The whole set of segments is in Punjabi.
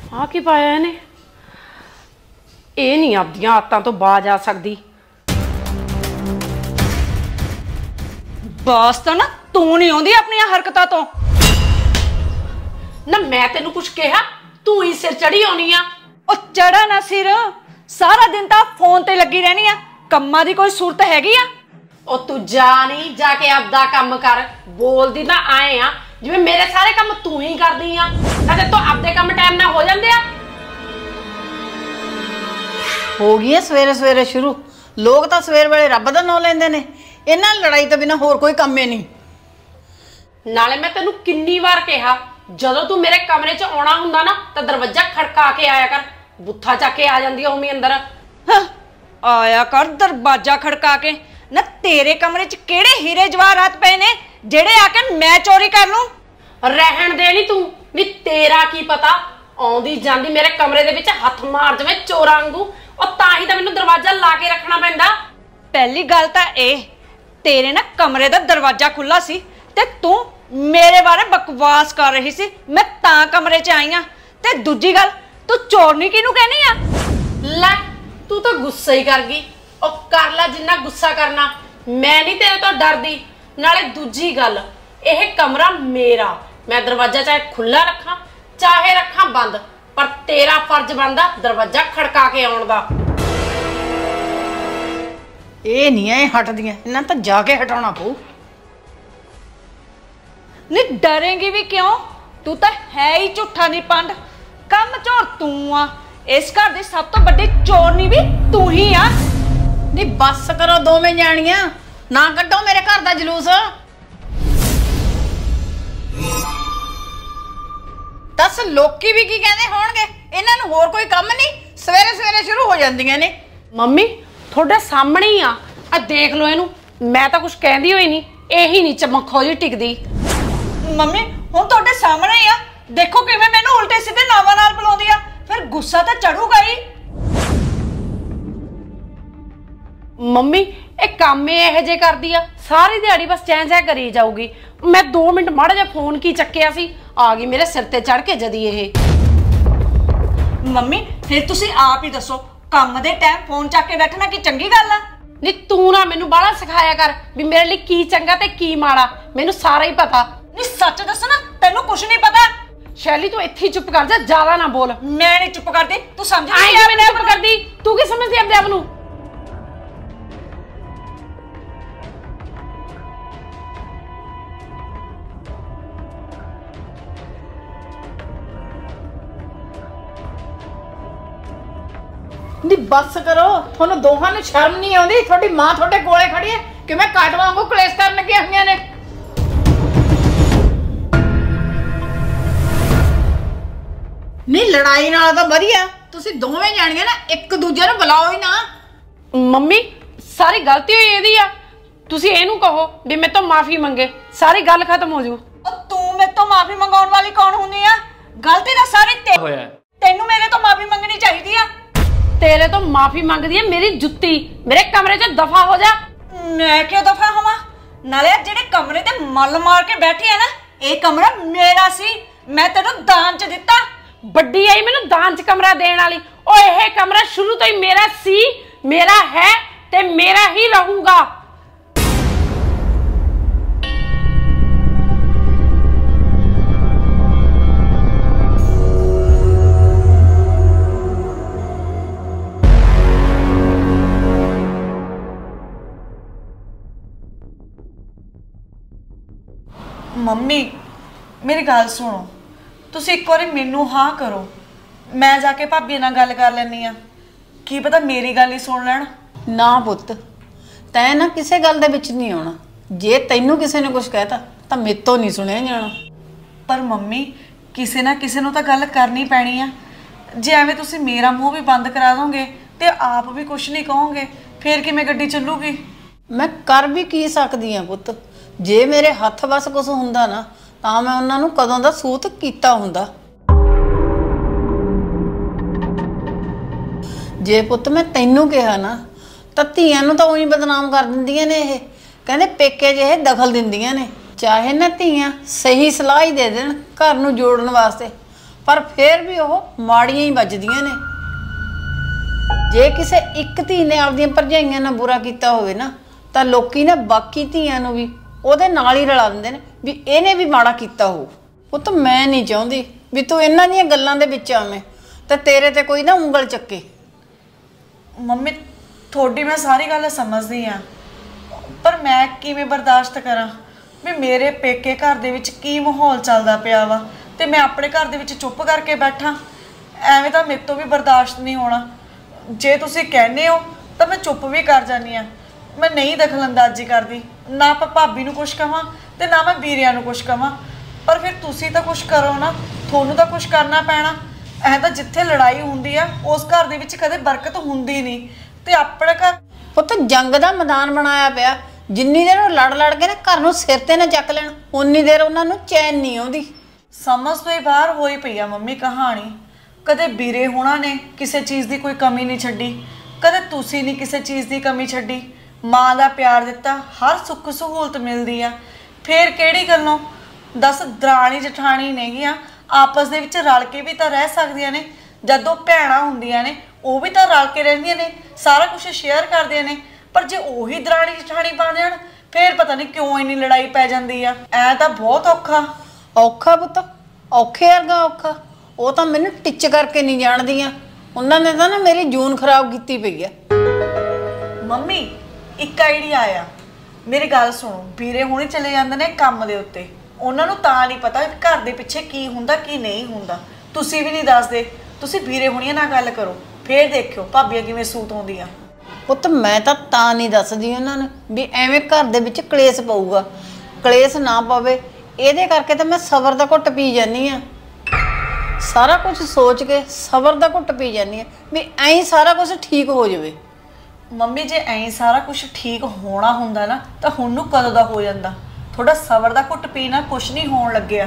ਆ ਕੀ ਪਾਇਆ ਇਹਨੇ? ਇਹ ਨਹੀਂ ਆਪਦੀਆਂ ਆਦਤਾਂ ਤੋਂ ਬਾਜ ਆ ਸਕਦੀ। ਬਾਸ ਤਾਂ ਨਾ ਤੂੰ ਨਹੀਂ ਆਉਂਦੀ ਆਪਣੀਆਂ ਹਰਕਤਾਂ ਤੋਂ। ਨਾ ਮੈਂ ਤੈਨੂੰ ਕੁਛ ਕਿਹਾ? ਤੂੰ ਹੀ ਸਿਰ ਚੜੀ ਆਉਣੀ ਆ। ਉਹ ਚੜਾ ਨਾ ਸਿਰ, ਸਾਰਾ ਦਿਨ ਤਾਂ ਫੋਨ ਤੇ ਲੱਗੀ ਰਹਿਣੀ ਆ। ਕੰਮਾਂ ਦੀ ਕੋਈ ਸੂਰਤ ਹੈਗੀ ਆ? ਉਹ ਤੂੰ ਜਾ ਨਹੀਂ, ਜਾ ਕੇ ਆਪਦਾ ਕੰਮ ਕਰ। ਬੋਲਦੀ ਨਾ ਆਏ ਆ ਜਿਵੇਂ ਮੇਰੇ ਸਾਰੇ ਕੰਮ ਤੂੰ ਹੀ ਕਰਦੀ ਆ। ਤੇ ਤੂੰ ਆਪਦੇ ਕੰਮ ਟਾਈਮ ਨਾਲ ਹੋ ਜਾਂਦੇ ਆ। ਹੋ ਗਈ ਸਵੇਰੇ ਸਵੇਰੇ ਸ਼ੁਰੂ। ਲੋਕ ਤਾਂ ਸਵੇਰ ਵੇਲੇ ਰੱਬ ਦਾ ਨਾਂ ਲੈਂਦੇ ਨੇ। ਇਹਨਾਂ ਲੜਾਈ ਤੋਂ ਬਿਨਾ ਹੋਰ ਕੋਈ ਕੰਮ ਹੀ ਨਹੀਂ। ਨਾਲੇ ਮੈਂ ਤੈਨੂੰ ਕਿੰਨੀ ਵਾਰ ਕਿਹਾ, ਜਦੋਂ ਤੂੰ ਮੇਰੇ ਕਮਰੇ 'ਚ ਆਉਣਾ ਹੁੰਦਾ ਨਾ ਤਾਂ ਦਰਵਾਜ਼ਾ ਖੜਕਾ ਕੇ ਆਇਆ ਕਰ। ਬੁੱਥਾ ਚੱਕ ਕੇ ਆ ਜਾਂਦੀ ਆ ਉਮੀ ਅੰਦਰ। ਆਇਆ ਕਰ ਦਰਵਾਜ਼ਾ ਖੜਕਾ ਕੇ। ਨਾ ਤੇਰੇ ਕਮਰੇ 'ਚ ਕਿਹੜੇ ਹੀਰੇ ਜਵਾਹਰਾਤ ਪਏ ਨੇ ਜਿਹੜੇ ਆ ਕੇ ਮੈਂ ਚੋਰੀ ਕਰ ਲੂੰ? ਰਹਿਣ ਦੇ ਨਹੀਂ ਤੂੰ। ਵੀ ਤੇਰਾ ਕੀ ਪਤਾ, ਆਉਂਦੀ ਜਾਂਦੀ ਮੇਰੇ ਕਮਰੇ ਦੇ ਵਿੱਚ ਹੱਥ ਮਾਰ ਜਾਵੇ ਚੋਰਾਂ ਵਾਂਗੂ। ਉਹ ਤਾਂ ਹੀ ਤਾਂ ਮੈਨੂੰ ਦਰਵਾਜ਼ਾ ਲਾ ਕੇ ਰੱਖਣਾ ਪੈਂਦਾ। ਪਹਿਲੀ ਗੱਲ ਤਾਂ ਇਹ, ਤੇਰੇ ਨਾ ਕਮਰੇ ਦਾ ਦਰਵਾਜ਼ਾ ਖੁੱਲਾ ਸੀ ਤੇ ਤੂੰ ਮੇਰੇ ਬਾਰੇ ਬਕਵਾਸ ਕਰ ਰਹੀ ਸੀ। ਮੈਂ ਤਾਂ ਕਮਰੇ 'ਚ ਆਈ ਆ। ਤੇ ਦੂਜੀ ਗੱਲ, ਤੂੰ ਚੋਰਨੀ ਕਿਹਨੂੰ ਕਹਿਨੀ ਆ? ਲੈ ਤੂੰ ਤਾਂ ਗੁੱਸਾ ਹੀ ਕਰ ਗਈ। ਉਹ ਕਰ ਲੈ ਜਿੰਨਾ ਗੁੱਸਾ ਕਰਨਾ, ਮੈਂ ਨਹੀਂ ਤੇਰੇ ਤੋਂ ਡਰਦੀ। ਨਾਲੇ ਦੂਜੀ ਗੱਲ, ਇਹ ਕਮਰਾ ਮੇਰਾ। ਮੈਂ ਦਰਵਾਜ਼ਾ ਚਾਹੇ ਖੁੱਲਾ ਰੱਖਾਂ ਚਾਹੇ ਰੱਖਾਂ ਬੰਦ, ਪਰ ਤੇਰਾ ਫਰਜ਼ ਬਣਦਾ ਦਰਵਾਜ਼ਾ ਖੜਕਾ ਕੇ ਆਉਣ ਦਾ। ਇਹ ਨਹੀਂ ਐ ਹਟਦੀਆਂ, ਇਹਨਾਂ ਤਾਂ ਜਾ ਕੇ ਹਟਾਉਣਾ ਪਊ। ਨਹੀਂ ਡਰੇਂਗੀ ਵੀ ਕਿਉਂ? ਤੂੰ ਤਾਂ ਹੈ ਹੀ ਝੂਠਾ ਨਹੀਂ ਪੰਡ। ਕੰਮ ਚੋਰ ਤੂੰ ਆ। ਇਸ ਘਰ ਦੀ ਸਭ ਤੋਂ ਵੱਡੀ ਚੋਰਨੀ ਵੀ ਤੂੰ ਹੀ ਆ। ਨਹੀਂ ਬੱਸ ਕਰੋ ਦੋਵੇਂ ਜਾਣੀਆਂ, ਨਾ ਕੱਢੋ ਮੇਰੇ ਘਰ ਦਾ ਜਲੂਸ। ਦੱਸ ਲੋਕੀ ਵੀ ਕੀ ਕਹਿੰਦੇ ਹੋਣਗੇ? ਇਹਨਾਂ ਨੂੰ ਹੋਰ ਕੋਈ ਕੰਮ ਨਹੀਂ, ਸਵੇਰੇ ਸਵੇਰੇ ਸ਼ੁਰੂ ਹੋ ਜਾਂਦੀਆਂ ਨੇ। ਮੰਮੀ ਤੁਹਾਡੇ ਸਾਹਮਣੇ ਹੀ ਆ ਦੇਖ ਲਓ ਇਹਨੂੰ। ਮੈਂ ਤਾਂ ਕੁਝ ਕਹਿੰਦੀ ਹੋਈ ਨਹੀਂ, ਇਹੀ ਨਹੀਂ ਚਮਕੋ ਜੀ ਟਿਕਦੀ। ਮੰਮੀ ਹੁਣ ਤੁਹਾਡੇ ਸਾਹਮਣੇ ਹੀ ਆ, ਦੇਖੋ ਕਿਵੇਂ ਮੈਨੂੰ ਉਲਟੇ ਸਿੱਧੇ ਨਾਵਾਂ ਨਾਲ ਬੁਲਾਉਂਦੀ ਆ। ਫਿਰ ਗੁੱਸਾ ਤਾਂ ਚੜੂਗਾ ਹੀ। ਮੰਮੀ ਇਹ ਕੰਮ ਇਹੋ ਜਿਹੇ ਕਰਦੀ ਆ, ਸਾਰੀ ਦਿਹਾੜੀ ਬਸ ਚੈਂ ਚੈਂ ਕਰੀ ਜਾਊਗੀ। ਮੈਂ 2 ਮਿੰਟ ਮਾੜਾ ਜਿਹਾ ਫੋਨ ਕੀ ਚੱਕਿਆ ਸੀ, ਆ ਗਈ ਮੇਰੇ ਸਿਰ ਤੇ ਚੜ ਕੇ ਜਦੀ ਇਹ। ਮੰਮੀ ਫਿਰ ਤੁਸੀਂ ਆਪ ਹੀ ਦੱਸੋ, ਕੰਮ ਦੇ ਟਾਈਮ ਫੋਨ ਚੱਕ ਕੇ ਬੈਠਣਾ ਕੀ ਚੰਗੀ ਗੱਲ ਆ? ਨਹੀਂ ਤੂੰ ਨਾ ਮੈਨੂੰ ਬਾਹਲਾ ਸਿਖਾਇਆ ਕਰ ਵੀ ਮੇਰੇ ਲਈ ਕੀ ਚੰਗਾ ਤੇ ਕੀ ਮਾੜਾ। ਮੈਨੂੰ ਸਾਰਾ ਹੀ ਪਤਾ। ਨਹੀਂ ਸੱਚ ਦੱਸੋ ਨਾ, ਤੈਨੂੰ ਕੁਝ ਨਹੀਂ ਪਤਾ। ਸ਼ੈਲੀ ਤੂੰ ਇੱਥੇ ਹੀ ਚੁੱਪ ਕਰ ਜਾ, ਜ਼ਿਆਦਾ ਨਾ ਬੋਲ। ਮੈਂ ਨਹੀਂ ਚੁੱਪ ਕਰਦੀ, ਤੂੰ ਸਮਝ ਆਈ ਜਾ। ਮੈਂ ਚੁੱਪ ਕਰਦੀ, ਤੂੰ ਕੀ ਸਮਝਦੀ ਆਪਣੇ ਆਪ ਨੂੰ? ਨੀ ਬੱਸ ਕਰੋ, ਤੁਹਾਨੂੰ ਦੋਹਾਂ ਨੂੰ ਸ਼ਰਮ ਨਹੀਂ ਆਉਂਦੀ? ਤੁਹਾਡੀ ਮਾਂ ਤੁਹਾਡੇ ਕੋਲੇ ਖੜੀ ਹੈ, ਕਿਵੇਂ ਕਾਟ ਵਾਂਗੂ ਕਲੇਸ਼ ਕਰਨ ਲੱਗੀਆਂ ਹੋਈਆਂ ਨੇ। ਨੀ ਲੜਾਈ ਨਾਲ ਤਾਂ ਵਧੀਆ ਤੁਸੀਂ ਦੋਵੇਂ ਜਾਣੀਆਂ ਨਾ ਇੱਕ ਦੂਜੇ ਨੂੰ ਬੁਲਾਓ ਹੀ ਨਾ। ਮੰਮੀ ਸਾਰੀ ਗਲਤੀ ਹੋਈ ਇਹਦੀ ਆ। ਤੁਸੀਂ ਇਹਨੂੰ ਕਹੋ ਵੀ ਮੇਰੇ ਤੋਂ ਮਾਫੀ ਮੰਗੇ, ਸਾਰੀ ਗੱਲ ਖਤਮ ਹੋ ਜੂ। ਉਹ ਤੂੰ ਮੇਰੇ ਤੋਂ ਮਾਫੀ ਮੰਗਾਉਣ ਵਾਲੀ ਕੌਣ ਹੁੰਦੀ ਆ? ਗਲਤੀ ਤਾਂ ਸਾਰੀ ਹੋਇਆ। ਤੈਨੂੰ ਮੇਰੇ ਤੋਂ ਮਾਫੀ ਮੰਗਣੀ ਚਾਹੀਦੀ ਆ। ਤੇਰੇ ਤੋਂ ਮਾਫੀ ਮੰਗਦੀ ਹੈ ਮੇਰੀ ਜੁੱਤੀ। ਮੇਰੇ ਕਮਰੇ 'ਚ ਦਫਾ ਹੋ ਜਾ। ਮੈਂ ਕਿਉਂ ਦਫਾ ਹੋਵਾਂ? ਨਾਲੇ ਜਿਹੜੇ ਕਮਰੇ ਤੇ ਮੱਲ ਮਾਰ ਕੇ ਬੈਠੀ ਆ ਨਾ, ਇਹ ਕਮਰਾ ਮੇਰਾ ਸੀ। ਮੈਂ ਤੈਨੂੰ ਦਾਨ 'ਚ ਦਿੱਤਾ। ਵੱਡੀ ਆਈ ਮੈਨੂੰ ਦਾਨ 'ਚ ਕਮਰਾ ਦੇਣ ਵਾਲੀ। ਉਹ ਇਹ ਕਮਰਾ ਸ਼ੁਰੂ ਤੋਂ ਹੀ ਮੇਰਾ ਸੀ, ਮੇਰਾ ਹੈ ਤੇ ਮੇਰਾ ਹੀ ਰਹੂਗਾ। ਮੰਮੀ ਮੇਰੀ ਗੱਲ ਸੁਣੋ, ਤੁਸੀਂ ਇੱਕ ਵਾਰੀ ਮੈਨੂੰ ਹਾਂ ਕਰੋ, ਮੈਂ ਜਾ ਕੇ ਭਾਬੀ ਨਾਲ ਗੱਲ ਕਰ ਲੈਣੀ ਆ। ਕੀ ਪਤਾ ਮੇਰੀ ਗੱਲ ਹੀ ਸੁਣ ਲੈਣ। ਨਾ ਪੁੱਤ, ਤੈਂ ਨਾ ਕਿਸੇ ਗੱਲ ਦੇ ਵਿੱਚ ਨਹੀਂ ਆਉਣਾ। ਜੇ ਤੈਨੂੰ ਕਿਸੇ ਨੇ ਕੁਝ ਕਹਿਤਾ ਤਾਂ ਮੇਰੇ ਤੋਂ ਨਹੀਂ ਸੁਣਿਆ ਜਾਣਾ। ਪਰ ਮੰਮੀ ਕਿਸੇ ਨਾ ਕਿਸੇ ਨੂੰ ਤਾਂ ਗੱਲ ਕਰਨੀ ਪੈਣੀ ਆ। ਜੇ ਐਵੇਂ ਤੁਸੀਂ ਮੇਰਾ ਮੂੰਹ ਵੀ ਬੰਦ ਕਰਾ ਦੋਗੇ ਤੇ ਆਪ ਵੀ ਕੁਝ ਨਹੀਂ ਕਹੋਗੇ, ਫਿਰ ਕਿਵੇਂ ਗੱਡੀ ਚੱਲੂਗੀ? ਮੈਂ ਕਰ ਵੀ ਕੀ ਸਕਦੀ ਆ ਪੁੱਤ। ਜੇ ਮੇਰੇ ਹੱਥ ਵਸ ਕੁਝ ਹੁੰਦਾ ਨਾ ਤਾਂ ਮੈਂ ਉਹਨਾਂ ਨੂੰ ਕਦੋਂ ਦਾ ਸੂਤ ਕੀਤਾ ਹੁੰਦਾ। ਜੇ ਪੁੱਤ ਮੈਂ ਤੈਨੂੰ ਕਿਹਾ ਨਾ ਤਾਂ ਧੀਆਂ ਨੂੰ ਤਾਂ ਉਹੀ ਬਦਨਾਮ ਕਰ ਦਿੰਦੀਆਂ ਨੇ। ਇਹ ਕਹਿੰਦੇ ਪੇਕੇ ਜਿਹੇ ਦਖਲ ਦਿੰਦੀਆਂ ਨੇ। ਚਾਹੇ ਨਾ ਧੀਆਂ ਸਹੀ ਸਲਾਹ ਹੀ ਦੇ ਦੇਣ ਘਰ ਨੂੰ ਜੋੜਨ ਵਾਸਤੇ, ਪਰ ਫੇਰ ਵੀ ਉਹ ਮਾੜੀਆਂ ਹੀ ਵੱਜਦੀਆਂ ਨੇ। ਜੇ ਕਿਸੇ ਇੱਕ ਧੀ ਨੇ ਆਪਦੀਆਂ ਭਰਜਾਈਆਂ ਨਾਲ ਬੁਰਾ ਕੀਤਾ ਹੋਵੇ ਨਾ ਤਾਂ ਲੋਕੀ ਨਾ ਬਾਕੀ ਧੀਆਂ ਨੂੰ ਵੀ ਉਹਦੇ ਨਾਲ ਹੀ ਰਲਾ ਦਿੰਦੇ ਨੇ ਵੀ ਇਹਨੇ ਵੀ ਮਾੜਾ ਕੀਤਾ ਹੋ। ਉਹ ਤਾਂ ਮੈਂ ਨਹੀਂ ਚਾਹੁੰਦੀ ਵੀ ਤੂੰ ਇਹਨਾਂ ਦੀਆਂ ਗੱਲਾਂ ਦੇ ਵਿੱਚ ਆਵੇਂ ਤੇ ਤੇਰੇ ਤੇ ਕੋਈ ਨਾ ਉਂਗਲ ਚੱਕੇ। ਮੰਮੀ ਤੁਹਾਡੀ ਮੈਂ ਸਾਰੀ ਗੱਲ ਸਮਝਦੀ ਆ, ਪਰ ਮੈਂ ਕਿਵੇਂ ਬਰਦਾਸ਼ਤ ਕਰਾਂ ਵੀ ਮੇਰੇ ਪੇਕੇ ਘਰ ਦੇ ਵਿੱਚ ਕੀ ਮਾਹੌਲ ਚੱਲਦਾ ਪਿਆ ਵਾ ਤੇ ਮੈਂ ਆਪਣੇ ਘਰ ਦੇ ਵਿੱਚ ਚੁੱਪ ਕਰਕੇ ਬੈਠਾ। ਐਵੇਂ ਤਾਂ ਮੇਰੇ ਤੋਂ ਵੀ ਬਰਦਾਸ਼ਤ ਨਹੀਂ ਹੋਣਾ। ਜੇ ਤੁਸੀਂ ਕਹਿੰਦੇ ਹੋ ਤਾਂ ਮੈਂ ਚੁੱਪ ਵੀ ਕਰ ਜਾਨੀ ਆ। ਮੈਂ ਨਹੀਂ ਦਖਲਅੰਦਾਜ਼ੀ ਕਰਦੀ, ਨਾ ਭਾਬੀ ਨੂੰ ਕੁਛ ਕਹਾਂ ਤੇ ਨਾ ਮੈਂ ਵੀਰਿਆਂ ਨੂੰ ਕੁਛ ਕਹਾਂ। ਪਰ ਫਿਰ ਤੁਸੀਂ ਤਾਂ ਕੁਛ ਕਰੋ ਨਾ, ਤੁਹਾਨੂੰ ਤਾਂ ਕੁਛ ਕਰਨਾ ਪੈਣਾ। ਐ ਤਾਂ ਜਿੱਥੇ ਲੜਾਈ ਹੁੰਦੀ ਆ ਉਸ ਘਰ ਦੇ ਵਿੱਚ ਕਦੇ ਬਰਕਤ ਹੁੰਦੀ ਨਹੀਂ ਤੇ ਆਪਣੇ ਘਰ ਪੁੱਤ ਜੰਗ ਦਾ ਮੈਦਾਨ ਬਣਾਇਆ ਪਿਆ। ਜਿੰਨੀ ਦੇਰ ਉਹ ਲੜ ਲੜ ਕੇ ਨਾ ਘਰ ਨੂੰ ਸਿਰ ਤੇ ਨਾ ਚੱਕ ਲੈਣ ਉਨੀ ਦੇਰ ਉਹਨਾਂ ਨੂੰ ਚੈਨ ਨਹੀਂ ਆਉਂਦੀ। ਸਮਝ ਤੋਂ ਹੀ ਬਾਹਰ ਹੋਈ ਪਈ ਆ ਮੰਮੀ ਕਹਾਣੀ। ਕਦੇ ਵੀਰੇ ਹੋਣਾ ਨੇ ਕਿਸੇ ਚੀਜ਼ ਦੀ ਕੋਈ ਕਮੀ ਨਹੀਂ ਛੱਡੀ, ਕਦੇ ਤੁਸੀਂ ਨਹੀਂ ਕਿਸੇ ਚੀਜ਼ ਦੀ ਕਮੀ ਛੱਡੀ। ਮਾਂ ਦਾ ਪਿਆਰ ਦਿੱਤਾ, ਹਰ ਸੁੱਖ ਸਹੂਲਤ ਮਿਲਦੀ ਆ। ਫੇਰ ਕਿਹੜੀ ਗੱਲੋਂ ਦੱਸ ਦਰਾਣੀ ਜਠਾਣੀ ਨੇਗੀਆਂ, ਆਪਸ ਦੇ ਵਿੱਚ ਰਲ ਕੇ ਵੀ ਤਾਂ ਰਹਿ ਸਕਦੀਆਂ ਨੇ। ਜਦੋਂ ਭੈਣਾਂ ਹੁੰਦੀਆਂ ਨੇ ਉਹ ਵੀ ਤਾਂ ਰਲ ਕੇ ਰਹਿੰਦੀਆਂ ਨੇ, ਸਾਰਾ ਕੁਝ ਸ਼ੇਅਰ ਕਰਦੀਆਂ ਨੇ। ਪਰ ਜੇ ਉਹੀ ਦਰਾਣੀ ਜਠਾਣੀ ਬਣ ਜਾਣ ਫੇਰ ਪਤਾ ਨਹੀਂ ਕਿਉਂ ਇੰਨੀ ਲੜਾਈ ਪੈ ਜਾਂਦੀ ਆ। ਐ ਤਾਂ ਬਹੁਤ ਔਖਾ। ਔਖਾ ਪੁੱਤ, ਔਖੇ ਵਰਗਾ ਔਖਾ। ਉਹ ਤਾਂ ਮੈਨੂੰ ਟਿੱਚ ਕਰਕੇ ਨਹੀਂ ਜਾਣਦੀਆਂ। ਉਹਨਾਂ ਨੇ ਤਾਂ ਨਾ ਮੇਰੀ ਜੂਨ ਖਰਾਬ ਕੀਤੀ ਪਈ ਆ। ਮੰਮੀ ਇੱਕ ਆਈਡੀਆ ਆਇਆ, ਮੇਰੀ ਗੱਲ ਸੁਣੋ। ਵੀਰੇ ਹੁਣੇ ਚਲੇ ਜਾਂਦੇ ਨੇ ਕੰਮ ਦੇ ਉੱਤੇ, ਉਹਨਾਂ ਨੂੰ ਤਾਂ ਨਹੀਂ ਪਤਾ ਘਰ ਦੇ ਪਿੱਛੇ ਕੀ ਹੁੰਦਾ ਕੀ ਨਹੀਂ ਹੁੰਦਾ। ਤੁਸੀਂ ਵੀ ਨਹੀਂ ਦੱਸਦੇ। ਤੁਸੀਂ ਵੀਰੇ ਹੁਣੀਆਂ ਨਾਲ ਗੱਲ ਕਰੋ, ਫੇਰ ਦੇਖਿਓ ਭਾਬੀਆਂ ਕਿਵੇਂ ਸੂਤ ਆਉਂਦੀਆਂ। ਪੁੱਤ ਮੈਂ ਤਾਂ ਨਹੀਂ ਦੱਸਦੀ ਉਹਨਾਂ ਨੂੰ ਵੀ ਐਵੇਂ ਘਰ ਦੇ ਵਿੱਚ ਕਲੇਸ਼ ਪਊਗਾ। ਕਲੇਸ਼ ਨਾ ਪਵੇ ਇਹਦੇ ਕਰਕੇ ਤਾਂ ਮੈਂ ਸਬਰ ਦਾ ਘੁੱਟ ਪੀ ਜਾਂਦੀ ਆ। ਸਾਰਾ ਕੁਝ ਸੋਚ ਕੇ ਸਬਰ ਦਾ ਘੁੱਟ ਪੀ ਜਾਂਦੀ ਆ ਵੀ ਐਂ ਸਾਰਾ ਕੁਝ ਠੀਕ ਹੋ ਜਾਵੇ। ਮੰਮੀ ਜੇ ਐਂ ਸਾਰਾ ਕੁਝ ਠੀਕ ਹੋਣਾ ਹੁੰਦਾ ਨਾ ਤਾਂ ਹੁਣ ਨੂੰ ਕਦੋਂ ਦਾ ਹੋ ਜਾਂਦਾ। ਥੋੜਾ ਸਬਰ ਦਾ ਘੁੱਟ ਪੀਣਾ ਕੁਝ ਨਹੀਂ ਹੋਣ ਲੱਗਿਆ।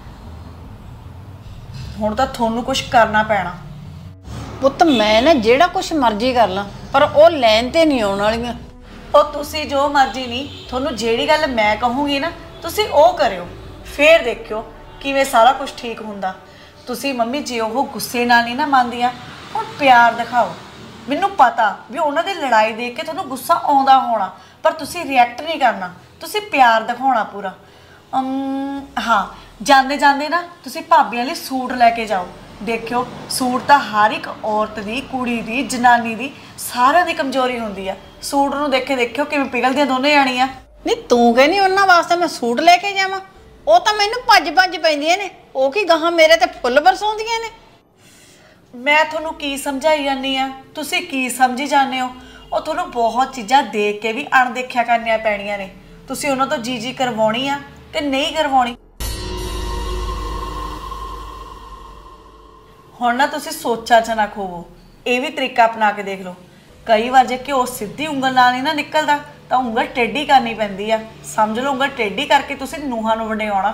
ਹੁਣ ਤਾਂ ਤੁਹਾਨੂੰ ਕੁਝ ਕਰਨਾ ਪੈਣਾ। ਪੁੱਤ ਮੈਂ ਨਾ ਜਿਹੜਾ ਕੁਝ ਮਰਜ਼ੀ ਕਰ ਲਾਂ ਪਰ ਉਹ ਲੈਣ ਤੇ ਨਹੀਂ ਆਉਣ ਵਾਲੀਆਂ। ਉਹ ਤੁਸੀਂ ਜੋ ਮਰਜ਼ੀ ਨਹੀਂ, ਤੁਹਾਨੂੰ ਜਿਹੜੀ ਗੱਲ ਮੈਂ ਕਹੂੰਗੀ ਨਾ ਤੁਸੀਂ ਉਹ ਕਰਿਓ, ਫੇਰ ਦੇਖਿਓ ਕਿਵੇਂ ਸਾਰਾ ਕੁਝ ਠੀਕ ਹੁੰਦਾ। ਤੁਸੀਂ ਮੰਮੀ ਜੇ ਉਹ ਗੁੱਸੇ ਨਾਲ ਨਹੀਂ ਨਾ ਮੰਨਦੀਆਂ, ਹੁਣ ਪਿਆਰ ਦਿਖਾਓ। ਮੈਨੂੰ ਪਤਾ ਵੀ ਉਹਨਾਂ ਦੀ ਲੜਾਈ ਦੇਖ ਕੇ ਤੁਹਾਨੂੰ ਗੁੱਸਾ ਆਉਂਦਾ ਹੋਣਾ, ਪਰ ਤੁਸੀਂ ਰਿਐਕਟ ਨਹੀਂ ਕਰਨਾ, ਤੁਸੀਂ ਪਿਆਰ ਦਿਖਾਉਣਾ ਪੂਰਾ। ਹਾਂ ਜਾਂਦੇ ਜਾਂਦੇ ਨਾ ਤੁਸੀਂ ਭਾਬੀਆਂ ਲਈ ਸੂਟ ਲੈ ਕੇ ਜਾਓ। ਦੇਖਿਓ ਸੂਟ ਤਾਂ ਹਰ ਇੱਕ ਔਰਤ ਦੀ, ਕੁੜੀ ਦੀ, ਜਨਾਨੀ ਦੀ, ਸਾਰਿਆਂ ਦੀ ਕਮਜ਼ੋਰੀ ਹੁੰਦੀ ਆ। ਸੂਟ ਨੂੰ ਦੇਖਿਓ ਕਿਵੇਂ ਪਿਘਲਦੀਆਂ ਦੋਨੇ ਜਾਣੀਆਂ। ਨਹੀਂ ਤੂੰ ਕਹਿੰਦੀ ਉਹਨਾਂ ਵਾਸਤੇ ਮੈਂ ਸੂਟ ਲੈ ਕੇ ਜਾਵਾਂ? ਉਹ ਤਾਂ ਮੈਨੂੰ ਭੱਜ ਪੈਂਦੀਆਂ ਨੇ। ਉਹ ਕੀ ਗਾਹਾਂ ਮੇਰੇ ਤੇ ਫੁੱਲ ਬਰਸਾਉਂਦੀਆਂ ਨੇ। ਮੈਂ ਤੁਹਾਨੂੰ ਕੀ ਸਮਝਾਈ ਜਾਂਦੀ ਆ, ਤੁਸੀਂ ਕੀ ਸਮਝੀ ਜਾਂਦੇ ਹੋ? ਉਹ ਤੁਹਾਨੂੰ ਬਹੁਤ ਚੀਜ਼ਾਂ ਦੇਖ ਕੇ ਵੀ ਅਣਦੇਖਿਆ ਕਰਨੀਆਂ ਪੈਣੀਆਂ ਨੇ। ਤੁਸੀਂ ਉਹਨਾਂ ਤੋਂ ਜੀ ਕਰਵਾਉਣੀ ਆ ਤੇ ਨਹੀਂ ਕਰਵਾਉਣੀ। ਹੁਣ ਨਾ ਤੁਸੀਂ ਸੋਚਾਂ 'ਚ ਨਾ ਖੋਵੋ, ਇਹ ਵੀ ਤਰੀਕਾ ਅਪਣਾ ਕੇ ਦੇਖ ਲਓ। ਕਈ ਵਾਰ ਜੇ ਘਿਓ ਸਿੱਧੀ ਉਂਗਲ ਨਾਲ ਨਹੀਂ ਨਾ ਨਿਕਲਦਾ ਤਾਂ ਉਂਗਲ ਟੇਢੀ ਕਰਨੀ ਪੈਂਦੀ ਆ। ਸਮਝ ਲਓ ਉਂਗਲ ਟੇਢੀ ਕਰਕੇ ਤੁਸੀਂ ਨੂੰਹਾਂ ਨੂੰ ਵਡਿਆਉਣਾ।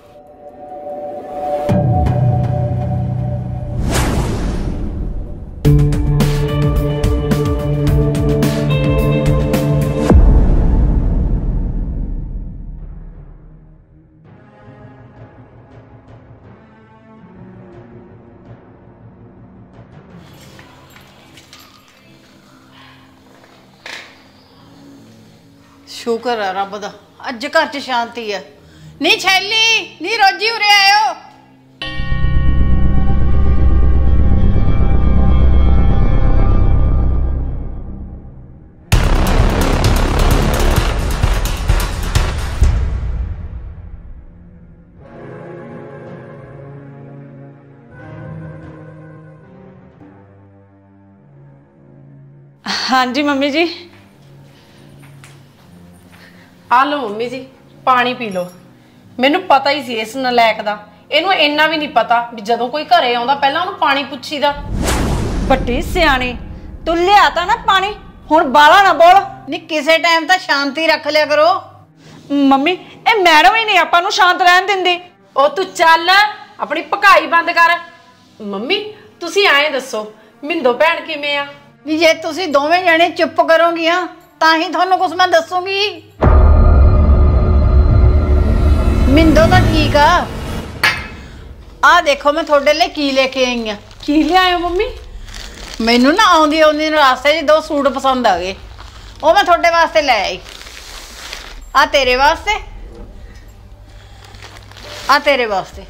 ਸ਼ੁਕਰ ਹੈ ਰੱਬ ਦਾ ਅੱਜ ਘਰ 'ਚ ਸ਼ਾਂਤੀ ਹੈ। ਨਹੀਂ ਛੈਲੀ, ਨਹੀਂ ਰੋਜੀ ਉਰੇ ਆਇਓ। ਹਾਂਜੀ ਮੰਮੀ ਜੀ। ਆ ਲਓ ਮੰਮੀ ਜੀ ਪਾਣੀ ਪੀ ਲਓ। ਮੈਨੂੰ ਪਤਾ ਹੀ ਸੀ ਇਸ ਨਲਾਇਕ ਦਾ। ਇਹਨੂੰ ਇੰਨਾ ਵੀ ਨਹੀਂ ਪਤਾ ਵੀ ਜਦੋਂ ਕੋਈ ਘਰੇ ਆਉਂਦਾ ਪਹਿਲਾਂ ਉਹਨੂੰ ਪਾਣੀ ਪੁੱਛੀਦਾ। ਵੱਡੀ ਸਿਆਣੀ, ਤੂੰ ਲਿਆ ਤਾਂ ਨਾ ਪਾਣੀ, ਹੁਣ ਬਾਲਾ ਨਾ ਬੋਲ। ਨਹੀਂ ਕਿਸੇ ਟਾਈਮ ਤਾਂ ਸ਼ਾਂਤੀ ਰੱਖ ਲਿਆ ਕਰੋ। ਮੰਮੀ ਇਹ ਮੈਡਮ ਹੀ ਨਹੀਂ ਆਪਾਂ ਨੂੰ ਸ਼ਾਂਤ ਰਹਿਣ ਦਿੰਦੀ। ਉਹ ਤੂੰ ਚੱਲ ਆਪਣੀ ਭਕਾਈ ਬੰਦ ਕਰ। ਮੰਮੀ ਤੁਸੀਂ ਐਂ ਦੱਸੋ ਮਿੰਦੋ ਭੈਣ ਕਿਵੇਂ ਆ? ਵੀ ਜੇ ਤੁਸੀਂ ਦੋਵੇਂ ਜਣੇ ਚੁੱਪ ਕਰੋਗੀਆਂ ਤਾਂ ਹੀ ਤੁਹਾਨੂੰ ਕੁਝ ਮੈਂ ਦੱਸੂਗੀ। ਮਿੰਦੋ ਤਾਂ ਠੀਕ ਆ, ਆ ਦੇਖੋ ਮੈਂ ਤੁਹਾਡੇ ਲਈ ਕੀ ਲੈ ਕੇ ਆਈ ਆ। ਕੀ ਲਿਆਇਓ ਮੰਮੀ? ਮੈਨੂੰ ਨਾ ਆਉਂਦੀ ਆਉਂਦੀ ਨੂੰ ਰਾਸਤੇ 'ਚ 2 ਸੂਟ ਪਸੰਦ ਆ ਗਏ, ਉਹ ਮੈਂ ਤੁਹਾਡੇ ਵਾਸਤੇ ਲੈ ਆਈ। ਆ ਤੇਰੇ ਵਾਸਤੇ, ਆ ਤੇਰੇ ਵਾਸਤੇ।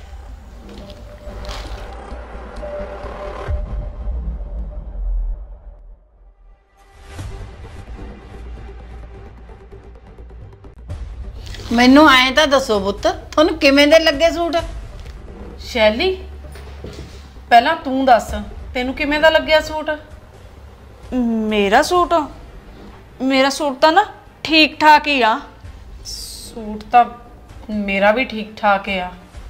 ਮੈਨੂੰ ਐਂ ਤਾਂ ਦੱਸੋ ਪੁੱਤ, ਤੁਹਾਨੂੰ ਕਿਵੇਂ ਦੇ ਲੱਗੇ ਸੂਟ? ਸ਼ੈਲੀ, ਪਹਿਲਾਂ ਤੂੰ ਦੱਸ, ਤੈਨੂੰ ਕਿਵੇਂ ਦਾ ਲੱਗਿਆ ਸੂਟ? ਮੇਰਾ ਸੂਟ ਤਾਂ ਨਾ ਠੀਕ ਠਾਕ ਹੀ ਆ। ਸੂਟ ਤਾਂ ਮੇਰਾ ਵੀ ਠੀਕ ਠਾਕ ਆ।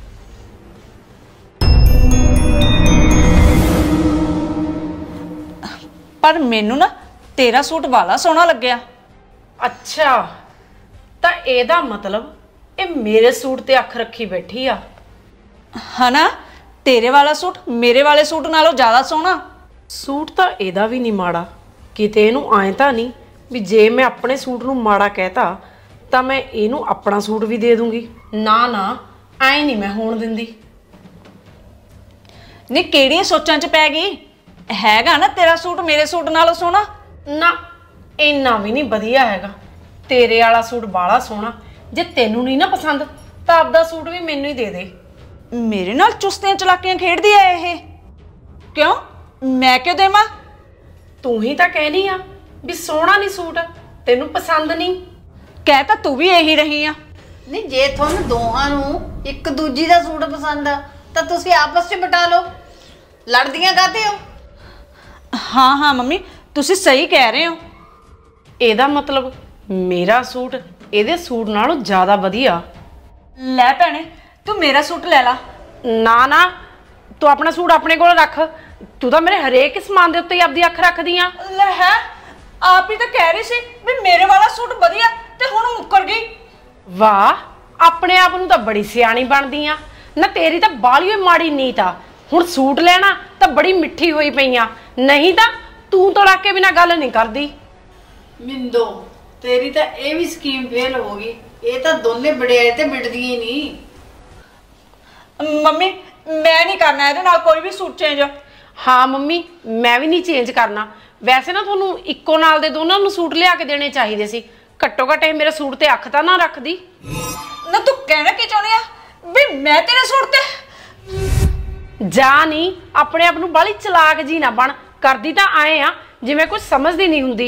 ਪਰ ਮੈਨੂੰ ਨਾ ਤੇਰਾ ਸੂਟ ਵਾਲਾ ਸੋਹਣਾ ਲੱਗਿਆ। ਅੱਛਾ, ਤਾਂ ਇਹਦਾ ਮਤਲਬ ਇਹ ਮੇਰੇ ਸੂਟ ਤੇ ਅੱਖ ਰੱਖੀ ਬੈਠੀ ਆ। ਹਨਾ, ਤੇਰੇ ਵਾਲਾ ਸੂਟ ਮੇਰੇ ਵਾਲੇ ਸੂਟ ਨਾਲੋਂ ਜ਼ਿਆਦਾ ਸੋਹਣਾ। ਸੂਟ ਤਾਂ ਇਹਦਾ ਵੀ ਨਹੀਂ ਮਾੜਾ, ਕਿਤੇ ਇਹਨੂੰ ਐਂ ਤਾਂ ਨਹੀਂ ਵੀ ਜੇ ਮੈਂ ਆਪਣੇ ਸੂਟ ਨੂੰ ਮਾੜਾ ਕਹਿਤਾ ਤਾਂ ਮੈਂ ਇਹਨੂੰ ਆਪਣਾ ਸੂਟ ਵੀ ਦੇ ਦੂੰਗੀ। ਨਾ ਨਾ, ਐਂ ਨਹੀਂ ਮੈਂ ਹੋਣ ਦਿੰਦੀ। ਨੀ ਕਿਹੜੀਆਂ ਸੋਚਾਂ 'ਚ ਪੈ ਗਈ? ਹੈਗਾ ਨਾ ਤੇਰਾ ਸੂਟ ਮੇਰੇ ਸੂਟ ਨਾਲੋਂ ਸੋਹਣਾ? ਨਾ, ਇੰਨਾ ਵੀ ਨਹੀਂ ਵਧੀਆ ਹੈਗਾ। ਤੇਰੇ ਵਾਲਾ ਸੂਟ ਬਾਹਲਾ ਸੋਹਣਾ। ਜੇ ਤੈਨੂੰ ਨਹੀਂ ਨਾ ਪਸੰਦ ਤਾਂ ਆਪਦਾ ਸੂਟ ਵੀ ਮੈਨੂੰ ਹੀ ਦੇ ਦੇ। ਮੇਰੇ ਨਾਲ ਚੁਸਤੀਆਂ ਚਲਾਕੀਆਂ ਖੇਡਦੀ ਐ ਇਹ। ਕਿਉਂ, ਮੈਂ ਕਿਉਂ ਦੇਵਾਂ? ਤੂੰ ਹੀ ਤਾਂ ਕਹਿਨੀ ਆ ਵੀ ਸੋਹਣਾ ਨਹੀਂ ਸੂਟ, ਤੈਨੂੰ ਪਸੰਦ ਨਹੀਂ। ਕਹਿ ਤਾਂ ਤੂੰ ਵੀ ਇਹੀ ਰਹੀ ਆ। ਨਹੀਂ, ਜੇ ਤੁਹਾਨੂੰ ਦੋਹਾਂ ਨੂੰ ਇੱਕ ਦੂਜੀ ਦਾ ਸੂਟ ਪਸੰਦ ਆ ਤਾਂ ਤੁਸੀਂ ਆਪਸ 'ਚ ਬਟਾ ਲਓ, ਲੜਦੀਆਂ ਕਾਹਤੇ ਹੋ? ਹਾਂ ਮੰਮੀ, ਤੁਸੀਂ ਸਹੀ ਕਹਿ ਰਹੇ ਹੋ। ਇਹਦਾ ਮਤਲਬ ਮੇਰਾ ਸੂਟ ਇਹਦੇ ਸੂਟ ਨਾਲੋਂ ਜ਼ਿਆਦਾ ਵਧੀਆ। ਲੈ ਭੈਣੇ, ਤੂੰ ਮੇਰਾ ਸੂਟ ਲੈ ਲਾ। ਨਾ ਨਾ, ਤੂੰ ਆਪਣਾ ਸੂਟ ਆਪਣੇ ਕੋਲ ਰੱਖ। ਤੂੰ ਤਾਂ ਮੇਰੇ ਹਰੇਕ ਸਮਾਨ ਦੇ ਉੱਤੇ ਹੀ ਆਪਦੀ ਅੱਖ ਰੱਖਦੀ ਆ। ਲੈ ਹੈ, ਆਪ ਹੀ ਤਾਂ ਕਹਿ ਰਹੀ ਸੀ ਵੀ ਮੇਰੇ ਵਾਲਾ ਸੂਟ ਵਧੀਆ ਤੇ ਹੁਣ ਮੁੱਕਰ ਗਈ। ਵਾਹ, ਆਪਣੇ ਆਪ ਨੂੰ ਤਾਂ ਬੜੀ ਸਿਆਣੀ ਬਣਦੀ ਆ ਨਾ। ਤੇਰੀ ਤਾਂ ਬਾਹਲੀ ਹੋਈ ਮਾੜੀ ਨੀਤ ਆ। ਹੁਣ ਸੂਟ ਲੈਣਾ ਤਾਂ ਬੜੀ ਮਿੱਠੀ ਹੋਈ ਪਈ ਆ, ਨਹੀਂ ਤਾਂ ਤੂੰ ਤੋਂ ਰੱਖ ਕੇ ਬਿਨਾਂ ਗੱਲ ਨਹੀਂ ਕਰਦੀ। ਮਿੰਦੋ, ਤੇਰੀ ਤਾਂ ਇਹ ਵੀ ਸਕੀਮ ਫੇਲ ਹੋ ਗਈ। ਇਹ ਤਾਂ ਦੋਨੇ ਵਡਿਆਏ ਤੇ ਵਿੜਦੀਆਂ ਹੀ ਨਹੀਂ। ਮੰਮੀ, ਮੈਂ ਨਹੀਂ ਕਰਨਾ ਇਹਦੇ ਨਾਲ ਕੋਈ ਵੀ ਸੂਟ ਚੇਂਜ। ਹਾਂ ਮੰਮੀ, ਮੈਂ ਵੀ ਨਹੀਂ ਚੇਂਜ ਕਰਨਾ। ਵੈਸੇ ਨਾ ਤੁਹਾਨੂੰ ਇੱਕੋ ਨਾਲ ਦੇ ਦੋਨਾਂ ਨੂੰ ਸੂਟ ਲਿਆ ਕੇ ਦੇਣੇ ਚਾਹੀਦੇ ਸੀ। ਘੱਟੋ ਘੱਟ ਇਹ ਮੇਰੇ ਸੂਟ ਤੇ ਅੱਖ ਤਾਂ ਨਾ ਰੱਖਦੀ। ਨਾ ਤੂੰ ਕਹਿਣਾ ਕੀ ਚਾਹੁੰਦੀ ਆ ਵੀ ਮੈਂ ਤੇਰੇ ਸੂਟ ਤੇ? ਜਾ ਨਹੀਂ, ਆਪਣੇ ਆਪ ਨੂੰ ਬਾਹਲੀ ਚਲਾਕ ਜੀ ਨਾ ਬਣ। ਕਰਦੀ ਤਾਂ ਆਏ ਆ ਜਿਵੇਂ ਕੁਝ ਸਮਝਦੀ ਨਹੀਂ ਹੁੰਦੀ।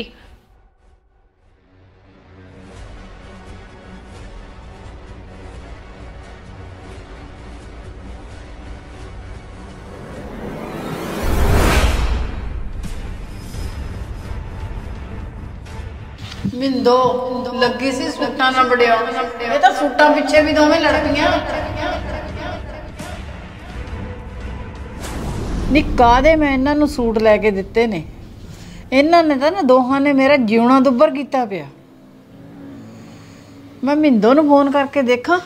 ਮਿੰਦੋ ਲੱਗੀ ਸੀ ਸੂਟਾਂ ਨਾਲ ਵਡਿਆਉਣ, ਇਹ ਤਾਂ ਸੂਟਾਂ ਪਿੱਛੇ ਵੀ ਦੋਵੇਂ ਲੜ ਪਈਆਂ। ਨੀ ਕਾਹਦੇ ਮੈਂ ਇਹਨਾਂ ਨੂੰ ਸੂਟ ਲੈ ਕੇ ਦਿੱਤੇ ਨੇ? ਇਹਨਾਂ ਨੇ ਤਾਂ ਨਾ ਦੋਹਾਂ ਨੇ ਮੇਰਾ ਜਿਉਣਾ ਦੁੱਬਰ ਕੀਤਾ ਪਿਆ। ਮੈਂ ਮਿੰਦੋ ਨੂੰ ਫੋਨ ਕਰਕੇ ਦੇਖਾਂ।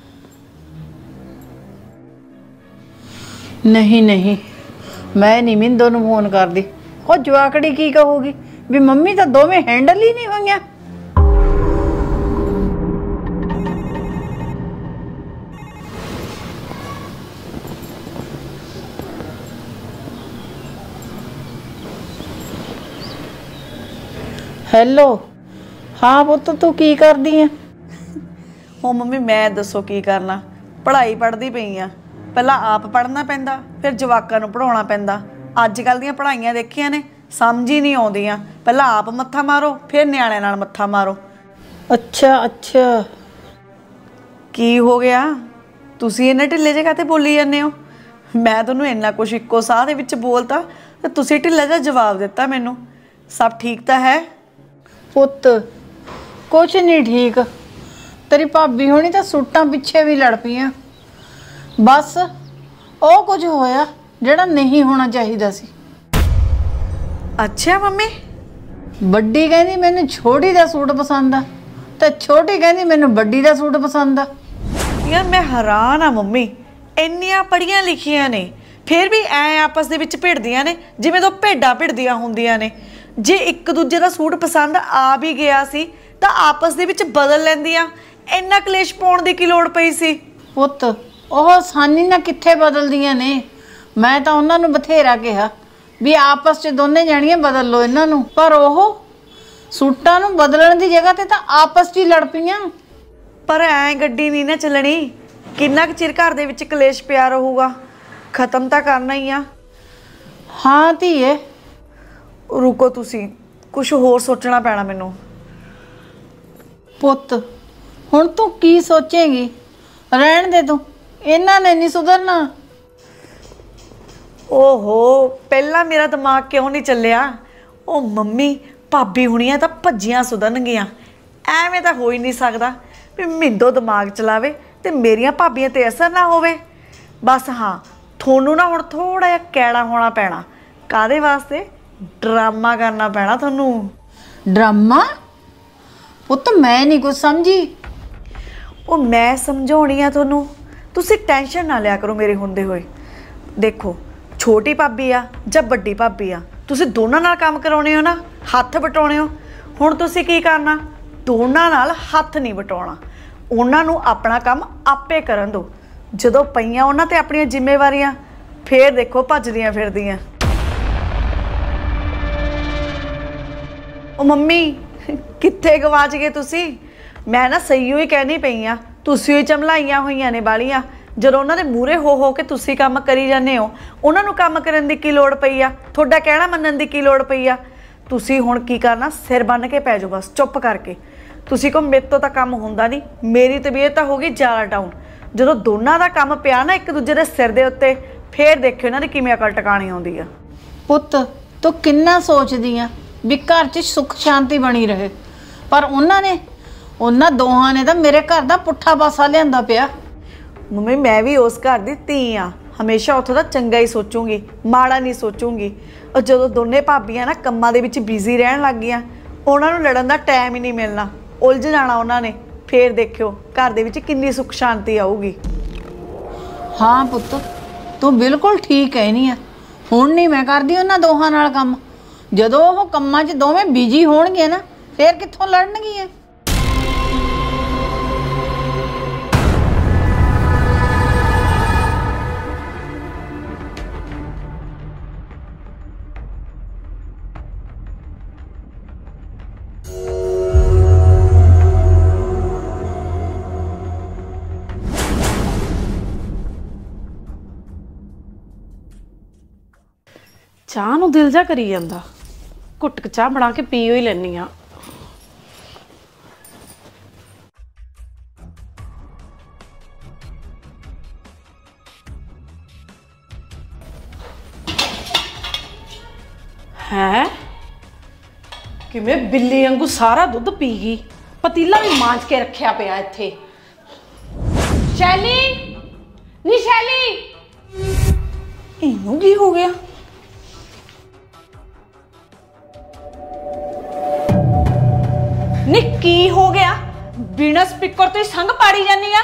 ਨਹੀਂ ਨਹੀਂ, ਮੈਂ ਨਹੀਂ ਮਿੰਦੋ ਨੂੰ ਫੋਨ ਕਰਦੀ। ਉਹ ਜਵਾਕੜੀ ਕੀ ਕਹੂਗੀ ਵੀ ਮੰਮੀ ਤਾਂ ਦੋਵੇਂ ਹੈਂਡਲ ਹੀ ਨਹੀਂ ਹੋਈਆਂ। ਹੈਲੋ, ਹਾਂ ਪੁੱਤ, ਤੂੰ ਕੀ ਕਰਦੀ ਆ? ਉਹ ਮੰਮੀ ਮੈਂ ਦੱਸੋ ਕੀ ਕਰਨਾ, ਪੜ੍ਹਾਈ ਪੜ੍ਹਦੀ ਪਈ ਆ। ਪਹਿਲਾਂ ਆਪ ਪੜ੍ਹਨਾ ਪੈਂਦਾ, ਫਿਰ ਜਵਾਕਾਂ ਨੂੰ ਪੜ੍ਹਾਉਣਾ ਪੈਂਦਾ। ਅੱਜ ਕੱਲ੍ਹ ਦੀਆਂ ਪੜ੍ਹਾਈਆਂ ਦੇਖੀਆਂ ਨੇ, ਸਮਝ ਹੀ ਨਹੀਂ ਆਉਂਦੀਆਂ। ਪਹਿਲਾਂ ਆਪ ਮੱਥਾ ਮਾਰੋ, ਫਿਰ ਨਿਆਣਿਆਂ ਨਾਲ ਮੱਥਾ ਮਾਰੋ। ਅੱਛਾ ਅੱਛਾ, ਕੀ ਹੋ ਗਿਆ? ਤੁਸੀਂ ਇੰਨੇ ਢਿੱਲੇ ਜਿਹੇ ਕਾਹਤੇ ਬੋਲੀ ਜਾਂਦੇ ਹੋ? ਮੈਂ ਤੁਹਾਨੂੰ ਇੰਨਾ ਕੁਛ ਇੱਕੋ ਸਾਹ ਦੇ ਵਿੱਚ ਬੋਲਤਾ ਤੇ ਤੁਸੀਂ ਢਿੱਲਾ ਜਿਹਾ ਜਵਾਬ ਦਿੱਤਾ ਮੈਨੂੰ। ਸਭ ਠੀਕ ਤਾਂ ਹੈ? ਪੁੱਤ ਕੁਛ ਨਹੀਂ ਠੀਕ। ਤੇਰੀ ਭਾਬੀ ਹੋਣੀ ਤਾਂ ਸੂਟਾਂ ਪਿੱਛੇ ਵੀ ਲੜ ਪਈਆਂ। ਬਸ ਉਹ ਕੁਝ ਹੋਇਆ ਜਿਹੜਾ ਨਹੀਂ ਹੋਣਾ ਚਾਹੀਦਾ ਸੀ। ਅੱਛਾ ਮੰਮੀ, ਵੱਡੀ ਕਹਿੰਦੀ ਮੈਨੂੰ ਛੋਟੀ ਦਾ ਸੂਟ ਪਸੰਦ ਆ ਤੇ ਛੋਟੀ ਕਹਿੰਦੀ ਮੈਨੂੰ ਵੱਡੀ ਦਾ ਸੂਟ ਪਸੰਦ ਆ। ਯਾਰ ਮੈਂ ਹੈਰਾਨ ਆ ਮੰਮੀ, ਇੰਨੀਆਂ ਪੜ੍ਹੀਆਂ ਲਿਖੀਆਂ ਨੇ ਫਿਰ ਵੀ ਐ ਆਪਸ ਦੇ ਵਿੱਚ ਭਿੜਦੀਆਂ ਨੇ ਜਿਵੇਂ ਦੋ ਭੇਡਾਂ ਭਿੜਦੀਆਂ ਹੁੰਦੀਆਂ ਨੇ। ਜੇ ਇੱਕ ਦੂਜੇ ਦਾ ਸੂਟ ਪਸੰਦ ਆ ਵੀ ਗਿਆ ਸੀ ਤਾਂ ਆਪਸ ਦੇ ਵਿੱਚ ਬਦਲ ਲੈਂਦੀਆਂ। ਇੰਨਾ ਕਲੇਸ਼ ਪਾਉਣ ਦੀ ਕੀ ਲੋੜ ਪਈ ਸੀ? ਪੁੱਤ ਉਹ ਆਸਾਨੀ ਨਾਲ ਕਿੱਥੇ ਬਦਲਦੀਆਂ ਨੇ। ਮੈਂ ਤਾਂ ਉਹਨਾਂ ਨੂੰ ਬਥੇਰਾ ਕਿਹਾ ਵੀ ਆਪਸ 'ਚ ਦੋਨੇ ਜਾਣੀਆਂ ਬਦਲ ਲਓ ਇਹਨਾਂ ਨੂੰ, ਪਰ ਉਹ ਸੂਟਾਂ ਨੂੰ ਬਦਲਣ ਦੀ ਜਗ੍ਹਾ ਤੇ ਤਾਂ ਆਪਸ 'ਚ ਹੀ ਲੜ ਪਈਆਂ। ਪਰ ਐ ਗੱਡੀ ਨਹੀਂ ਨਾ ਚੱਲਣੀ। ਕਿੰਨਾ ਕੁ ਚਿਰ ਘਰ ਦੇ ਵਿੱਚ ਕਲੇਸ਼ ਪਿਆ ਰਹੂਗਾ? ਖਤਮ ਤਾਂ ਕਰਨਾ ਹੀ ਆ। ਹਾਂ ਧੀਏ, ਰੁਕੋ, ਤੁਸੀਂ ਕੁਝ ਹੋਰ ਸੋਚਣਾ ਪੈਣਾ ਮੈਨੂੰ। ਪੁੱਤ ਹੁਣ ਤੂੰ ਕੀ ਸੋਚੇਂਗੀ? ਰਹਿਣ ਦੇ ਤੂੰ, ਇਹਨਾਂ ਨੇ ਨਹੀਂ ਸੁਧਰਨਾ। ਓਹੋ, ਪਹਿਲਾਂ ਮੇਰਾ ਦਿਮਾਗ ਕਿਉਂ ਨਹੀਂ ਚੱਲਿਆ? ਉਹ ਮੰਮੀ ਭਾਬੀ ਹੁਣੀਆਂ ਤਾਂ ਭੱਜੀਆਂ ਸੁਧਰਨਗੀਆਂ। ਐਵੇਂ ਤਾਂ ਹੋ ਹੀ ਨਹੀਂ ਸਕਦਾ ਵੀ ਮਿੰਦੋ ਦਿਮਾਗ ਚਲਾਵੇ ਤੇ ਮੇਰੀਆਂ ਭਾਬੀਆਂ ਤੇ ਅਸਰ ਨਾ ਹੋਵੇ। ਬਸ ਹਾਂ, ਤੁਹਾਨੂੰ ਨਾ ਹੁਣ ਥੋੜਾ ਜਿਹਾ ਕੈੜਾ ਹੋਣਾ ਪੈਣਾ। ਕਾਹਦੇ ਵਾਸਤੇ? ਡਰਾਮਾ ਕਰਨਾ ਪੈਣਾ ਤੁਹਾਨੂੰ। ਡਰਾਮਾ? ਪੁੱਤ ਮੈਂ ਨਹੀਂ ਕੁਝ ਸਮਝੀ। ਉਹ ਮੈਂ ਸਮਝਾਉਣੀ ਆ ਤੁਹਾਨੂੰ, ਤੁਸੀਂ ਟੈਨਸ਼ਨ ਨਾ ਲਿਆ ਕਰੋ ਮੇਰੇ ਹੁੰਦੇ ਹੋਏ। ਦੇਖੋ, ਛੋਟੀ ਭਾਬੀ ਆ ਜਾਂ ਵੱਡੀ ਭਾਬੀ ਆ, ਤੁਸੀਂ ਦੋਨਾਂ ਨਾਲ ਕੰਮ ਕਰਾਉਣੇ ਹੋ ਨਾ, ਹੱਥ ਵਟਾਉਣੇ ਹੋ। ਹੁਣ ਤੁਸੀਂ ਕੀ ਕਰਨਾ? ਦੋਨਾਂ ਨਾਲ ਹੱਥ ਨਹੀਂ ਵਟਾਉਣਾ। ਉਹਨਾਂ ਨੂੰ ਆਪਣਾ ਕੰਮ ਆਪੇ ਕਰਨ ਦਿਓ। ਜਦੋਂ ਪਈਆਂ ਉਹਨਾਂ ਤੇ ਆਪਣੀਆਂ ਜ਼ਿੰਮੇਵਾਰੀਆਂ, ਫੇਰ ਦੇਖੋ ਭੱਜਦੀਆਂ ਫਿਰਦੀਆਂ। ਉਹ ਮੰਮੀ ਕਿੱਥੇ ਗਵਾਚ ਗਏ ਤੁਸੀਂ? ਮੈਂ ਨਾ ਸਹੀ ਹੀ ਕਹਿਣੀ ਪਈ ਆ, ਤੁਸੀਂ ਹੀ ਚਮਲਾਈਆਂ ਹੋਈਆਂ ਨੇ ਬਾਲੀਆਂ। ਜਦੋਂ ਉਹਨਾਂ ਦੇ ਮੂਹਰੇ ਹੋ ਕੇ ਤੁਸੀਂ ਕੰਮ ਕਰੀ ਜਾਂਦੇ ਹੋ, ਉਹਨਾਂ ਨੂੰ ਕੰਮ ਕਰਨ ਦੀ ਕੀ ਲੋੜ ਪਈ ਆ? ਤੁਹਾਡਾ ਕਹਿਣਾ ਮੰਨਣ ਦੀ ਕੀ ਲੋੜ ਪਈ ਆ? ਤੁਸੀਂ ਹੁਣ ਕੀ ਕਰਨਾ? ਸਿਰ ਬੰਨ੍ਹ ਕੇ ਪੈ ਜਾਓ, ਬਸ ਚੁੱਪ ਕਰਕੇ। ਤੁਸੀਂ ਕਹੋ ਮੇਰੇ ਤੋਂ ਤਾਂ ਕੰਮ ਹੁੰਦਾ ਨਹੀਂ, ਮੇਰੀ ਤਬੀਅਤ ਤਾਂ ਹੋ ਗਈ ਜ਼ਿਆਦਾ ਡਾਊਨ। ਜਦੋਂ ਦੋਨਾਂ ਦਾ ਕੰਮ ਪਿਆ ਨਾ ਇੱਕ ਦੂਜੇ ਦੇ ਸਿਰ ਦੇ ਉੱਤੇ, ਫੇਰ ਦੇਖਿਓ ਇਹਨਾਂ ਦੀ ਕਿਵੇਂ ਅਕਲ ਟਿਕਾਣੀ ਆਉਂਦੀ ਆ। ਪੁੱਤ ਤੂੰ ਕਿੰਨਾ ਸੋਚਦੀ ਆ ਵੀ ਘਰ 'ਚ ਸੁੱਖ ਸ਼ਾਂਤੀ ਬਣੀ ਰਹੇ, ਪਰ ਉਹਨਾਂ ਦੋਹਾਂ ਨੇ ਤਾਂ ਮੇਰੇ ਘਰ ਦਾ ਪੁੱਠਾ ਪਾਸਾ ਲਿਆਂਦਾ ਪਿਆ। ਮੰਮੀ ਮੈਂ ਵੀ ਉਸ ਘਰ ਦੀ ਧੀ ਆ, ਹਮੇਸ਼ਾ ਉੱਥੋਂ ਦਾ ਚੰਗਾ ਹੀ ਸੋਚੂੰਗੀ, ਮਾੜਾ ਨਹੀਂ ਸੋਚੂੰਗੀ। ਔਰ ਜਦੋਂ ਦੋਨੇ ਭਾਬੀਆਂ ਨਾ ਕੰਮਾਂ ਦੇ ਵਿੱਚ ਬਿਜ਼ੀ ਰਹਿਣ ਲੱਗ ਗਈਆਂ, ਉਹਨਾਂ ਨੂੰ ਲੜਨ ਦਾ ਟਾਈਮ ਹੀ ਨਹੀਂ ਮਿਲਣਾ, ਉਲਝ ਜਾਣਾ ਉਹਨਾਂ ਨੇ। ਫੇਰ ਦੇਖਿਓ ਘਰ ਦੇ ਵਿੱਚ ਕਿੰਨੀ ਸੁੱਖ ਸ਼ਾਂਤੀ ਆਊਗੀ। ਹਾਂ ਪੁੱਤ ਤੂੰ ਬਿਲਕੁਲ ਠੀਕ ਕਹਿਨੀ ਆ। ਹੁਣ ਨਹੀਂ ਮੈਂ ਕਰਦੀ ਉਹਨਾਂ ਦੋਹਾਂ ਨਾਲ ਕੰਮ। ਜਦੋਂ ਉਹ ਕੰਮਾਂ 'ਚ ਦੋਵੇਂ ਬਿਜੀ ਹੋਣਗੇ ਨਾ, ਫੇਰ ਕਿੱਥੋਂ ਲੜਨਗੀਆਂ। ਚਾਹ ਨੂੰ ਦਿਲ ਜਾ ਕਰੀ ਜਾਂਦਾ, ਘੁੱਟ ਕੇ ਚਾਹ ਬਣਾ ਕੇ ਪੀਓ ਹੀ ਲੈਣੀ ਆ। ਹੈ ਕਿਵੇਂ ਬਿੱਲੀ ਵਾਂਗੂ ਸਾਰਾ ਦੁੱਧ ਪੀ ਗਈ। ਪਤੀਲਾ ਵੀ ਮਾਂਜ ਕੇ ਰੱਖਿਆ ਪਿਆ ਇੱਥੇ। ਸ਼ੈਲੀ ਨੀ ਸ਼ੈਲੀ, ਇਹਨੂੰ ਕੀ ਹੋ ਗਿਆ? ਨੀ ਕੀ ਹੋ ਗਿਆ? ਬਿਨਾਂ ਸਪੀਕਰ ਤੋਂ ਹੀ ਸੰਗ ਪਾੜੀ ਜਾਨੀ ਆ।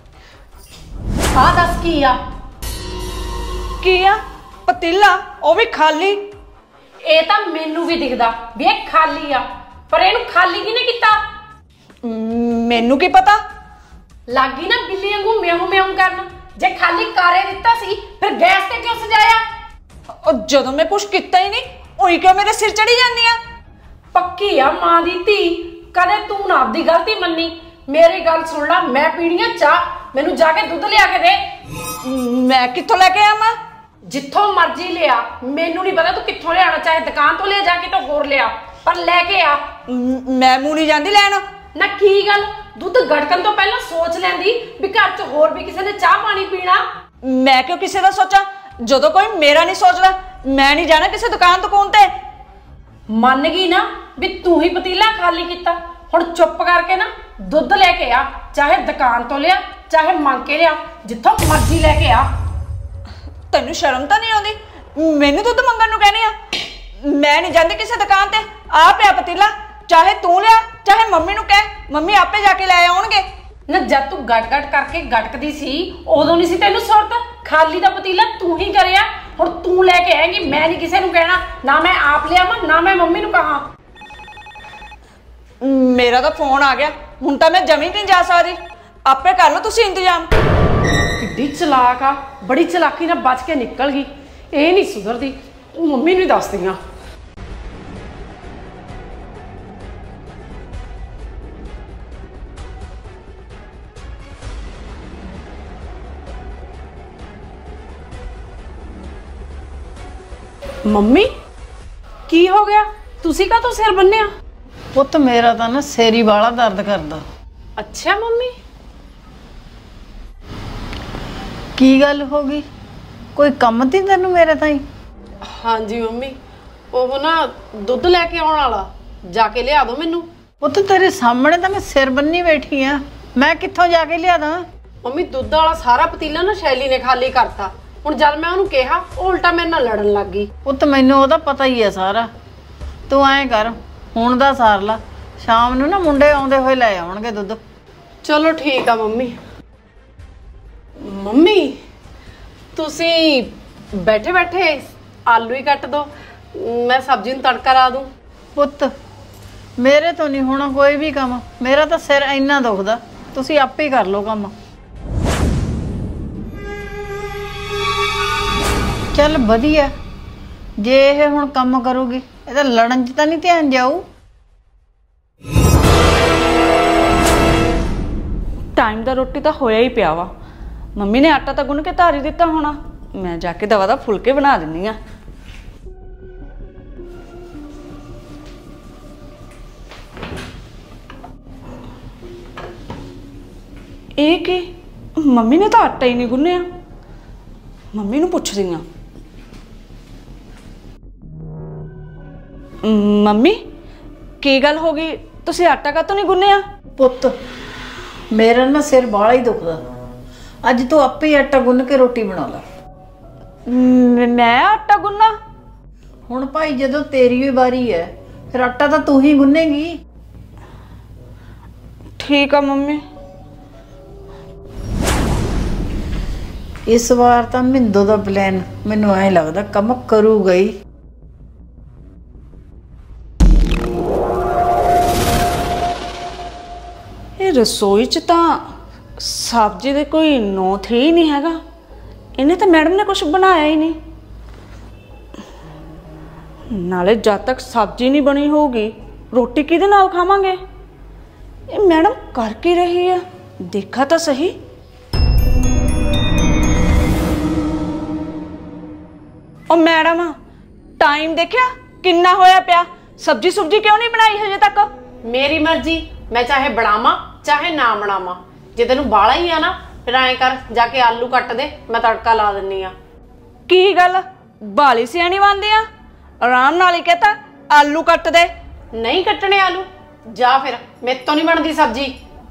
ਆ ਦੱਸ ਕੀ ਆ? ਕੀ ਆ? ਪਤੀਲਾ, ਉਹ ਵੀ ਖਾਲੀ। ਇਹ ਤਾਂ ਮੈਨੂੰ ਵੀ ਦਿਖਦਾ ਵੀ ਇਹ ਖਾਲੀ ਆ, ਪਰ ਇਹਨੂੰ ਖਾਲੀ ਕਿਹਨੇ ਕੀਤਾ? ਮੈਨੂੰ ਕੀ ਪਤਾ? ਲੱਗੀ ਨਾ ਬਿੱਲੀ ਵਾਂਗੂ ਮਿਆਉਂ ਮਿਆਉਂ ਕਰਨ। ਜੇ ਖਾਲੀ ਕਾਰੇ ਦਿੱਤਾ ਸੀ ਫਿਰ ਗੈਸ ਤੇ ਕਿਉਂ ਸਜਾਇਆ? ਉਹ ਜਦੋਂ ਮੈਂ ਕੁਛ ਕੀਤਾ ਹੀ ਨਹੀਂ, ਉਹੀ ਕਿਉਂ ਮੇਰੇ ਸਿਰ ਚੜੀ ਜਾਂਦੀ ਆ? ਪੱਕੀ ਆ ਮਾਂ ਦੀ ਧੀ, ਕਦੇ ਤੂੰ ਨਾ ਆਪਦੀ ਗਲਤੀ ਮੰਨੀ। ਮੇਰੀ ਗੱਲ ਸੁਣ ਲੈ, ਮੈਂ ਪੀਣੀ ਆ ਚਾਹ, ਮੈਨੂੰ ਜਾ ਕੇ ਦੁੱਧ ਲਿਆ ਕੇ ਦੇ। ਮੈਂ ਕਿੱਥੋਂ ਲੈ ਕੇ ਆਵਾਂ? ਜਿੱਥੋਂ ਮਰਜ਼ੀ ਲਿਆ, ਮੈਨੂੰ ਨਹੀਂ ਪਤਾ ਤੂੰ ਕਿੱਥੋਂ ਲਿਆਣਾ, ਚਾਹੇ ਦੁਕਾਨ ਤੋਂ ਲਿਆ ਜਾ ਕੇ ਤਾਂ ਹੋਰ ਲਿਆ, ਪਰ ਲੈ ਕੇ ਆ। ਮੈਂ ਮੂੰਹ ਨਹੀਂ ਜਾਂਦੀ ਲੈਣ। ਨਾ ਕੀ ਗੱਲ, ਦੁੱਧ ਗੜਕਣ ਤੋਂ ਪਹਿਲਾਂ ਸੋਚ ਲੈਂਦੀ ਵੀ ਘਰ 'ਚ ਹੋਰ ਵੀ ਕਿਸੇ ਨੇ ਚਾਹ ਪਾਣੀ ਪੀਣਾ। ਮੈਂ ਕਿਉਂ ਕਿਸੇ ਦਾ ਸੋਚਾਂ? ਜਦੋਂ ਕੋਈ ਮੇਰਾ ਨਹੀਂ ਸੋਚਦਾ, ਮੈਂ ਨਹੀਂ ਜਾਣਾ ਕਿਸੇ ਦੁਕਾਨ ਤੇ। ਮੰਨ ਗਈ ਨਾ ਵੀ ਤੂੰ ਹੀ ਪਤੀਲਾ ਖਾਲੀ ਕੀਤਾ। ਹੁਣ ਚੁੱਪ ਕਰਕੇ ਨਾ ਦੁੱਧ ਲੈ ਕੇ ਆ, ਚਾਹੇ ਦੁਕਾਨ ਤੋਂ ਲਿਆ ਚਾਹੇ ਮੰਗ ਕੇ ਲਿਆ, ਜਿੱਥੋਂ ਮਰਜ਼ੀ ਲੈ ਕੇ ਆ। ਤੈਨੂੰ ਸ਼ਰਮ ਤਾਂ ਨਹੀਂ ਆਉਂਦੀ? ਮੈਨੂੰ ਦੁੱਧ ਮੰਗਣ ਨੂੰ ਕਹਿੰਦੀ ਆ? ਮੈਂ ਨਹੀਂ ਜਾਂਦੀ ਕਿਸੇ ਦੁਕਾਨ ਤੇ। ਆ ਪਿਆ ਪਤੀਲਾ, ਚਾਹੇ ਤੂੰ ਲਿਆ ਚਾਹੇ ਮੰਮੀ ਨੂੰ ਕਹਿ, ਮੰਮੀ ਆਪੇ ਜਾ ਕੇ ਲੈ ਆਉਣਗੇ। ਨਾ ਜਦ ਤੂੰ ਗਟ ਕਰਕੇ ਗਟਕਦੀ ਸੀ ਉਦੋਂ ਨਹੀਂ ਸੀ ਤੈਨੂੰ ਸੁਰਤ। ਖਾਲੀ ਦਾ ਪਤੀਲਾ ਤੂੰ ਹੀ ਕਰਿਆ, ਹੁਣ ਤੂੰ ਲੈ ਕੇ ਆਏਂਗੀ। ਮੈਂ ਨਹੀਂ ਕਿਸੇ ਨੂੰ ਕਹਿਣਾ, ਨਾ ਮੈਂ ਆਪ ਲਿਆਵਾਂ ਨਾ ਮੈਂ ਮੰਮੀ ਨੂੰ ਕਹਾਂ। ਮੇਰਾ ਤਾਂ ਫੋਨ ਆ ਗਿਆ, ਹੁਣ ਤਾਂ ਮੈਂ ਜਮੀ ਨਹੀਂ ਜਾ ਸਕਦੀ। ਆਪੇ ਕਰ ਲਓ ਤੁਸੀਂ ਇੰਤਜ਼ਾਮ। किड्डी चलाक आ, बड़ी चलाकी नाल बच के निकल गई। ये नहीं सुधरदी, मम्मी नूं दस दियां। मम्मी की हो गया? तुसी का तो सिर बन्निया? ਪੁੱਤ ਮੇਰਾ ਤਾਂ ਨਾ ਸਿਰ ਹੀ ਵਾਲਾ ਦਰਦ ਕਰਦਾ। अच्छा मम्मी, ਕੀ ਗੱਲ ਹੋ ਗਈ? ਕੋਈ ਕੰਮ ਤੀ ਤੈਨੂੰ ਮੇਰੇ ਤਾਈਂ? हाँ जी मम्मी, ਉਹ ਨਾ ਦੁੱਧ ਲੈ ਕੇ ਆਉਣ ਵਾਲਾ, ਜਾ ਕੇ ਲਿਆ ਦੋ ਮੈਨੂੰ। ਪੁੱਤ ਤੇਰੇ ਸਾਹਮਣੇ ਤਾਂ ਮੈਂ ਸਿਰ ਬੰਨੀ ਬੈਠੀ ਆ, ਮੈਂ ਕਿੱਥੋਂ ਜਾ ਕੇ ਲਿਆ ਦਾਂ? ਮੰਮੀ ਦੁੱਧ ਵਾਲਾ ਸਾਰਾ ਪਤੀਲਾ ਨਾ ਸ਼ੈਲੀ ਨੇ ਖਾਲੀ ਕਰਤਾ। ਹੁਣ ਜਦ ਮੈਂ ਉਹਨੂੰ ਕਿਹਾ, ਉਹ ਉਲਟਾ ਮੇਰੇ ਨਾਲ ਲੜਨ ਲੱਗ ਗਈ। ਪੁੱਤ ਮੈਨੂੰ ਉਹਦਾ ਪਤਾ ਹੀ ਆ ਸਾਰਾ। ਤੂੰ ਐਂ ਕਰ, ਹੁਣ ਦਾ ਸਾਰ ਲਾ, ਸ਼ਾਮ ਨੂੰ ਨਾ ਮੁੰਡੇ ਆਉਂਦੇ ਹੋਏ ਲੈ ਆਉਣਗੇ ਦੁੱਧ। ਚਲੋ ਠੀਕ ਆ ਮੰਮੀ। ਮੰਮੀ ਤੁਸੀਂ ਬੈਠੇ ਬੈਠੇ ਆਲੂ ਹੀ ਕੱਟ ਦੋ, ਮੈਂ ਸਬਜ਼ੀ ਨੂੰ ਤੜਕਾ ਲਾ ਦੂੰ। ਪੁੱਤ ਮੇਰੇ ਤੋਂ ਨਹੀਂ ਹੋਣਾ ਕੋਈ ਵੀ ਕੰਮ, ਮੇਰਾ ਤਾਂ ਸਿਰ ਇੰਨਾ ਦੁਖਦਾ, ਤੁਸੀਂ ਆਪੇ ਹੀ ਕਰ ਲਓ ਕੰਮ। ਚੱਲ ਵਧੀਆ, ਜੇ ਇਹ ਹੁਣ ਕੰਮ ਕਰੂਗੀ ਇਹਦਾ ਲੜਨ 'ਚ ਤਾਂ ਨਹੀਂ ਧਿਆਨ ਜਾਊ। ਟਾਈਮ ਦਾ ਰੋਟੀ ਤਾਂ ਹੋਇਆ ਹੀ ਪਿਆ ਵਾ। ਮੰਮੀ ਨੇ ਆਟਾ ਤਾਂ ਗੁੰਨ ਕੇ ਧਾਰ ਹੀ ਦਿੱਤਾ ਹੋਣਾ, ਮੈਂ ਜਾ ਕੇ ਦਵਾ ਦਾ ਫੁਲਕੇ ਬਣਾ ਦਿੰਨੀ ਆ। ਇਹ ਕੀ, ਮੰਮੀ ਨੇ ਤਾਂ ਆਟਾ ਹੀ ਨਹੀਂ ਗੁੰਨਿਆ। ਮੰਮੀ ਨੂੰ ਪੁੱਛਦੀ ਆ, ਮੰਮੀ ਕੀ ਗੱਲ ਹੋ ਗਈ, ਤੁਸੀਂ ਆਟਾ ਕਾਹਤੋਂ ਨਹੀਂ ਗੁੰਨਿਆ? ਪੁੱਤ ਮੇਰਾ ਨਾ ਸਿਰ ਬਾਹਲਾ ਹੀ ਦੁਖਦਾ, ਅੱਜ ਤੂੰ ਆਪੇ ਹੀ ਆਟਾ ਗੁੰਨ ਕੇ ਰੋਟੀ ਬਣਾ ਲੈ। ਮੈਂ ਆਟਾ ਗੁੰਨਾ? ਹੁਣ ਭਾਈ ਜਦੋਂ ਤੇਰੀ ਵੀ ਵਾਰੀ ਹੈ, ਫਿਰ ਆਟਾ ਤਾਂ ਤੂੰ ਹੀ ਗੁੰਨੇਗੀ। ਠੀਕ ਆ ਮੰਮੀ। ਇਸ ਵਾਰ ਤਾਂ ਮਿੰਦੋ ਦਾ ਪਲਾਨ ਮੈਨੂੰ ਐਂ ਲੱਗਦਾ ਕੰਮ ਕਰੂਗਾ ਹੀ। ਇਹ ਰਸੋਈ 'ਚ ਤਾਂ ਸਬਜ਼ੀ ਦੇ ਕੋਈ ਨੋਥ ਹੀ ਨਹੀਂ ਹੈਗਾ। ਇਹਨੇ ਤਾਂ ਮੈਡਮ ਨੇ ਕੁਝ ਬਣਾਇਆ ਹੀ ਨਹੀਂ। ਨਾਲੇ ਜਦ ਤੱਕ ਸਬਜ਼ੀ ਨਹੀਂ ਬਣੀ ਹੋਊਗੀ ਰੋਟੀ ਕਿਹਦੇ ਨਾਲ ਖਾਵਾਂਗੇ? ਇਹ ਮੈਡਮ ਕਰ ਕੀ ਰਹੀ ਹੈ, ਦੇਖਾ ਤਾਂ ਸਹੀ। ਉਹ ਮੈਡਮ ਟਾਈਮ ਦੇਖਿਆ ਕਿੰਨਾ ਹੋਇਆ ਪਿਆ, ਸਬਜ਼ੀ ਸੁਬਜੀ ਕਿਉਂ ਨਹੀਂ ਬਣਾਈ ਹਜੇ ਤੱਕ? ਮੇਰੀ ਮਰਜ਼ੀ, ਮੈਂ ਚਾਹੇ ਬਣਾਵਾਂ ਚਾਹੇ ਨਾ ਬਣਾਵਾਂ। ਜੇ ਤੈਨੂੰ ਬਾਲਾ ਹੀ ਆ ਨਾ, ਫਿਰ ਐਂ ਕਰ, ਜਾ ਕੇ ਆਲੂ ਕੱਟ ਦੇ, ਮੈਂ ਤੜਕਾ ਲਾ ਦਿੰਨੀ ਆ। ਕੀ ਗੱਲ ਬਾਲੀ ਸਿਆਣੀ ਬਣਦੀ ਆ? ਆਰਾਮ ਨਾਲ ਹੀ ਕਹਤਾ ਆਲੂ ਕੱਟ ਦੇ। ਨਹੀਂ ਕੱਟਣੇ ਆਲੂ, ਜਾ ਫਿਰ, ਮੇਰੇ ਤੋਂ ਨਹੀਂ ਬਣਦੀ ਸਬਜ਼ੀ।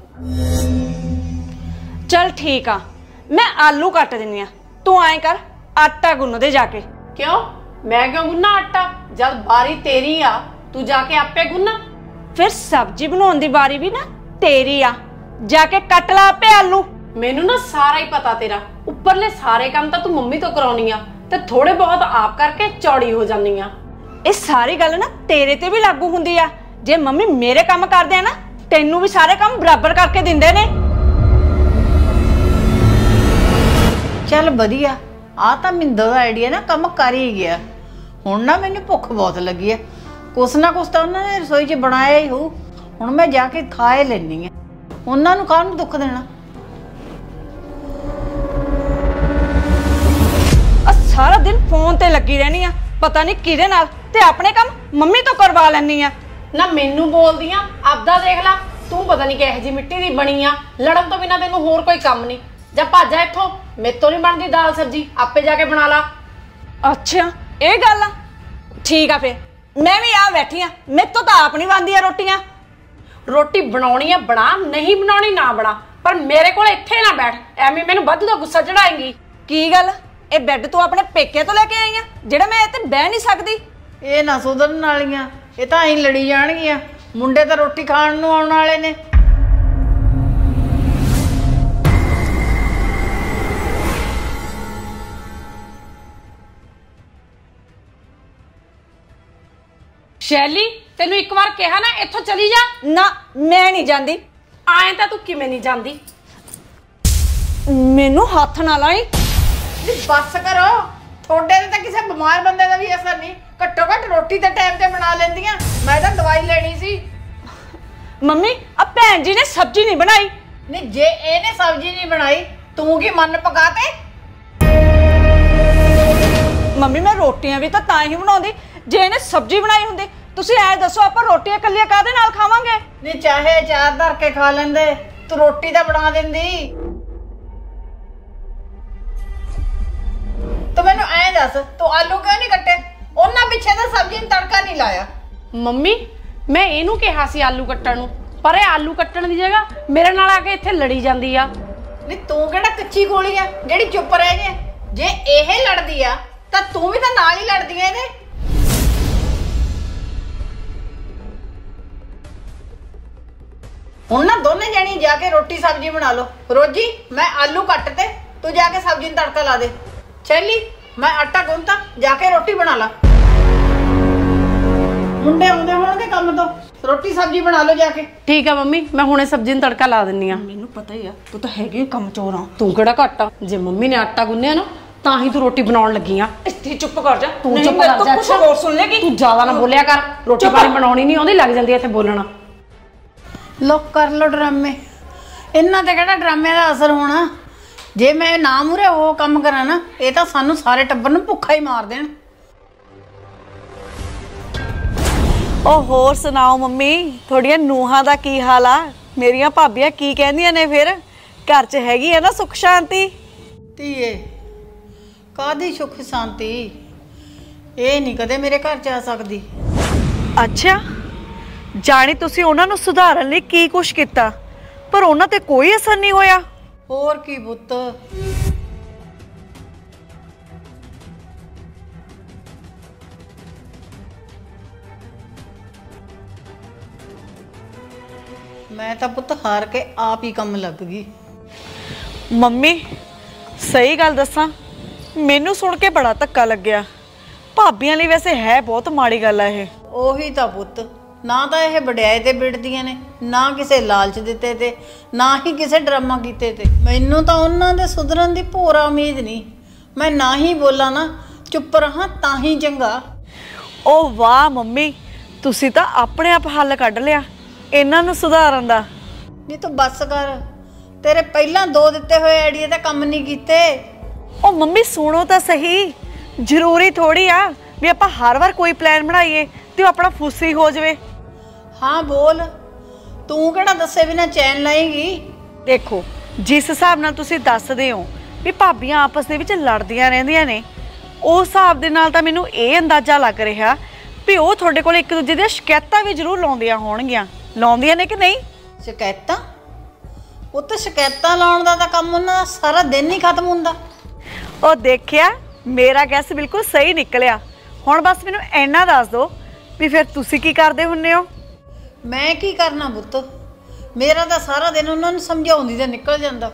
चल ठीक आ, मैं आलू कट दिनी आ, तू आए कर आटा गुन्न दे जाके। क्यों मैं क्यों गुन्ना आटा, जब बारी तेरी आ तू जाके आपे गुन्ना। फिर सब्जी बनाने दी बारी भी ना तेरी आ, जाके कट ला आपे आलू। मैनू ना सारा ही पता तेरा, उपरले सारे काम तो तू मम्मी तो कराउनी आ ते थोड़े बहुत आप करके चौड़ी हो जानी आ। इस सारी गल ना तेरे ते भी लागू हुंदी आ, जे मम्मी मेरे काम करदे आ ना तेनू भी सारे काम बराबर करके दिंदे ने। चल वधिया, आ तां मिंदो दा आइडिया ना काम कर ही गया। हुण ना मैनू भुख बहुत लगी है, कुछ ना कुछ तो उन्होंने रसोई च बनाया ही हो, हुण मैं जाके खा ही लैनी है, उन्हां नूं काहनूं दुख देना। सारा दिन फोन ते लगी रहनी आ, पता नहीं किहदे नाल, ते अपने काम मम्मी तो करवा लैनी आ। ना मैनू बोलदी आ, आपदा देख ला, तू पता नहीं किहो जी मिट्टी दी बनी आ, लड़न तो बिना तैनूं होर कोई काम नहीं। जा भज जा इत्थों, मेरे तो नहीं बनदी दाल सब्जी, आपे जाके बना ला। अच्छा ये गल आ, ठीक आ, फिर मैं भी आ बैठी आ, मेरे तो आप नहीं बनदी रोटियां। रोटी बनाउणी है बना, नहीं बनाउणी ना बना, पर मेरे कोल इत्थे ना बैठ, एवें मैनूं वाधू दा गुस्सा चढ़ाएंगी। की गल ए बैड तू अपने पेके तो लेके आई आ जेड़ा मैं इत्थे बह नहीं सकदी? ये ना सुधरन वालियां, ये तां ही लड़ी जाणगियां, मुंडे तां रोटी खाण नूं आउण वाले ने। शैली तेनू एक बार कहा ना इत्थों चली जा। ना मैं नहीं जांदी। आए तां तू किवें नहीं जांदी? ਮੈਨੂੰ ਹੱਥ ਨਾ ਲਾਈ। ਨੀ ਬਸ ਕਰੋ, ਤੁਹਾਡੇ ਤੇ ਤਾਂ ਕਿਸੇ ਬਿਮਾਰ ਬੰਦੇ ਦਾ ਵੀ ਅਸਰ ਨਹੀਂ। ਘੱਟੋ ਘੱਟ ਰੋਟੀ ਤੇ ਟਾਈਮ ਤੇ ਬਣਾ ਲੈਂਦੀਆਂ। ਮੈਂ ਤਾਂ ਦਵਾਈ ਲੈਣੀ ਸੀ। ਮੰਮੀ ਆ ਭੈਣ ਜੀ ਨੇ ਸਬਜ਼ੀ ਨਹੀਂ ਬਣਾਈ। ਨਹੀਂ ਜੇ ਇਹਨੇ ਸਬਜ਼ੀ ਨਹੀਂ ਬਣਾਈ ਤੂੰ ਕੀ ਮਨ ਪਕਾ ਤੇ? ਮੰਮੀ ਮੈਂ ਰੋਟੀਆਂ ਵੀ ਤਾਂ ਹੀ ਬਣਾਉਂਦੀ ਜੇ ਇਹਨੇ ਸਬਜ਼ੀ ਬਣਾਈ ਹੁੰਦੀ। ਤੁਸੀਂ ਐ ਦੱਸੋ ਆਪਾਂ ਰੋਟੀਆਂ ਇਕੱਲੀਆਂ ਕਾਹਦੇ ਨਾਲ ਖਾਵਾਂਗੇ? ਨਹੀਂ ਚਾਹੇ ਚਾਰ ਧਰ ਕੇ ਖਾ ਲੈਂਦੇ, ਤੂੰ ਰੋਟੀ ਤਾਂ ਬਣਾ ਦਿੰਦੀ। ਤੂੰ ਮੈਨੂੰ ਐਂ ਦੱਸ, ਤੂੰ ਆਲੂ ਕਿਉਂ ਨਹੀਂ ਕੱਟੇ? ਉਹਨਾਂ ਪਿੱਛੇ ਤਾਂ ਸਬਜ਼ੀ ਨੂੰ ਤੜਕਾ ਨਹੀਂ ਲਾਇਆ। ਮੰਮੀ ਮੈਂ ਇਹਨੂੰ ਕਿਹਾ ਸੀ ਆਲੂ ਕੱਟਣ ਨੂੰ, ਪਰ ਇਹ ਆਲੂ ਕੱਟਣ ਦੀ ਜਗ੍ਹਾ ਮੇਰੇ ਨਾਲ ਆ ਕੇ ਇੱਥੇ ਲੜੀ ਜਾਂਦੀ ਆ। ਨਹੀਂ ਤੂੰ ਕਿਹੜਾ ਕੱਚੀ ਗੋਲੀ ਆ ਜਿਹੜੀ ਚੁੱਪ ਰਹਿ ਜੇ? ਜੇ ਇਹ ਲੜਦੀ ਆ ਤਾਂ ਤੂੰ ਵੀ ਤਾਂ ਨਾਲ ਹੀ ਲੜਦੀ ਐ ਇਹਦੇ। ਹੁਣ ਨਾ ਦੋਨੇ ਜਣੀ ਜਾ ਕੇ ਰੋਟੀ ਸਬਜ਼ੀ ਬਣਾ ਲਓ। ਰੋਜੀ ਮੈਂ ਆਲੂ ਕੱਟ ਤੇ, ਤੂੰ ਜਾ ਕੇ ਸਬਜ਼ੀ ਨੂੰ ਤੜਕਾ ਲਾ ਦੇ। ਚੱਲੀ ਮੈਂ ਆਟਾ ਗੁੰਨਤਾ, ਜਾ ਕੇ ਰੋਟੀ ਬਣਾ ਲਾ। ਮੁੰਡੇ ਆਉਂਦੇ ਹੋਣਗੇ ਕੰਮ ਤੋਂ, ਰੋਟੀ ਸਬਜ਼ੀ ਬਣਾ ਲਓ ਜਾ ਕੇ। ਠੀਕ ਆ ਮੰਮੀ, ਮੈਂ ਹੁਣੇ ਸਬਜ਼ੀ ਨੂੰ ਤੜਕਾ ਲਾ ਦਿੰਨੀ ਆ। ਮੈਨੂੰ ਪਤਾ ਹੀ ਆ ਤੂੰ ਤਾਂ ਹੈਗੀ ਕੰਮ ਚੋਰ ਆ। ਤੂੰ ਕਿਹੜਾ ਘੱਟ ਆ? ਜੇ ਮੰਮੀ ਨੇ ਆਟਾ ਗੁੰਨਿਆ ਨਾ ਤਾਂ ਹੀ ਤੂੰ ਰੋਟੀ ਬਣਾਉਣ ਲੱਗੀ ਆ। ਇੱਥੇ ਚੁੱਪ ਕਰ ਜਾ। ਤੂੰ ਚੁੱਪ ਕਰ ਜਾ। ਕੁਝ ਹੋਰ ਸੁਣ ਲੇਗੀ। ਤੂੰ ਜ਼ਿਆਦਾ ਨਾ ਬੋਲਿਆ ਕਰ। ਰੋਟੀ ਪਾਣੀ ਬਣਾਉਣੀ ਨਹੀਂ ਆਉਂਦੀ, ਲੱਗ ਜਾਂਦੀ ਐ ਇੱਥੇ ਬੋਲਣਾ। ਲੋਕ ਕਰ ਲੋ ਡਰਾਮੇ। ਇਹਨਾਂ ਤੇ ਕਿਹੜਾ ਡਰਾਮੇ ਦਾ ਅਸਰ ਹੋਣਾ? ਜੇ ਮੈਂ ਨਾ ਮੂਰੇ ਉਹ ਕੰਮ ਕਰਾਂ ਨਾ, ਇਹ ਤਾਂ ਸਾਨੂੰ ਸਾਰੇ ਟੱਬਰ ਨੂੰ ਭੁੱਖਾ ਹੀ ਮਾਰ ਦੇਣ। ਉਹ ਹੋਰ ਸੁਣਾਓ ਮੰਮੀ, ਤੁਹਾਡੀਆਂ ਨੂੰਹਾਂ ਦਾ ਕੀ ਹਾਲ ਆ? ਮੇਰੀਆਂ ਭਾਬੀਆਂ ਕੀ ਕਹਿੰਦੀਆਂ ਨੇ ਫਿਰ? ਘਰ 'ਚ ਹੈਗੀ ਆ ਨਾ ਸੁੱਖ ਸ਼ਾਂਤੀ? ਧੀਏ ਕਾਦੀ ਸੁੱਖ ਸ਼ਾਂਤੀ? ਇਹ ਨਹੀਂ ਕਦੇ ਮੇਰੇ ਘਰ 'ਚ ਆ ਸਕਦੀ। ਅੱਛਾ, ਜਾਣੀ ਤੁਸੀਂ ਉਹਨਾਂ ਨੂੰ ਸੁਧਾਰਨ ਲਈ ਕੀ ਕੁਛ ਕੀਤਾ, ਪਰ ਉਹਨਾਂ ਤੇ ਕੋਈ ਅਸਰ ਨਹੀਂ ਹੋਇਆ? ਹੋਰ ਕੀ ਪੁੱਤ, ਮੈਂ ਤਾਂ ਪੁੱਤ ਹਾਰ ਕੇ ਆਪ ਹੀ ਕੰਮ ਲੱਗ ਗਈ। ਮੰਮੀ ਸਹੀ ਗੱਲ ਦੱਸਾਂ, ਮੈਨੂੰ ਸੁਣ ਕੇ ਬੜਾ ਧੱਕਾ ਲੱਗਿਆ। ਭਾਬੀਆਂ ਲਈ ਵੈਸੇ ਹੈ ਬਹੁਤ ਮਾੜੀ ਗੱਲ ਆ ਇਹ। ਉਹੀ ਤਾਂ ਪੁੱਤ, ਨਾ ਤਾਂ ਇਹ ਵਡਿਆਏ ਤੇ ਬਿੜਦੀਆਂ ਨੇ, ਨਾ ਕਿਸੇ ਲਾਲਚ ਦਿੱਤੇ ਤੇ, ਨਾ ਹੀ ਕਿਸੇ ਡਰਾਮਾ ਕੀਤੇ ਤੇ। ਮੈਨੂੰ ਤਾਂ ਉਹਨਾਂ ਦੇ ਸੁਧਰਨ ਦੀ ਭੋਰਾ ਉਮੀਦ ਨਹੀਂ। ਮੈਂ ਨਾ ਹੀ ਬੋਲਾਂ ਨਾ, ਚੁੱਪ ਰਹਾਂ ਤਾਂ ਹੀ ਚੰਗਾ। ਓ ਵਾਹ ਮੰਮੀ, ਤੁਸੀਂ ਤਾਂ ਆਪਣੇ ਆਪ ਹੱਲ ਕੱਢ ਲਿਆ ਇਹਨਾਂ ਨੂੰ ਸੁਧਾਰਨ ਦਾ। ਨਹੀਂ ਤੂੰ ਬੱਸ ਕਰ, ਤੇਰੇ ਪਹਿਲਾਂ ਦੋ ਦਿੱਤੇ ਹੋਏ ਆਈਡੀਆ ਤਾਂ ਕੰਮ ਨਹੀਂ ਕੀਤੇ। ਉਹ ਮੰਮੀ ਸੁਣੋ ਤਾਂ ਸਹੀ, ਜ਼ਰੂਰੀ ਥੋੜੀ ਆ ਵੀ ਆਪਾਂ ਹਰ ਵਾਰ ਕੋਈ ਪਲਾਨ ਬਣਾਈਏ ਤੇ ਉਹ ਆਪਣਾ ਫੁੱਸੀ ਹੋ ਜਾਵੇ। ਹਾਂ ਬੋਲ, ਤੂੰ ਕਿਹੜਾ ਦੱਸੇ ਬਿਨਾ ਚੈਨ ਲਾਏਗੀ? ਦੇਖੋ ਜਿਸ ਹਿਸਾਬ ਨਾਲ ਤੁਸੀਂ ਦੱਸਦੇ ਹੋ ਵੀ ਭਾਬੀਆਂ ਆਪਸ ਦੇ ਵਿੱਚ ਲੜਦੀਆਂ ਰਹਿੰਦੀਆਂ ਨੇ, ਉਸ ਹਿਸਾਬ ਦੇ ਨਾਲ ਤਾਂ ਮੈਨੂੰ ਇਹ ਅੰਦਾਜ਼ਾ ਲੱਗ ਰਿਹਾ ਵੀ ਉਹ ਤੁਹਾਡੇ ਕੋਲ ਇੱਕ ਦੂਜੇ ਦੀਆਂ ਸ਼ਿਕਾਇਤਾਂ ਵੀ ਜ਼ਰੂਰ ਲਾਉਂਦੀਆਂ ਹੋਣਗੀਆਂ। ਲਾਉਂਦੀਆਂ ਨੇ ਕਿ ਨਹੀਂ? ਸ਼ਿਕਾਇਤਾਂ? ਉਹ ਤਾਂ ਸ਼ਿਕਾਇਤਾਂ ਲਾਉਣ ਦਾ ਤਾਂ ਕੰਮ ਉਹਨਾਂ ਦਾ ਸਾਰਾ ਦਿਨ ਨਹੀਂ ਖਤਮ ਹੁੰਦਾ। ਉਹ ਦੇਖਿਆ, ਮੇਰਾ ਗੈਸ ਬਿਲਕੁਲ ਸਹੀ ਨਿਕਲਿਆ। ਹੁਣ ਬਸ ਮੈਨੂੰ ਇੰਨਾ ਦੱਸ ਦਿਓ ਵੀ ਫਿਰ ਤੁਸੀਂ ਕੀ ਕਰਦੇ ਹੁੰਨੇ ਹੋ? ਮੈਂ ਕੀ ਕਰਨਾ ਪੁੱਤ, ਮੇਰਾ ਤਾਂ ਸਾਰਾ ਦਿਨ ਉਹਨਾਂ ਨੂੰ ਸਮਝਾਉਂਦੀ ਤੇ ਨਿਕਲ ਜਾਂਦਾ।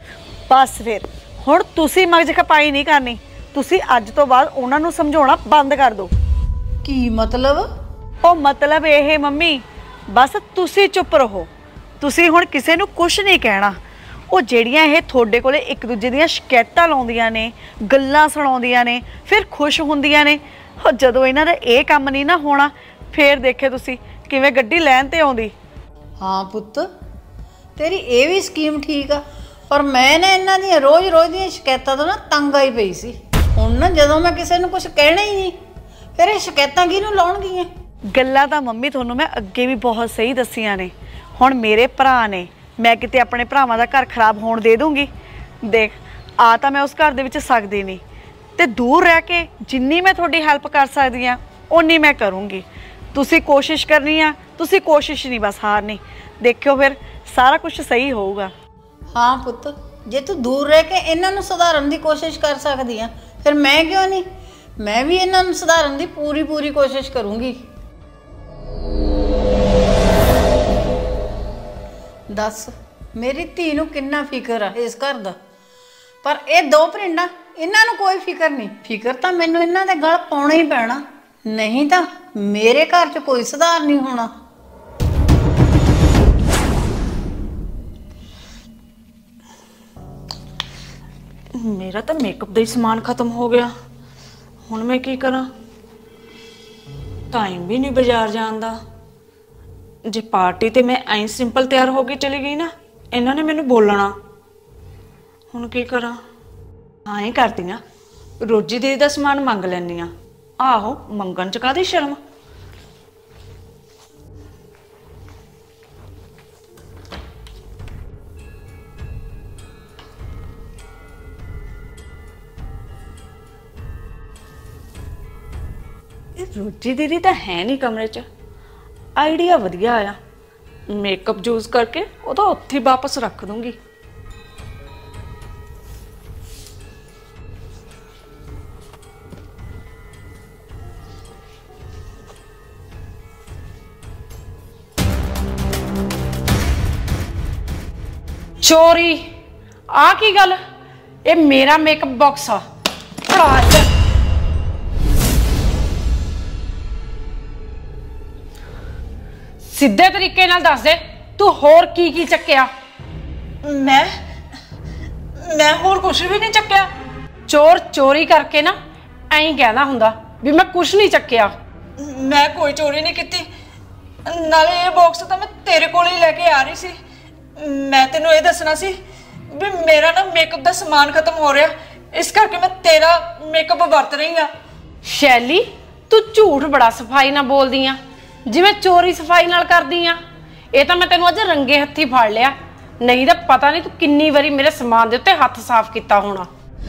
ਬਸ ਫਿਰ ਹੁਣ ਤੁਸੀਂ ਮਗਜ ਖਪਾਈ ਨਹੀਂ ਕਰਨੀ। ਤੁਸੀਂ ਅੱਜ ਤੋਂ ਬਾਅਦ ਉਹਨਾਂ ਨੂੰ ਸਮਝਾਉਣਾ ਬੰਦ ਕਰ ਦਿਓ। ਕੀ ਮਤਲਬ? ਉਹ ਮਤਲਬ ਇਹ ਮੰਮੀ, ਬਸ ਤੁਸੀਂ ਚੁੱਪ ਰਹੋ। ਤੁਸੀਂ ਹੁਣ ਕਿਸੇ ਨੂੰ ਕੁਝ ਨਹੀਂ ਕਹਿਣਾ। ਉਹ ਜਿਹੜੀਆਂ ਇਹ ਤੁਹਾਡੇ ਕੋਲੇ ਇੱਕ ਦੂਜੇ ਦੀਆਂ ਸ਼ਿਕਾਇਤਾਂ ਲਾਉਂਦੀਆਂ ਨੇ, ਗੱਲਾਂ ਸੁਣਾਉਂਦੀਆਂ ਨੇ, ਫਿਰ ਖੁਸ਼ ਹੁੰਦੀਆਂ ਨੇ, ਉਹ ਜਦੋਂ ਇਹਨਾਂ ਦਾ ਇਹ ਕੰਮ ਨਹੀਂ ਨਾ ਹੋਣਾ, ਫੇਰ ਦੇਖੇ ਤੁਸੀਂ ਕਿਵੇਂ ਗੱਡੀ ਲੈਣ ਤੇ ਆਉਂਦੀ। ਹਾਂ ਪੁੱਤ, ਤੇਰੀ ਇਹ ਵੀ ਸਕੀਮ ਠੀਕ ਆ, ਪਰ ਮੈਂ ਨਾ ਇਹਨਾਂ ਦੀਆਂ ਰੋਜ਼-ਰੋਜ਼ ਦੀਆਂ ਸ਼ਿਕਾਇਤਾਂ ਤੋਂ ਨਾ ਤੰਗ ਆਈ ਪਈ ਸੀ। ਹੁਣ ਨਾ ਜਦੋਂ ਮੈਂ ਕਿਸੇ ਨੂੰ ਕੁਝ ਕਹਿਣਾ ਹੀ ਨਹੀਂ, ਫਿਰ ਇਹ ਸ਼ਿਕਾਇਤਾਂ ਕਿਹਨੂੰ ਲਾਉਣਗੀਆਂ? ਗੱਲਾਂ ਤਾਂ ਮੰਮੀ ਤੁਹਾਨੂੰ ਮੈਂ ਅੱਗੇ ਵੀ ਬਹੁਤ ਸਹੀ ਦੱਸੀਆਂ ਨੇ। ਹੁਣ ਮੇਰੇ ਭਰਾ ਨੇ, ਮੈਂ ਕਿਤੇ ਆਪਣੇ ਭਰਾਵਾਂ ਦਾ ਘਰ ਖਰਾਬ ਹੋਣ ਦੇ ਦੂੰਗੀ? ਦੇਖ, ਆ ਤਾਂ ਮੈਂ ਉਸ ਘਰ ਦੇ ਵਿੱਚ ਸਕਦੀ ਨਹੀਂ, ਤੇ ਦੂਰ ਰਹਿ ਕੇ ਜਿੰਨੀ ਮੈਂ ਤੁਹਾਡੀ ਹੈਲਪ ਕਰ ਸਕਦੀ ਆ ਓਨੀ ਮੈਂ ਕਰੂੰਗੀ। ਤੁਸੀਂ ਕੋਸ਼ਿਸ਼ ਕਰਨੀ ਆ, ਤੁਸੀਂ ਕੋਸ਼ਿਸ਼ ਨਹੀਂ ਬਸ ਹਾਰਨੀ। ਦੇਖਿਓ ਫਿਰ ਸਾਰਾ ਕੁਝ ਸਹੀ ਹੋਊਗਾ। ਹਾਂ ਪੁੱਤ, ਜੇ ਤੂੰ ਦੂਰ ਰਹਿ ਕੇ ਇਹਨਾਂ ਨੂੰ ਸੁਧਾਰਨ ਦੀ ਕੋਸ਼ਿਸ਼ ਕਰ ਸਕਦੀ ਆ, ਫਿਰ ਮੈਂ ਕਿਉਂ ਨਹੀਂ? ਮੈਂ ਵੀ ਇਹਨਾਂ ਨੂੰ ਸੁਧਾਰਨ ਦੀ ਪੂਰੀ ਕੋਸ਼ਿਸ਼ ਕਰੂੰਗੀ। ਦੱਸ ਮੇਰੀ ਧੀ ਨੂੰ ਕਿੰਨਾ ਫਿਕਰ ਆ ਇਸ ਘਰ ਦਾ, ਪਰ ਇਹ ਦੋ ਭਰਿੰਡਾਂ, ਇਹਨਾਂ ਨੂੰ ਕੋਈ ਫਿਕਰ ਨਹੀਂ। ਫਿਕਰ ਤਾਂ ਮੈਨੂੰ ਇਹਨਾਂ ਦੇ ਗਲ ਪਾਉਣਾ ਹੀ ਪੈਣਾ, ਨਹੀਂ ਤਾਂ ਮੇਰੇ ਘਰ 'ਚ ਕੋਈ ਸੁਧਾਰ ਨਹੀਂ ਹੋਣਾ। मेरा तो मेकअप ਦਾ ਹੀ ਸਮਾਨ ਖਤਮ ਹੋ ਗਿਆ। ਹੁਣ ਮੈਂ ਕੀ ਕਰਾਂ? ਟਾਈਮ ਵੀ ਨਹੀਂ ਬਾਜ਼ਾਰ ਜਾਣ ਦਾ। ਜੇ ਪਾਰਟੀ ਤੇ ਮੈਂ ਐਂ ਸਿੰਪਲ ਤਿਆਰ ਹੋ ਕੇ ਚਲੀ ਗਈ ਨਾ, ਇਹਨਾਂ ਨੇ ਮੈਨੂੰ ਬੋਲਣਾ। ਹੁਣ ਕੀ ਕਰਾਂ? ਹਾਂ ਹੀ ਕਰਦੀ ਆ, ਰੋਜੀ ਦੀਦੀ ਦਾ ਸਮਾਨ ਮੰਗ ਲੈਂਦੀ ਆ। ਆਹੋ, ਮੰਗਣ ਚ ਕਾਹਦੀ ਸ਼ਰਮ। रोजी दीदी तो है नहीं कमरे च। आइडिया वधिया आया, मेकअप यूज करके वो उत्थे वापस रख दूंगी। चोरी आ की गल? ये मेरा मेकअप बॉक्स आ, फड़ा इधर। सीधे तरीके नाल दस दे, तू होर की चक्या? मैं होर कुछ भी नहीं चक्या। चोर चोरी करके ना ऐं कहना हुंदा भी मैं कुछ नहीं चक्या। मैं कोई चोरी नहीं की। नाले ये बॉक्स तो मैं तेरे कोल ही लेके आ रही सी। मैं तेनों ये दसना सी भी मेरा ना मेकअप दा समान खत्म हो रहा, इस करके मैं तेरा मेकअप वरत रही हाँ। शैली, तू झूठ बड़ा सफाई ना बोलदी आ, जिवें चोरी सफाई नाल करदी आ। ये तो मैं तेनों अज रंगे हत्थी फड़ लिया, नहीं तो पता नहीं तू किन्नी वारी मेरे समान दे उत्ते हथ साफ किया होना।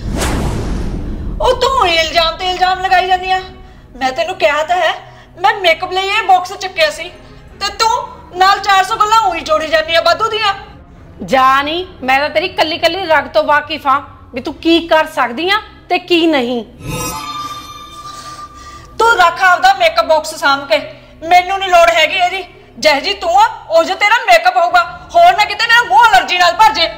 ओ तू इल्जाम ते इल्जाम लगाई जानी आ। मैं तेनों कहा तो है मैं मेकअप लिए ये बॉक्स चक्या सी, ते तू नाल 400 गल्लां उही जोड़ी जानी आ वाधू दियां। जा नहीं, मैं तो तेरी कल्ली कल्ली रग तो वाकिफ हाँ भी तू की कर सकदी आ ते की नहीं। तू रख आपदा मेकअप बॉक्स साम के, मैनू नहीं लोड़ हैगी एदी। जह जी तू आ ओ जो तेरा मेकअप होगा, होर ना किते मेरा मुंह एलर्जी नाल भर जे।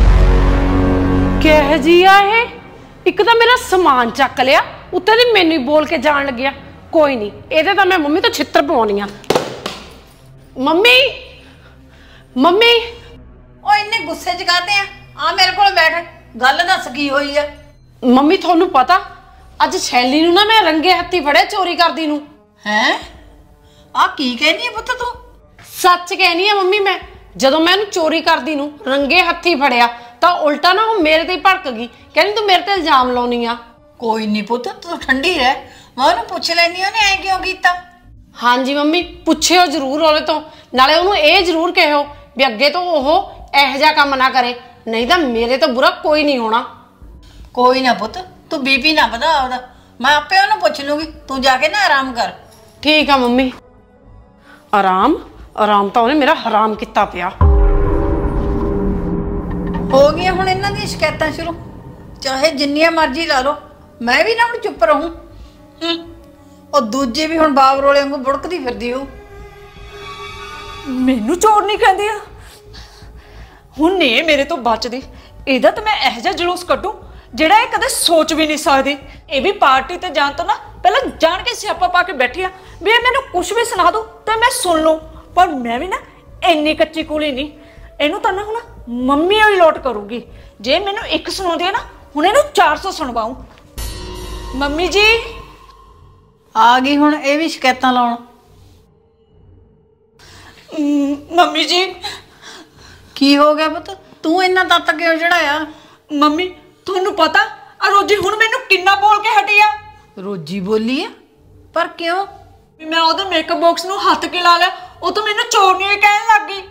कह जी आ ये एक तो मेरा समान चक लिया, उत्ते दी मैनू ही बोल के जान लग गया। कोई नहीं, एदे तो मैं मम्मी तो छित्र पवाउणी आ। मम्मी मम्मी ओ इन्ने गुस्से च काते आ मेरे कोल बैठ, गल दस की होई है। मम्मी थानू पता अज शैली नू ना मैं रंगे हत्थी फड़े चोरी करदी नू। हैं आ की कहनी है पुत्त तू? सच कहनी है मम्मी, मैं जदों मैं चोरी करदी नू रंगे हत्थी फड़िया तो उल्टा ना वो मेरे ते भड़क गई, कहनी तू मेरे ते इल्जाम लाउणी आ। कोई नहीं पुत्त, तू ठंडी रह, मैं उन्हें पूछ लैनी उन्हें ऐ क्यों कीता। हाँ जी मम्मी, पुछियो जरूर ओहदे तो, नाले ओनू ये जरूर कहो भी अगे तो ओह इहो जिहा काम ना करे, नहीं तो मेरे तो बुरा कोई नहीं होना। कोई ना पुत्त, तू बीपी ना बता ओहदा, मैं आपे उन्हें पूछ लूंगी, तू जाके ना आराम कर। ठीक है मम्मी। आराम आराम तो उन्हें मेरा हराम किता पिया। हो गया हुण इन्हां दी शिकायतां शुरू, चाहे जिन्नियां मर्जी ला लो, मैं भी ना हुण चुप रहूं। और दूजे भी हुण बाब रोले वांगू बुड़कदी फिरदी हो। मैनू चोर नहीं कहंदी आ, हुण नहीं मेरे तो बचदी। ਇਹਦਾ ਤਾਂ ਮੈਂ ਇਹੋ ਜਿਹਾ ਜਲੂਸ ਕੱਢੂ ਜਿਹੜਾ ਇਹ ਕਦੇ ਸੋਚ ਵੀ ਨਹੀਂ ਸਕਦੀ। ਇਹ ਵੀ ਪਾਰਟੀ ਤੇ ਜਾਣ ਤੋਂ ਨਾ ਪਹਿਲਾਂ ਜਾਣ ਕੇ ਸਿਆਪਾ ਪਾ ਕੇ ਬੈਠੀ ਆ ਵੀ ਇਹ ਮੈਨੂੰ ਕੁਝ ਵੀ ਸੁਣਾ ਦੋ ਤੇ ਮੈਂ ਸੁਣ ਲਵਾਂ, ਪਰ ਮੈਂ ਵੀ ਨਾ ਇੰਨੀ ਕੱਚੀ ਕੂਲੀ ਨਹੀਂ। ਇਹਨੂੰ ਤਾਂ ਨਾ ਹੁਣ ਮੰਮੀ ਹੀ ਲੋਟ ਕਰੂਗੀ। ਜੇ ਮੈਨੂੰ ਇੱਕ ਸੁਣਾਉਂਦੀ ਹੈ ਨਾ, ਹੁਣ ਇਹਨੂੰ 400 ਸੁਣਵਾਉਂ। ਮੰਮੀ ਜੀ आ गई हुण ये भी शिकायतां लाउण। ਮੰਮੀ ਜੀ की हो गया पुत्त, तू इन्ना तत्त क्यों चढ़ाया? ਮੰਮੀ ਤੁਹਾਨੂੰ ਪਤਾ ਆ ਰੋਜੀ ਹੁਣ ਮੈਨੂੰ ਕਿੰਨਾ ਬੋਲ ਕੇ ਹਟੀ ਆ। रोजी बोली है पर क्यों? ਵੀ ਮੈਂ ਉਹਦੇ ਮੇਕਅਪ ਬਾਕਸ ਨੂੰ ਹੱਥ ਕੇ ਲਾ ਲਿਆ, ਉਹ ਤਾਂ ਮੈਨੂੰ ਚੋਰ ਨਹੀਂ ਕਹਿਣ ਲੱਗ ਗਈ।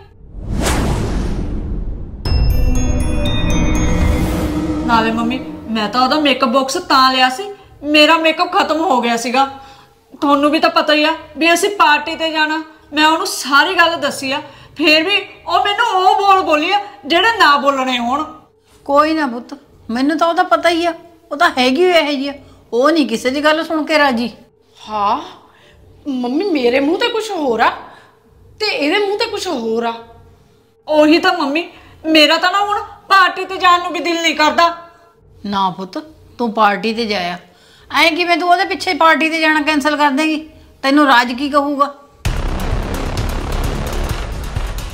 ਨਾਲੇ ਮੰਮੀ ਮੈਂ ਤਾਂ ਉਹਦਾ ਮੇਕਅਪ ਬਾਕਸ ਤਾਂ ਲਿਆ ਸੀ, ਮੇਰਾ ਮੇਕਅਪ ਖਤਮ ਹੋ ਗਿਆ ਸੀਗਾ। ਤੁਹਾਨੂੰ ਵੀ ਤਾਂ ਪਤਾ ਹੀ ਆ ਵੀ ਅਸੀਂ ਪਾਰਟੀ ਤੇ ਜਾਣਾ। ਮੈਂ ਉਹਨੂੰ ਸਾਰੀ ਗੱਲ ਦੱਸੀ ਆ, ਫੇਰ ਵੀ ਉਹ ਮੈਨੂੰ ਉਹ ਬੋਲੀ ਆ ਜਿਹੜੇ ਨਾ ਬੋਲਣੇ ਹੋਣ। कोई ना पुत्त, मैनू तो ओहदा पता ही आ, वो तो हैगी इहो जी, वो नहीं किसी दी गल सुन के राजी। हाँ मम्मी मेरे मुंह ते कुछ हो रहा ते ਇਹਦੇ ਮੂੰਹ ਤੇ ਕੁਝ ਹੋਰ ਆ। ਉਹੀ ਤਾਂ ਮੰਮੀ, ਮੇਰਾ ਤਾਂ ਨਾ ਹੁਣ ਪਾਰਟੀ ਤੇ ਜਾਣ ਨੂੰ ਵੀ ਦਿਲ ਨਹੀਂ ਕਰਦਾ। ना पुत्त, तू पार्टी ते जाया ऐ किवें तू ओहदे पिछे पार्टी ते जाना कैंसल कर देगी? तैनू राज की कहूगा?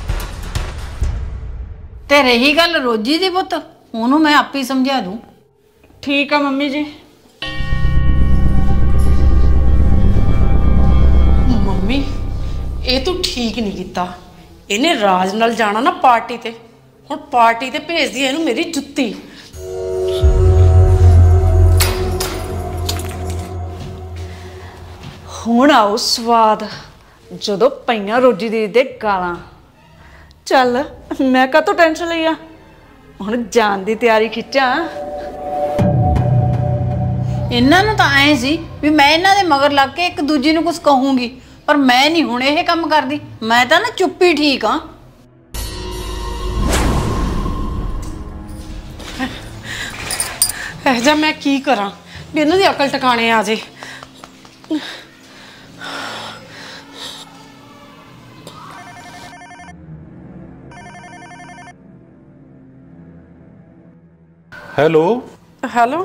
ते रही गल रोजी दी पुत्त, ओनू मैं आपे समझा दूं। ठीक है मम्मी जी। ਮੰਮੀ ਇਹ ਤੂੰ ਠੀਕ ਨਹੀਂ ਕੀਤਾ। ਇਹਨੇ ਰਾਜ ਨਾਲ ਜਾਣਾ ਨਾ ਪਾਰਟੀ ਤੇ, ਹੁਣ ਪਾਰਟੀ ਤੇ ਭੇਜਦੀ ਇਹਨੂੰ ਮੇਰੀ ਜੁੱਤੀ। ਹੁਣ ਆਓ ਸਵਾਦ ਜਦੋਂ ਪਈਆਂ ਰੋਜੀ ਦੀ ਦੇ ਗਾਲਾਂ। ਚੱਲ ਮੈਂ ਕਾਹਤੋਂ ਟੈਨਸ਼ਨ ਲਈ ਆ, ਹੁਣ ਜਾਣ ਦੀ ਤਿਆਰੀ ਖਿੱਚਾਂ। ਇਹਨਾਂ ਨੂੰ ਤਾਂ ਐ ਸੀ ਵੀ ਮੈਂ ਇਹਨਾਂ ਦੇ ਮਗਰ ਲੱਗ ਕੇ ਇੱਕ ਦੂਜੀ ਨੂੰ ਕੁਝ ਕਹੂੰਗੀ, ਪਰ ਮੈਂ ਨਹੀਂ ਹੁਣ ਇਹ ਕੰਮ ਕਰਦੀ। ਮੈਂ ਤਾਂ ਨਾ ਚੁੱਪੀ ਠੀਕ ਆ। ਇਹ ਜਾ ਮੈਂ ਕੀ ਕਰਾਂ ਵੀ ਇਹਨਾਂ ਦੀ ਅਕਲ ਟਿਕਾਣੇ ਆ ਜੇ। हेलो ਹੈਲੋ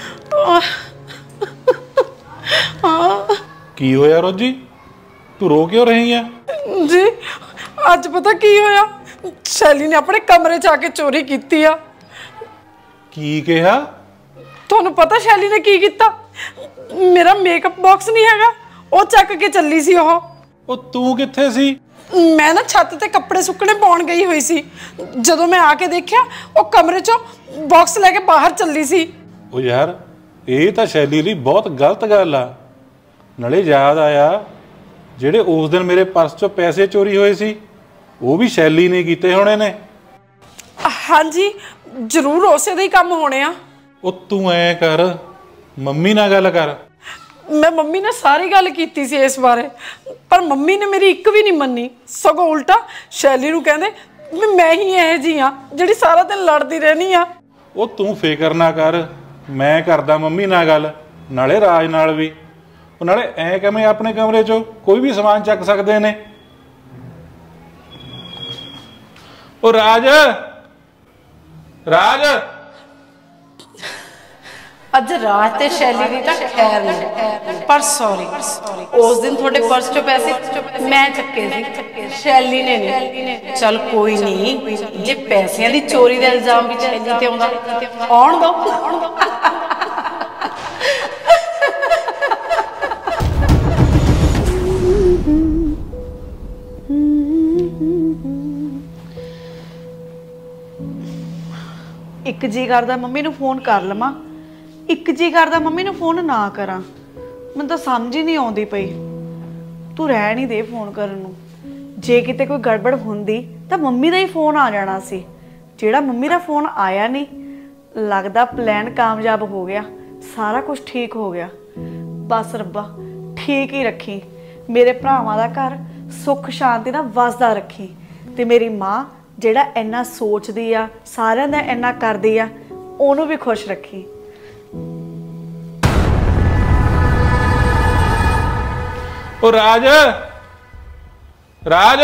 की होया रोजी तू रो क्यों रही है? ਜੀ ਅੱਜ ਪਤਾ ਕੀ ਹੋਇਆ, ਸ਼ੈਲੀ ਨੇ ਆਪਣੇ ਕਮਰੇ 'ਚ ਆ ਕੇ ਚੋਰੀ ਕੀਤੀ ਆ। की कहा? ਤੁਹਾਨੂੰ ਪਤਾ ਸ਼ੈਲੀ ਨੇ ਕੀ ਕੀਤਾ? ਮੇਰਾ ਮੇਕਅਪ ਬਾਕਸ ਨਹੀਂ ਹੈਗਾ, ਉਹ ਚੱਕ ਕੇ ਚੱਲੀ ਸੀ ਉਹ। ओ तू किथे सी? ਮੈਂ ਨਾ ਛੱਤ ਤੇ ਕੱਪੜੇ ਸੁੱਕਣੇ ਪਾਉਣ ਗਈ ਹੋਈ ਸੀ, ਜਦੋਂ ਮੈਂ ਆ ਕੇ ਦੇਖਿਆ ਉਹ ਕਮਰੇ 'ਚੋਂ ਬਾਕਸ ਲੈ ਕੇ ਬਾਹਰ ਚੱਲੀ ਸੀ। ओ यार ये तो शैली ਲਈ बहुत गलत गल आ। नाले याद आया ਜਿਹੜੇ उस दिन मेरे पर्स चों पैसे चोरी होए सी वो भी शैली ने कीते होने ने। ਹਾਂਜੀ ਜ਼ਰੂਰ ਉਸੇ ਦੇ ਹੀ ਕੰਮ ਹੋਣੇ ਆ। ओ तू ऐ कर मम्मी नाल गल कर। ਮੈਂ ਮੰਮੀ ਨਾਲ ਸਾਰੀ ਗੱਲ ਕੀਤੀ ਸੀ ਇਸ ਬਾਰੇ, ਪਰ ਮੰਮੀ ਨੇ ਮੇਰੀ ਇੱਕ ਵੀ ਨਹੀਂ ਮੰਨੀ, ਸਗੋਂ ਉਲਟਾ ਸ਼ੈਲੀ ਨੂੰ ਕਹਿੰਦੇ ਵੀ ਮੈਂ ਹੀ ਇਹ ਜੀ ਆ ਜਿਹੜੀ ਸਾਰਾ ਦਿਨ ਲੜਦੀ ਰਹਿਣੀ ਆ। ओ तू फिकर ना कर, मैं करदा मम्मी नाल गल, नाले राज नाल भी। ओ नाले ऐ किवें अपने कमरे चों कोई भी समान चक सकदे ने। ओ राज राज ਅੱਜ ਰਾਜ ਤੇ ਸ਼ੈਲੀ ਦੀ ਤਾਂ ਖੈਰ ਨਹੀਂ, ਪਰ ਸੌਰੀ ਉਸ ਦਿਨ ਤੁਹਾਡੇ ਪਰਸ ਚੋਂ ਪੈਸੇ ਮੈਂ ਚੱਕੇ ਸੀ, ਸ਼ੈਲੀ ਨੇ ਨਹੀਂ। ਚਲ ਕੋਈ ਨਹੀਂ, ਜੇ ਪੈਸਿਆਂ ਦੀ ਚੋਰੀ ਦਾ ਇਲਜ਼ਾਮ ਵੀ ਸ਼ੈਲੀ ਤੇ ਆਉਂਦਾ, ਆਉਣ ਦੋ। ਇੱਕ ਜੀ ਕਰਦਾ ਮੰਮੀ ਨੂੰ ਫੋਨ ਕਰ ਲਵਾਂ, ਇੱਕ ਜੀ ਕਰਦਾ ਮੰਮੀ ਨੂੰ ਫੋਨ ਨਾ ਕਰਾਂ। ਮੈਨੂੰ ਤਾਂ ਸਮਝ ਹੀ ਨਹੀਂ ਆਉਂਦੀ ਪਈ। ਤੂੰ ਰਹਿ ਨਹੀਂ ਦੇ ਫੋਨ ਕਰਨ ਨੂੰ। ਜੇ ਕਿਤੇ ਕੋਈ ਗੜਬੜ ਹੁੰਦੀ ਤਾਂ ਮੰਮੀ ਦਾ ਹੀ ਫੋਨ ਆ ਜਾਣਾ ਸੀ। ਜਿਹੜਾ ਮੰਮੀ ਦਾ ਫੋਨ ਆਇਆ ਨਹੀਂ, ਲੱਗਦਾ ਪਲਾਨ ਕਾਮਯਾਬ ਹੋ ਗਿਆ, ਸਾਰਾ ਕੁਝ ਠੀਕ ਹੋ ਗਿਆ। ਬਸ ਰੱਬਾ ਠੀਕ ਹੀ ਰੱਖੀ, ਮੇਰੇ ਭਰਾਵਾਂ ਦਾ ਘਰ ਸੁੱਖ ਸ਼ਾਂਤੀ ਨਾਲ ਵਸਦਾ ਰੱਖੀ, ਤੇ ਮੇਰੀ ਮਾਂ ਜਿਹੜਾ ਇੰਨਾ ਸੋਚਦੀ ਆ, ਸਾਰਿਆਂ ਦਾ ਇੰਨਾ ਕਰਦੀ ਆ, ਉਹਨੂੰ ਵੀ ਖੁਸ਼ ਰੱਖੀ। ओ राज राज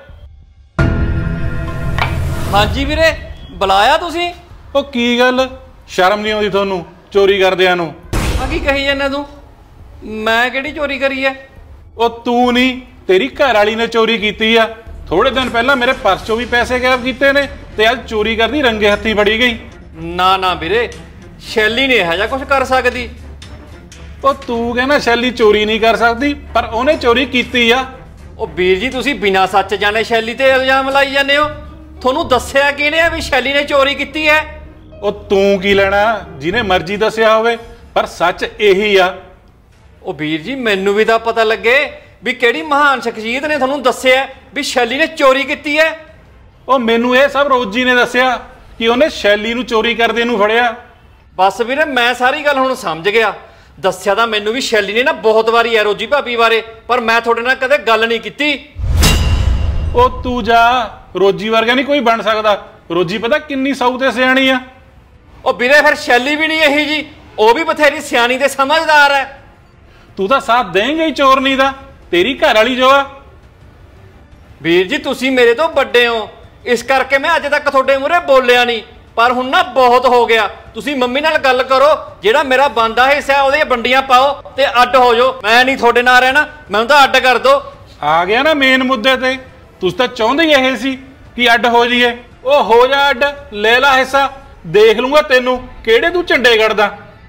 हाँ जी वीरे बुलाया तुसी? ओ की गल शर्म नहीं आउंदी थानू चोरी करदियां नू? आ की कही जाना तू? मैं केड़ी चोरी करी है? ओ तू नहीं, तेरी घर वाली ने चोरी कीती आ। थोड़े दिन पहला मेरे पर्स चों भी पैसे गायब कीते ने, ते अज चोरी करनी रंगे हत्थी फड़ी गई। ना ना वीरे, शैली ने इहो जिहा कुछ कर सकदी। ओ तू कहना शैली चोरी नहीं कर सकती, पर उन्हें चोरी कीती आ। ओ वीर जी तुसी बिना सच जाने शैली ते इल्जाम लाई जाने हो। थोनू दस्सिया किहने आ भी शैली ने चोरी कीती है? ओ तू की लेना, जिन्हें मर्जी दस्सिया होवे, पर सच यही आ। ओ वीर जी मैनू भी तां पता लगे भी किहड़ी महान शख्सियत ने थोनू दस्सिया भी शैली ने चोरी कीती है। ओ मैनू ये सब रोजी ने दस्सिया कि उन्हें शैली नू चोरी करदे नू फड़िया। बस वीरे मैं सारी गल हुण समझ गया। दस्सिया तां मैनू भी शैली ने ना बहुत वारी है रोजी भाभी बारे, पर मैं थोड़े नाल कदे गल नहीं कीती। ओ तू जा, रोजी वर्गा नहीं कोई बन सकदा। रोजी पता किन्नी सऊ ते सियाणी आ। ओ वीरे फिर शैली भी नहीं यही जी, वो भी बथेरी सियाणी ते समझदार है। तू तो साथ देंगे ही चोरनी दा, तेरी घर वाली जो आ। वीर जी तुसी मेरे तो बड़े हो, इस करके मैं अजे तक थोड़े मूहरे बोलिया नहीं, पर हुण ना बहुत हो गया। तुसी मम्मी नाल गल करो, जेड़ा मेरा बनदा हिस्सा ओहदे बंडियां पाओ ते अड्ड हो जाओ। मैं नहीं थोड़े नाल रहना, मैनूं तां अड्ड कर दो। आ गया ना मेन मुद्दे ते। तुस तां चाहुंदे ही ये सी कि अड्ड हो जाइए। ओ हो जा अड्ड, ले ला हिस्सा, देख लूंगा तेनू किहड़े तू झंडे कढ़दा।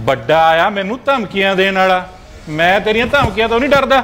ਵੱਡਾ ਆਇਆ ਮੈਨੂੰ ਧਮਕੀਆਂ ਦੇਣ ਵਾਲਾ। ਮੈਂ ਤੇਰੀਆਂ ਧਮਕੀਆਂ ਤੋਂ ਨਹੀਂ ਡਰਦਾ।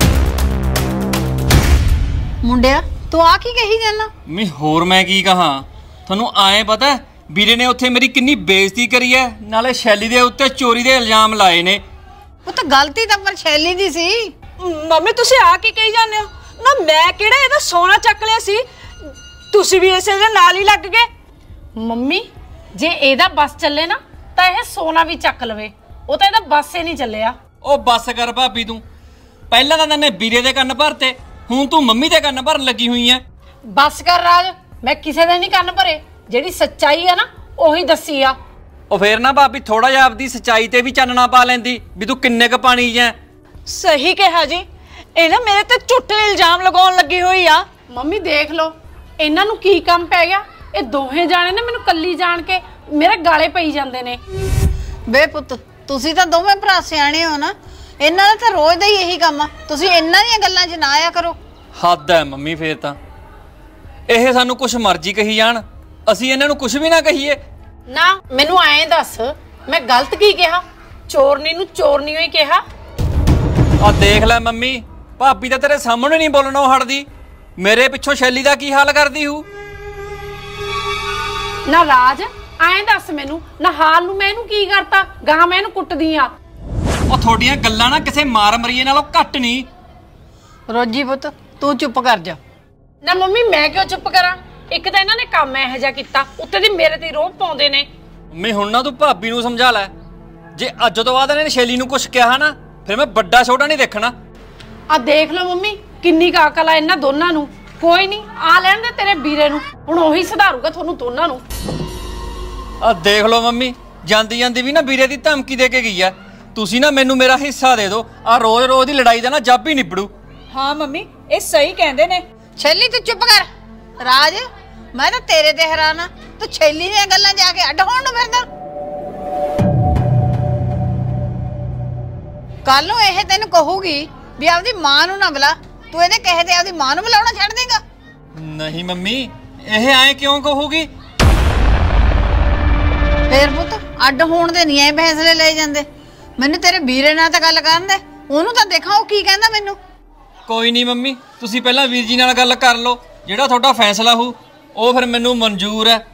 ਮੁੰਡਿਆ ਤੂੰ ਆ ਕੀ ਕਹੀ ਜਾਂਦਾ? ਮੈਂ ਹੋਰ ਮੈਂ ਕੀ ਕਹਾਂ? ਤੁਹਾਨੂੰ ਆਏ ਪਤਾ ਵੀਰੇ ਨੇ ਉੱਥੇ ਮੇਰੀ ਕਿੰਨੀ ਬੇਇੱਜ਼ਤੀ ਕਰੀ ਹੈ, ਨਾਲੇ ਸ਼ੈਲੀ ਦੇ ਉੱਤੇ ਚੋਰੀ ਦੇ ਇਲਜ਼ਾਮ ਲਾਏ ਨੇ। ਉਹ ਤਾਂ ਗਲਤੀ ਤਾਂ ਪਰ ਸ਼ੈਲੀ ਦੀ ਸੀ। ਮੰਮੀ ਤੁਸੀਂ ਆ ਕੀ ਕਹੀ ਜਾਂਦੇ ਹੋ? ਨਾ ਮੈਂ ਕਿਹੜਾ ਇਹਦਾ ਸੋਨਾ ਚੱਕ ਲਿਆ ਸੀ, ਤੁਸੀਂ ਵੀ ਇਸੇ ਦੇ ਨਾਲ ਹੀ ਲੱਗ ਗਏ। ਮੰਮੀ ਜੇ ਇਹਦਾ ਬੱਸ ਚੱਲੇ ਨਾ ਤਾਂ ਇਹ ਸੋਨਾ ਵੀ ਚੱਕ ਲਵੇ, ਉਹ ਤਾਂ ਇਹਦਾ ਬੱਸ ਹੀ ਨਹੀਂ ਚੱਲਿਆ। ਉਹ ਬੱਸ ਕਰ ਭਾਬੀ ਤੂੰ, ਪਹਿਲਾਂ ਤਾਂ ਨੇ ਵੀਰੇ ਦੇ ਕੰਨ ਭਰਤੇ, ਹੁਣ ਤੂੰ ਮੰਮੀ ਦੇ ਕੰਨ ਭਰਨ ਲੱਗੀ ਹੋਈ ਐ। ਬੱਸ ਕਰ ਰਾਜ, ਮੈਂ ਕਿਸੇ ਦੇ ਨਹੀਂ ਕੰਨ ਭਰੇ, ਜਿਹੜੀ ਸੱਚਾਈ ਆ ਨਾ ਉਹੀ ਦੱਸੀ ਆ। ਉਹ ਫੇਰ ਨਾ ਭਾਬੀ ਥੋੜਾ ਜਿਹਾ ਆਪਦੀ ਸੱਚਾਈ ਤੇ ਵੀ ਚਾਨਣਾ ਪਾ ਲੈਂਦੀ ਵੀ ਤੂੰ ਕਿੰਨੇ ਕ ਪਾਣੀ ਐ। ਸਹੀ ਕਿਹਾ ਜੀ, ਇਹ ਨਾ ਮੇਰੇ ਤੇ ਝੂਠੇ ਇਲਜ਼ਾਮ ਲਗਾਉਣ ਲੱਗੀ ਹੋਈ ਆ। ਮੰਮੀ ਦੇਖ ਲਓ ਇਹਨਾਂ ਨੂੰ ਕੀ ਕੰਮ ਪੈ ਗਿਆ, ਇਹ ਦੋਹੇ ਜਾਣੇ ਨੇ ਮੈਨੂੰ ਕੱਲੀ ਜਾਣ ਕੇ ਮੇਰੇ ਗਾਲੇ ਪਈ ਜਾਂਦੇ ਨੇ। ਬੇ ਪੁੱਤ ਤੁਸੀਂ ਤਾਂ ਦੋਵੇਂ ਭਰਾ ਸਿਆਣੇ ਹੋ ਨਾ, ਇਹਨਾਂ ਦਾ ਤਾਂ ਰੋਜ਼ ਦਾ ਹੀ ਇਹੀ ਕੰਮ ਆ। ਤੁਸੀਂ ਇਹਨਾਂ ਦੀਆਂ ਗੱਲਾਂ 'ਚ ਨਾ ਆਇਆ ਕਰੋ। ਹੱਦ ਐ ਮੰਮੀ, ਫੇਰ ਤਾਂ ਇਹ ਸਾਨੂੰ ਕੁਛ ਮਰਜ਼ੀ ਕਹੀ ਜਾਣ, ਅਸੀਂ ਇਹਨਾਂ ਨੂੰ ਕੁਛ ਵੀ ਨਾ ਕਹੀਏ। ਨਾ ਮੈਨੂੰ ਐਂ ਦੱਸ ਮੈਂ ਗਲਤ ਕੀ ਕਿਹਾ? ਚੋਰਨੀ ਨੂੰ ਚੋਰਨੀ ਹੀ ਕਿਹਾ। ਆ ਦੇਖ ਲੈ ਮੰਮੀ, ਭਾਬੀ ਤਾਂ ਤੇਰੇ ਸਾਹਮਣੇ ਨਹੀਂ ਬੋਲਣੋਂ ਹਟਦੀ, ਮੇਰੇ ਪਿੱਛੋਂ ਸ਼ੈਲੀ ਦਾ ਕੀ ਹਾਲ ਕਰਦੀ ਹੂ। ਨਾ ਰਾਜ ਐਂ ਦੱਸ ਮੈਨੂੰ, ਨਾ ਹਾਲ ਨੂੰ ਮੈਂ ਇਹਨੂੰ ਕੀ ਕਰਤਾ? ਗਾਂ ਮੈਂ ਇਹਨੂੰ ਕੁੱਟਦੀ ਆ। ਉਹ ਤੁਹਾਡੀਆਂ ਗੱਲਾਂ ਨਾ ਕਿਸੇ ਮਾਰ ਮਰੀਏ ਨਾਲੋਂ ਘੱਟ ਨਹੀਂ। ਰੋਜੀ ਪੁੱਤ ਤੂੰ ਚੁੱਪ ਕਰ ਜਾ। ਨਾ ਮੰਮੀ ਮੈਂ ਕਿਉਂ ਚੁੱਪ ਕਰਾਂ? ਇੱਕ ਤਾਂ ਇਹਨਾਂ ਨੇ ਕੰਮ ਇਹੋ ਜਿਹਾ ਕੀਤਾ, ਉੱਤੇ ਦੀ ਮੇਰੇ ਤੇ ਰੋਹ ਪਾਉਂਦੇ ਨੇ। ਮੰਮੀ ਹੁਣ ਨਾ ਤੂੰ ਭਾਬੀ ਨੂੰ ਸਮਝਾ ਲੈ, ਜੇ ਅੱਜ ਤੋਂ ਬਾਅਦ ਇਹਨਾਂ ਨੇ ਸ਼ੈਲੀ ਨੂੰ ਕੁਛ ਕਿਹਾ ਨਾ ਫਿਰ ਮੈਂ ਵੱਡਾ ਛੋਟਾ ਨਹੀਂ ਦੇਖਣਾ। ਆ ਦੇਖ ਲਓ ਮੰਮੀ ਕਿੰਨੀ ਕੁ ਅਕਲ ਆ ਇਹਨਾਂ ਦੋਨਾਂ ਨੂੰ। ਕੋਈ ਨਹੀਂ ਆ ਲੈਣ ਦੇ ਤੇਰੇ ਵੀਰੇ ਨੂੰ, ਹੁਣ ਉਹੀ ਸੁਧਾਰੂਗਾ ਤੁਹਾਨੂੰ ਦੋਨਾਂ ਨੂੰ। ਆ ਦੇਖ ਲਓ ਮੰਮੀ, ਜਾਂਦੀ ਜਾਂਦੀ ਵੀ ਨਾ ਵੀਰੇ ਦੀ ਧਮਕੀ ਦੇ ਕੇ ਗਈ ਆ, ਤੁਸੀਂ ਨਾ ਮੈਨੂੰ ਮੇਰਾ ਹਿੱਸਾ ਦੇ ਦਿਓ, ਆ ਰੋਜ਼ ਰੋਜ਼ ਦੀ ਲੜਾਈ ਦਾ ਨਾ ਜੱਬ ਹੀ ਨਿਬੜੂ। ਹਾਂ ਮੰਮੀ ਇਹ ਸਹੀ ਕਹਿੰਦੇ ਨੇ। ਛੇਲੀ ਤੂੰ ਚੁੱਪ ਕਰ। ਰਾਜ ਮੈਂ ਤਾਂ ਤੇਰੇ ਤੇ ਹੈਰਾਨ ਆ, ਤੂੰ ਛੇਲੀ ਦੀਆਂ ਗੱਲਾਂ ਜਾ ਕੇ ਅੱਡ ਹੋਣ ਨੂੰ ਫਿਰਦਾ। ਕੱਲ ਨੂੰ ਇਹ ਤੈਨੂੰ ਕਹੂਗੀ ਵੀ ਆਪਦੀ ਮਾਂ ਨੂੰ ਨਾ ਬੁਲਾ, ਤੂੰ ਇਹਦੇ ਕਹੇ ਤੇ ਆਪਦੀ ਮਾਂ ਨੂੰ ਬੁਲਾਉਣਾ ਛੱਡ ਦੇਗਾ? ਨਹੀਂ ਮੰਮੀ, ਇਹ ਐਂ ਕਿਉਂ ਕਹੂਗੀ? ਫੇਰ ਪੁੱਤ ਅੱਡ ਹੋਣ ਦੇ ਨਹੀਂ ਐ ਫੈਸਲੇ ਲਏ ਜਾਂਦੇ। ਮੈਨੂੰ ਤੇਰੇ ਵੀਰੇ ਨਾਲ ਤਾਂ ਗੱਲ ਕਰਨ ਦੇ, ਉਹਨੂੰ ਤਾਂ ਦੇਖਾਂ ਉਹ ਕੀ ਕਹਿੰਦਾ ਮੈਨੂੰ। ਕੋਈ ਨਹੀਂ ਮੰਮੀ, ਤੁਸੀਂ ਪਹਿਲਾਂ ਵੀਰ ਜੀ ਨਾਲ ਗੱਲ ਕਰ ਲਓ, ਜਿਹੜਾ ਤੁਹਾਡਾ ਫੈਸਲਾ ਹੋ ਉਹ ਫਿਰ ਮੈਨੂੰ ਮਨਜ਼ੂਰ ਹੈ।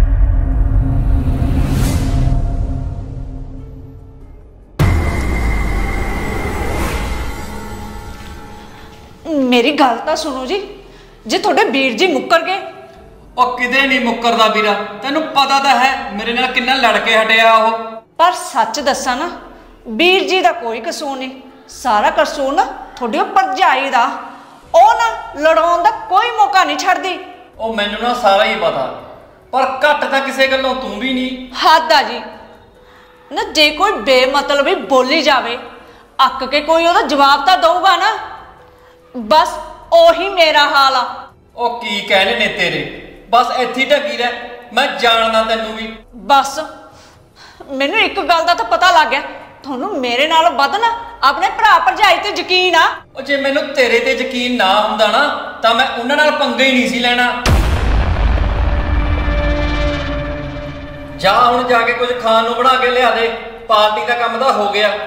ਮੇਰੀ ਗੱਲ ਤਾਂ ਸੁਣੋ ਜੀ, ਜੇ ਤੁਹਾਡੇ ਵੀਰ ਜੀ ਮੁੱਕਰ ਗਏ। ਉਹ ਕਿਧਰੇ ਨਹੀਂ ਮੁੱਕਰਦਾ ਵੀਰਾ, ਤੈਨੂੰ ਪਤਾ ਤਾਂ ਹੈ ਮੇਰੇ ਨਾਲ ਕਿੰਨਾ ਲੜ ਕੇ ਹਟਿਆ ਉਹ। ਪਰ ਸੱਚ ਦੱਸਾਂ ਨਾ, ਵੀਰ ਜੀ ਦਾ ਕੋਈ ਕਸੂਰ ਨਹੀਂ, ਸਾਰਾ ਕਸੂਰ ਨਾ ਤੁਹਾਡੀ ਭਰਜਾਈ ਦਾ। ਉਹ ਨਾ ਲੜਾਉਣ ਦਾ ਕੋਈ ਮੌਕਾ ਨਹੀਂ ਛੱਡਦੀ। ਉਹ ਮੈਨੂੰ ਨਾ ਸਾਰਾ ਹੀ ਪਤਾ, ਪਰ ਘੱਟ ਤਾਂ ਕਿਸੇ ਗੱਲੋਂ ਤੂੰ ਵੀ ਨਹੀਂ। ਹੱਦ ਆ ਜੀ ਨਾ, ਜੇ ਕੋਈ ਬੇਮਤਲਬ ਹੀ ਬੋਲੀ ਜਾਵੇ, ਅੱਕ ਕੇ ਕੋਈ ਉਹਦਾ ਜਵਾਬ ਤਾਂ ਦਊਗਾ ਨਾ। ਬਸ ਉਹੀ ਮੇਰਾ ਹਾਲ ਆ। ਉਹ ਕੀ ਕਹਿਣੇ ਨੇ ਤੇਰੇ, ਬਸ ਇੱਥੇ ਢਕੀ ਰਹਿ, ਮੈਂ ਜਾਣਦਾ ਤੈਨੂੰ ਵੀ। ਬਸ ਮੈਨੂੰ ਇੱਕ ਗੱਲ ਦਾ ਤਾਂ ਪਤਾ ਲੱਗ ਗਿਆ, ਤੁਹਾਨੂੰ ਮੇਰੇ ਨਾਲ ਵੱਧ ਨਾ ਆਪਣੇ ਭਰਾ ਭਰਜਾਈ ਤੇ ਯਕੀਨ ਆ। ਉਹ ਜੇ ਮੈਨੂੰ ਤੇਰੇ ਤੇ ਯਕੀਨ ਨਾ ਹੁੰਦਾ ਨਾ ਤਾਂ ਮੈਂ ਉਹਨਾਂ ਨਾਲ ਪੰਗਾ ਹੀ ਨਹੀਂ ਸੀ ਲੈਣਾ। ਜਾ ਹੁਣ ਜਾ ਕੇ ਕੁਝ ਖਾਣ ਨੂੰ ਬਣਾ ਕੇ ਲਿਆ ਦੇ, ਪਾਰਟੀ ਦਾ ਕੰਮ ਤਾਂ ਹੋ ਗਿਆ।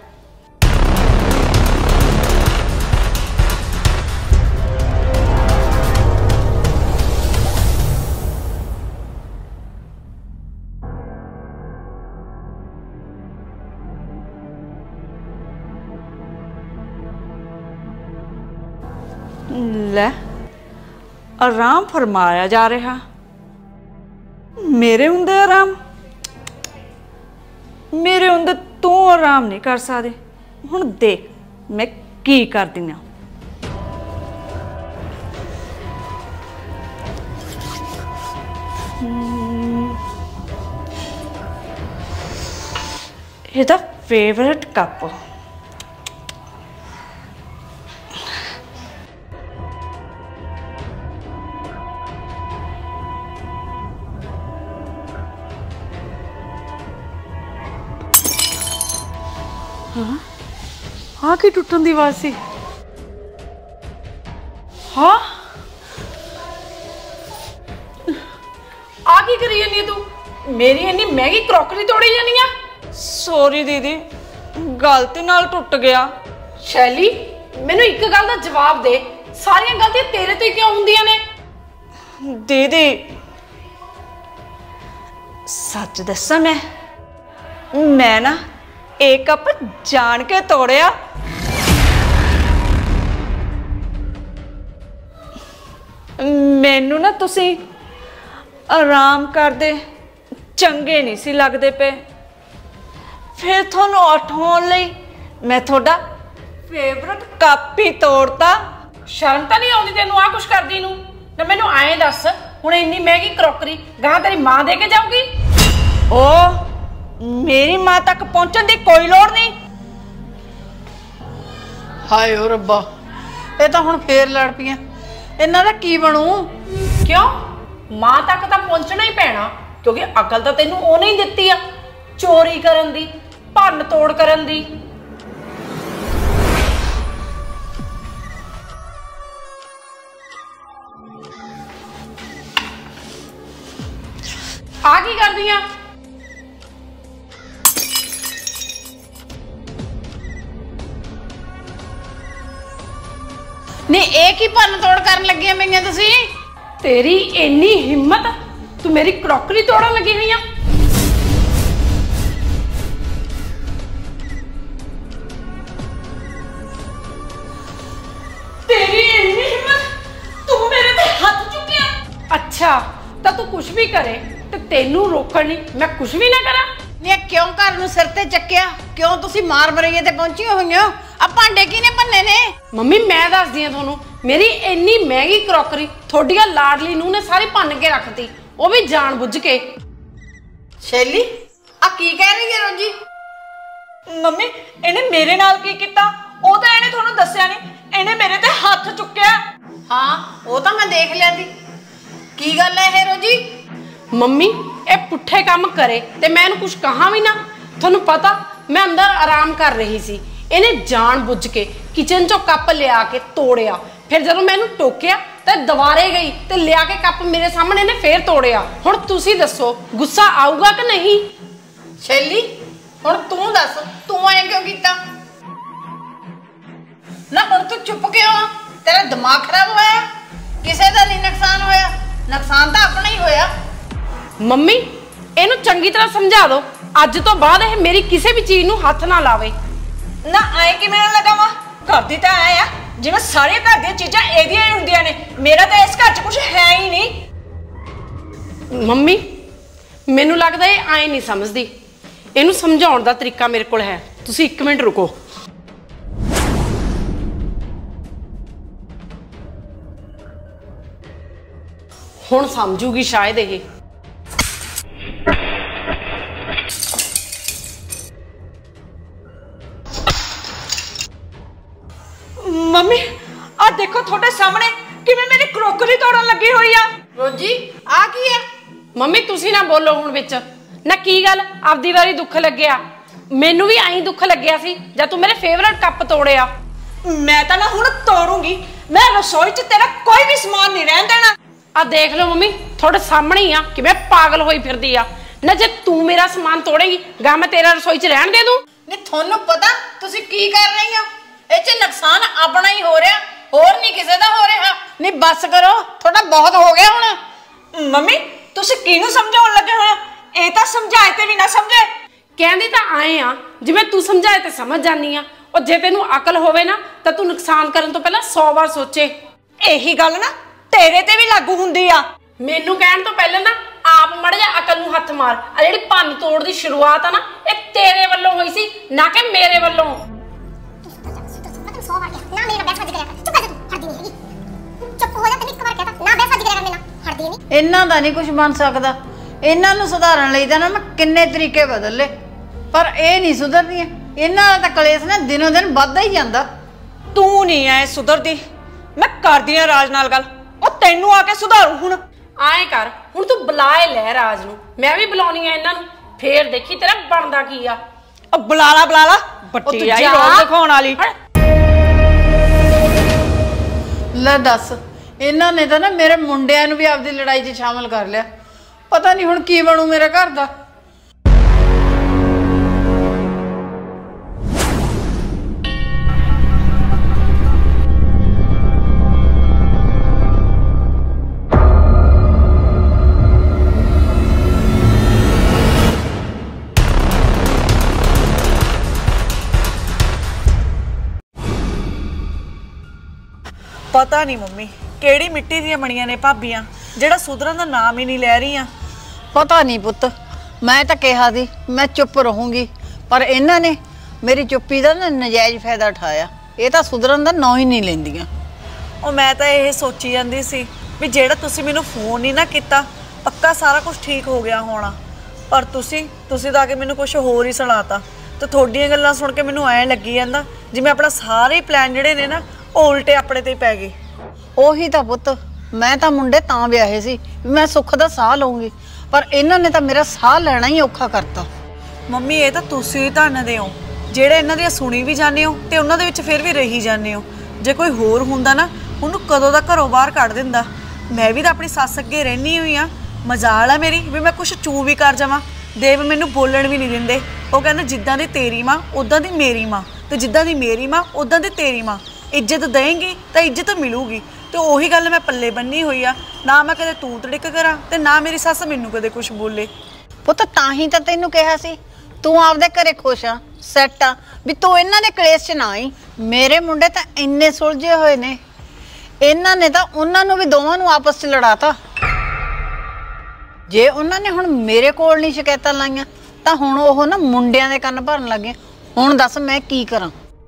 ਲੈ ਆਰਾਮ ਫਰਮਾਇਆ ਜਾ ਰਿਹਾ, ਮੇਰੇ ਹੁੰਦੇ ਆਰਾਮ, ਮੇਰੇ ਹੁੰਦੇ ਤੂੰ ਆਰਾਮ ਨਹੀਂ ਕਰ ਸਕਦੇ। ਹੁਣ ਦੇਖ ਮੈਂ ਕੀ ਕਰਦੀ ਆ। ਇਹਦਾ ਫੇਵਰਟ ਕੱਪ, हाँ की टुटन दी आवाज सी। हाँ आ की करी जानी तू? मेरी इन्नी महंगी क्रॉकरी तोड़ी जानी आ? ਸੌਰੀ ਦੀਦੀ, ਗਲਤੀ ਨਾਲ ਟੁੱਟ ਗਿਆ। ਸ਼ੈਲੀ, ਮੈਨੂੰ ਇੱਕ ਗੱਲ ਦਾ ਜਵਾਬ ਦੇ, ਸਾਰੀਆਂ ਗਲਤੀਆਂ ਤੇਰੇ ਤੋਂ ਹੀ ਕਿਉਂ ਹੁੰਦੀਆਂ ਨੇ? ਦੀਦੀ ਸੱਚ ਦੱਸਾਂ, ਮੈਂ ਨਾ ਇਹ ਕੱਪ ਜਾਣ ਕੇ ਤੋੜਿਆ। ਮੈਨੂੰ ਨਾ ਤੁਸੀਂ ਆਰਾਮ ਕਰਦੇ ਚੰਗੇ ਨਹੀਂ ਸੀ ਲੱਗਦੇ ਪਏ, ਫਿਰ ਤੁਹਾਨੂੰ ਉਠਾਉਣ ਲਈ ਮੈਂ ਤੁਹਾਡਾ ਫੇਵਰਟ ਕੱਪ ਹੀ ਤੋੜਤਾ। ਸ਼ਰਮ ਤਾਂ ਨਹੀਂ ਆਉਂਦੀ ਤੈਨੂੰ ਆ ਕੁਛ ਕਰਦੀ ਨੂੰ? ਨਾ ਮੈਨੂੰ ਐਂ ਦੱਸ, ਹੁਣ ਇੰਨੀ ਮਹਿੰਗੀ ਕਰੋਕਰੀ ਗਾਂ ਤੇਰੀ ਮਾਂ ਦੇ ਕੇ ਜਾਊਗੀ? ਓ ਮੇਰੀ ਮਾਂ ਤੱਕ ਪਹੁੰਚਣ ਦੀ ਕੋਈ ਲੋੜ ਨਹੀਂ। ਹਾਏ ਓ ਰੱਬਾ, ਇਹ ਤਾਂ ਹੁਣ ਫੇਰ ਲੜ ਪਈਆਂ। ਇਹਨਾਂ ਦਾ ਕੀ ਬਣੂ? ਕਿਉਂ? ਮਾਂ ਤੱਕ ਤਾਂ ਪਹੁੰਚਣਾ ਹੀ ਪੈਣਾ, ਕਿਉਂਕਿ ਅਕਲ ਤਾਂ ਤੈਨੂੰ ਉਹਨੇ ਹੀ ਦਿੱਤੀ ਆ, ਚੋਰੀ ਕਰਨ ਦੀ, ਭੰਨ ਤੋੜ ਕਰਨ ਦੀ। ਆ ਕੀ ਕਰਦੀ ਆ? ਨਹੀਂ, ਇਹ ਕੀ ਭੰਨ ਤੋੜ ਕਰਨ ਲੱਗੀਆਂ ਪਈਆਂ ਤੁਸੀਂ? ਤੇਰੀ ਇੰਨੀ ਹਿੰਮਤ, ਤੂੰ ਮੇਰੀ ਕਰੋਕਰੀ ਤੋੜਨ ਲੱਗੀ ਹੋਈ ਆ? ਤੇਰੀ ਇੰਨੀ ਹਿੰਮਤ, ਤੂੰ ਮੇਰੇ ਤੇ ਹੱਥ ਚੁੱਕਿਆ? ਅੱਛਾ, ਤਾਂ ਤੂੰ ਕੁਝ ਵੀ ਕਰੇ ਤੇ ਤੈਨੂੰ ਰੋਕਣ ਲਈ ਮੈਂ ਕੁਝ ਵੀ ਨਾ ਕਰਾਂ? ਨਹੀਂ, ਕਿਉਂ ਘਰ ਨੂੰ ਸਿਰ ਤੇ ਚੱਕਿਆ? ਕਿਉਂ ਤੁਸੀਂ ਮਾਰ ਮਰਈਏ ਤੇ ਪਹੁੰਚੀਆਂ ਹੋਈਆਂ? ਆ ਭਾਂਡੇ ਕਿਹਨੇ ਭੰਨੇ ਨੇ? ਮੰਮੀ ਮੈਂ ਦੱਸਦੀ ਆ ਤੁਹਾਨੂੰ, ਮੇਰੀ ਇੰਨੀ ਮਹਿੰਗੀ ਕਰੋਕਰੀ ਤੁਹਾਡੀਆਂ ਲਾਡਲੀ ਨੂੰ ਨੇ ਸਾਰੀ ਭੰਨ ਕੇ ਰੱਖਤੀ, ਉਹ ਵੀ ਜਾਣ ਬੁੱਝ ਕੇ। ਸ਼ੈਲੀ, ਆ ਕੀ ਕਹਿ ਰਹੀ ਹੈ ਰੋਜੀ? ਮੰਮੀ ਇਹਨੇ ਮੇਰੇ ਨਾਲ ਕੀ ਕੀਤਾ? ਉਹ ਤਾਂ ਇਹਨੇ ਤੁਹਾਨੂੰ ਦੱਸਿਆ ਨਹੀਂ, ਇਹਨੇ ਮੇਰੇ ਤੇ ਹੱਥ ਚੁੱਕਿਆ। ਹਾਂ, ਉਹ ਤਾਂ ਮੈਂ ਦੇਖ ਲਿਆ ਸੀ। ਕੀ ਗੱਲ ਹੈ ਇਹ ਰੋਜੀ? ਮੰਮੀ ਇਹ ਪੁੱਠੇ ਕੰਮ ਕਰੇ ਤੇ ਮੈਂ ਇਹਨੂੰ ਕੁਝ ਕਹਾਂ ਵੀ ਨਾ। ਤੁਹਾਨੂੰ ਪਤਾ ਮੈਂ ਅੰਦਰ ਆਰਾਮ ਕਰ ਰਹੀ ਸੀ, ਇਹਨੇ ਜਾਣ ਬੁੱਝ ਕੇ ਕਿਚਨ ਚੋਂ ਕੱਪ ਲਿਆ ਕੇ ਤੋੜਿਆ। ਫਿਰ ਜਦੋਂ ਮੈਂ ਇਹਨੂੰ ਟੋਕਿਆ ਤਾਂ ਦੁਬਾਰੇ ਗਈ ਤੇ ਲਿਆ ਕੇ ਕੱਪ ਮੇਰੇ ਸਾਹਮਣੇ ਇਹਨੇ ਫੇਰ ਤੋੜਿਆ। ਹੁਣ ਤੁਸੀਂ ਦੱਸੋ ਗੁੱਸਾ ਆਊਗਾ ਕਿ ਨਹੀਂ? ਸ਼ੈਲੀ, ਹੁਣ ਤੂੰ ਦੱਸ, ਤੂੰ ਐਂ ਕਿਉਂ ਕੀਤਾ? ਨਾ ਹੁਣ ਤੂੰ ਚੁੱਪ ਕਿਉਂ ਆ? ਤੇਰਾ ਦਿਮਾਗ ਖਰਾਬ ਹੋਇਆ? ਕਿਸੇ ਦਾ ਨਹੀਂ ਨੁਕਸਾਨ ਹੋਇਆ, ਨੁਕਸਾਨ ਤਾਂ ਆਪਣਾ ਹੀ ਹੋਇਆ। ਮੰਮੀ ਇਹਨੂੰ ਚੰਗੀ ਤਰ੍ਹਾਂ ਸਮਝਾ ਦਿਓ, ਅੱਜ ਤੋਂ ਬਾਅਦ ਇਹ ਮੇਰੀ ਕਿਸੇ ਵੀ ਚੀਜ਼ ਨੂੰ ਹੱਥ ਨਾ ਲਾਵੇ। ਨਾ ਆਏ ਕਿਵੇਂ ਨਾ ਲਗਾਵਾਂ? ਕਰਦੀ ਤਾਂ ਆਏ ਆ ਜਿਵੇਂ ਸਾਰੀਆਂ ਘਰ ਦੀਆਂ ਚੀਜ਼ਾਂ ਇਹਦੀਆਂ ਹੀ ਹੁੰਦੀਆਂ ਨੇ, ਮੇਰਾ ਤਾਂ ਇਸ ਘਰ 'ਚ ਕੁਝ ਹੈ ਹੀ ਨਹੀਂ। ਮੰਮੀ ਮੈਨੂੰ ਲੱਗਦਾ ਇਹ ਆਏ ਨਹੀਂ ਸਮਝਦੀ, ਇਹਨੂੰ ਸਮਝਾਉਣ ਦਾ ਤਰੀਕਾ ਮੇਰੇ ਕੋਲ ਹੈ। ਤੁਸੀਂ 1 ਮਿੰਟ ਰੁਕੋ। ਹੁਣ ਸਮਝੂਗੀ ਸ਼ਾਇਦ ਇਹ। ਮੰਮੀ ਆ ਦੇਖੋ ਤੁਹਾਡੇ ਸਾਹਮਣੇ ਕਿਵੇਂ ਮੇਰੀ ਕਰੋਕਰੀ ਤੋੜਨ ਲੱਗੀ ਹੋਈ ਆ। ਰੋਜੀ, ਆ ਕੀ ਹੈ? ਮੰਮੀ ਤੁਸੀਂ ਨਾ ਬੋਲੋ ਹੁਣ ਵਿੱਚ। ਨਾ ਕੀ ਗੱਲ, ਆਪਦੀ ਵਾਰੀ ਦੁੱਖ ਲੱਗਿਆ? ਮੈਨੂੰ ਵੀ ਆਈ ਦੁੱਖ ਲੱਗਿਆ ਸੀ ਜਦ ਤੂੰ ਮੇਰੇ ਫੇਵਰਟ ਕੱਪ ਤੋੜਿਆ। ਮੈਂ ਤਾਂ ਨਾ ਹੁਣ ਤੋੜੂੰਗੀ, ਮੈਂ ਰਸੋਈ 'ਚ ਤੇਰਾ ਕੋਈ ਵੀ ਸਮਾਨ ਨਹੀਂ ਰਹਿਣ ਦੇਣਾ। ਆ ਦੇਖ ਲਓ ਮੰਮੀ, ਤੁਹਾਡੇ ਸਾਹਮਣੇ ਹੀ ਆ ਕਿਵੇਂ ਪਾਗਲ ਹੋਈ ਫਿਰਦੀ ਆ। ਨਾ ਜੇ ਤੂੰ ਮੇਰਾ ਸਮਾਨ ਤੋੜੇਗੀ ਗਾ ਮੈਂ ਤੇਰਾ ਰਸੋਈ 'ਚ ਰਹਿਣ ਦੇ ਦੂੰ? ਨਹੀਂ, ਤੁਹਾਨੂੰ ਪਤਾ ਤੁਸੀਂ ਕੀ ਕਰ ਰਹੀ ਹੋ? ਇਹ 'ਚ ਨੁਕਸਾਨ ਆਪਣਾ ਹੀ ਹੋ ਰਿਹਾ, ਹੋਰ ਨਹੀਂ ਕਿਸੇ ਦਾ ਹੋ ਰਿਹਾ। ਨਹੀਂ ਬਸ ਕਰੋ, ਤੁਹਾਡਾ ਬਹੁਤ ਹੋ ਗਿਆ ਹੁਣ। ਮੰਮੀ ਤੁਸੀਂ ਕਿਹਨੂੰ ਸਮਝਾਉਣ ਲੱਗੇ ਹੋਏ? ਇਹ ਤਾਂ ਸਮਝਾਏ ਤੇ ਵੀ ਨਾ ਸਮਝੇ। ਕਹਿੰਦੀ ਤਾਂ ਆਏ ਆ ਜਿਵੇਂ ਤੂੰ ਸਮਝਾਏ ਤੇ ਸਮਝ ਜਾਨੀ ਆ। ਉਹ ਜੇ ਤੈਨੂੰ ਅਕਲ ਹੋਵੇ ਨਾ ਤਾਂ ਤੂੰ ਨੁਕਸਾਨ ਕਰਨ ਤੋਂ ਪਹਿਲਾਂ 100 ਵਾਰ ਸੋਚੇ। ਇਹੀ ਗੱਲ ਨਾ ਤੇਰੇ ਤੇ ਵੀ ਲਾਗੂ ਹੁੰਦੀ ਆ। ਮੈਨੂੰ ਕਹਿਣ ਤੋਂ ਪਹਿਲਾਂ ਨਾ ਆਪ ਮੜ ਜਾ ਅਕਲ ਨੂੰ ਹੱਥ ਮਾਰ। ਆ ਜਿਹੜੀ ਭੰਨ ਤੋੜ ਦੀ ਸ਼ੁਰੂਆਤ ਆ ਨਾ, ਇਹ ਤੇਰੇ ਵੱਲੋਂ ਹੋਈ ਸੀ, ਨਾ ਕਿ ਮੇਰੇ ਵੱਲੋਂ। ਇਹਨਾਂ ਦਾ ਨਹੀਂ ਕੁਝ ਬਣ ਸਕਦਾ। ਇਹਨਾਂ ਨੂੰ ਸੁਧਾਰਨ ਲਈ ਤਾਂ ਨਾ ਮੈਂ ਕਿੰਨੇ ਤਰੀਕੇ ਬਦਲ ਲਏ, ਪਰ ਇਹ ਨਹੀਂ ਸੁਧਰਦੀਆਂ। ਇਹਨਾਂ ਦਾ ਤਾਂ ਕਲੇਸ਼ ਨਾ ਦਿਨੋਂ ਦਿਨ ਵੱਧਦਾ ਹੀ ਜਾਂਦਾ। ਤੂੰ ਨਹੀਂ ਐ ਸੁਧਰਦੀ, ਮੈਂ ਕਰਦੀ ਆ ਰਾਜ ਨਾਲ ਗੱਲ, ਉਹ ਤੈਨੂੰ ਆ ਕੇ ਸੁਧਾਰੂ। ਹੁਣ ਆਏ ਕਰ, ਹੁਣ ਤੂੰ ਬੁਲਾਏ ਲੈ ਰਾਜ ਨੂੰ, ਮੈਂ ਵੀ ਬੁਲਾਉਣੀ ਆ ਇਹਨਾਂ ਨੂੰ, ਫੇਰ ਦੇਖੀ ਤੇਰਾ ਬਣਦਾ ਕੀ ਆ। ਬੁਲਾ ਲਾ ਬੱਟੀ ਆਈ ਰੋਜ਼ ਦਿਖਾਉਣ ਵਾਲੀ। ਲੈ ਦੱਸ, ਇਹਨਾਂ ਨੇ ਤਾਂ ਨਾ ਮੇਰੇ ਮੁੰਡਿਆਂ ਨੂੰ ਵੀ ਆਪਦੀ ਲੜਾਈ 'ਚ ਸ਼ਾਮਲ ਕਰ ਲਿਆ। ਪਤਾ ਨਹੀਂ ਹੁਣ ਕੀ ਬਣੂ ਮੇਰੇ ਘਰ ਦਾ। ਪਤਾ ਨਹੀਂ ਮੰਮੀ ਕਿਹੜੀ ਮਿੱਟੀ ਦੀਆਂ ਬਣੀਆਂ ਨੇ ਭਾਬੀਆਂ ਜਿਹੜਾ ਸੁਧਰਨ ਦਾ ਨਾਮ ਹੀ ਨਹੀਂ ਲੈ ਰਹੀਆਂ। ਪਤਾ ਨਹੀਂ ਪੁੱਤ, ਮੈਂ ਤਾਂ ਕਿਹਾ ਸੀ ਮੈਂ ਚੁੱਪ ਰਹੂੰਗੀ, ਪਰ ਇਹਨਾਂ ਨੇ ਮੇਰੀ ਚੁੱਪੀ ਦਾ ਨਾ ਨਜਾਇਜ਼ ਫਾਇਦਾ ਉਠਾਇਆ। ਇਹ ਤਾਂ ਸੁਧਰਨ ਦਾ ਨਾਂ ਹੀ ਨਹੀਂ ਲੈਂਦੀਆਂ। ਉਹ ਮੈਂ ਤਾਂ ਇਹ ਸੋਚੀ ਜਾਂਦੀ ਸੀ ਵੀ ਜਿਹੜਾ ਤੁਸੀਂ ਮੈਨੂੰ ਫੋਨ ਨਹੀਂ ਨਾ ਕੀਤਾ, ਪੱਕਾ ਸਾਰਾ ਕੁਝ ਠੀਕ ਹੋ ਗਿਆ ਹੋਣਾ, ਪਰ ਤੁਸੀਂ ਤਾਂ ਆ ਕੇ ਮੈਨੂੰ ਕੁਝ ਹੋਰ ਹੀ ਸੁਣਾਤਾ। ਤੇ ਤੁਹਾਡੀਆਂ ਗੱਲਾਂ ਸੁਣ ਕੇ ਮੈਨੂੰ ਐਂ ਲੱਗੀ ਜਾਂਦਾ ਜਿਵੇਂ ਆਪਣਾ ਸਾਰੇ ਪਲਾਨ ਜਿਹੜੇ ਨੇ ਨਾ ਉਹ ਉਲਟੇ ਆਪਣੇ ਤੇ ਹੀ ਪੈ ਗਏ। ਉਹੀ ਤਾਂ ਪੁੱਤ, ਮੈਂ ਤਾਂ ਮੁੰਡੇ ਤਾਂ ਵਿਆਹੇ ਸੀ ਵੀ ਮੈਂ ਸੁੱਖ ਦਾ ਸਾਹ ਲਊਂਗੀ, ਪਰ ਇਹਨਾਂ ਨੇ ਤਾਂ ਮੇਰਾ ਸਾਹ ਲੈਣਾ ਹੀ ਔਖਾ ਕਰਤਾ। ਮੰਮੀ ਇਹ ਤਾਂ ਤੁਸੀਂ ਹੀ ਧੰਨਦੇ ਹੋ ਜਿਹੜੇ ਇਹਨਾਂ ਦੀਆਂ ਸੁਣੀ ਵੀ ਜਾਂਦੇ ਹੋ ਤੇ ਉਹਨਾਂ ਦੇ ਵਿੱਚ ਫਿਰ ਵੀ ਰਹੀ ਜਾਂਦੇ ਹੋ। ਜੇ ਕੋਈ ਹੋਰ ਹੁੰਦਾ ਨਾ ਉਹਨੂੰ ਕਦੋਂ ਦਾ ਘਰੋਂ ਬਾਹਰ ਕੱਢ ਦਿੰਦਾ। ਮੈਂ ਵੀ ਤਾਂ ਆਪਣੀ ਸੱਸ ਅੱਗੇ ਰਹਿਣੀ ਹੋਈ ਆ, ਮਜ਼ਾਲ ਆ ਮੇਰੀ ਵੀ ਮੈਂ ਕੁਛ ਚੂ ਵੀ ਕਰ ਜਾਵਾਂ। ਦੇਵ ਮੈਨੂੰ ਬੋਲਣ ਵੀ ਨਹੀਂ ਦਿੰਦੇ। ਉਹ ਕਹਿੰਦਾ ਜਿੱਦਾਂ ਦੀ ਤੇਰੀ ਮਾਂ ਉਦਾਂ ਦੀ ਮੇਰੀ ਮਾਂ, ਤੇ ਜਿੱਦਾਂ ਦੀ ਮੇਰੀ ਮਾਂ ਉਦਾਂ ਦੀ ਤੇਰੀ ਮਾਂ। ਇੱਜ਼ਤ ਦੇਂਗੀ ਤਾਂ ਇੱਜ਼ਤ ਮਿਲੂਗੀ। ਤੇ ਉਹੀ ਗੱਲ ਮੈਂ ਪੱਲੇ ਬੰਨੀ ਹੋਈ ਆ, ਨਾ ਮੈਂ ਕਦੇ ਤੂੰ ਤੜਿਕ ਕਰਾਂ ਤੇ ਨਾ ਮੇਰੀ ਸੱਸ ਮੈਨੂੰ ਕਦੇ ਕੁਝ ਬੋਲੇ। ਪੁੱਤ ਤਾਂ ਹੀ ਤਾਂ ਤੈਨੂੰ ਕਿਹਾ ਸੀ ਤੂੰ ਆਪਦੇ ਘਰੇ ਖੁਸ਼ ਆ, ਸੈੱਟ ਆ, ਵੀ ਤੂੰ ਇਹਨਾਂ ਦੇ ਕਲੇਸ਼ 'ਚ ਨਾ ਆਈ। ਮੇਰੇ ਮੁੰਡੇ ਤਾਂ ਇੰਨੇ ਸੁਲਝੇ ਹੋਏ ਨੇ, ਇਹਨਾਂ ਨੇ ਤਾਂ ਉਹਨਾਂ ਨੂੰ ਵੀ ਦੋਵਾਂ ਨੂੰ ਆਪਸ 'ਚ ਲੜਾਤਾ। ਜੇ ਉਹਨਾਂ ਨੇ ਹੁਣ ਮੇਰੇ ਕੋਲ ਨਹੀਂ ਸ਼ਿਕਾਇਤਾਂ ਲਾਈਆਂ ਤਾਂ ਹੁਣ ਉਹ ਨਾ ਮੁੰਡਿਆਂ ਦੇ ਕੰਨ ਭਰਨ ਲੱਗੇ। ਹੁਣ ਦੱਸ ਮੈਂ ਕੀ ਕਰਾਂ?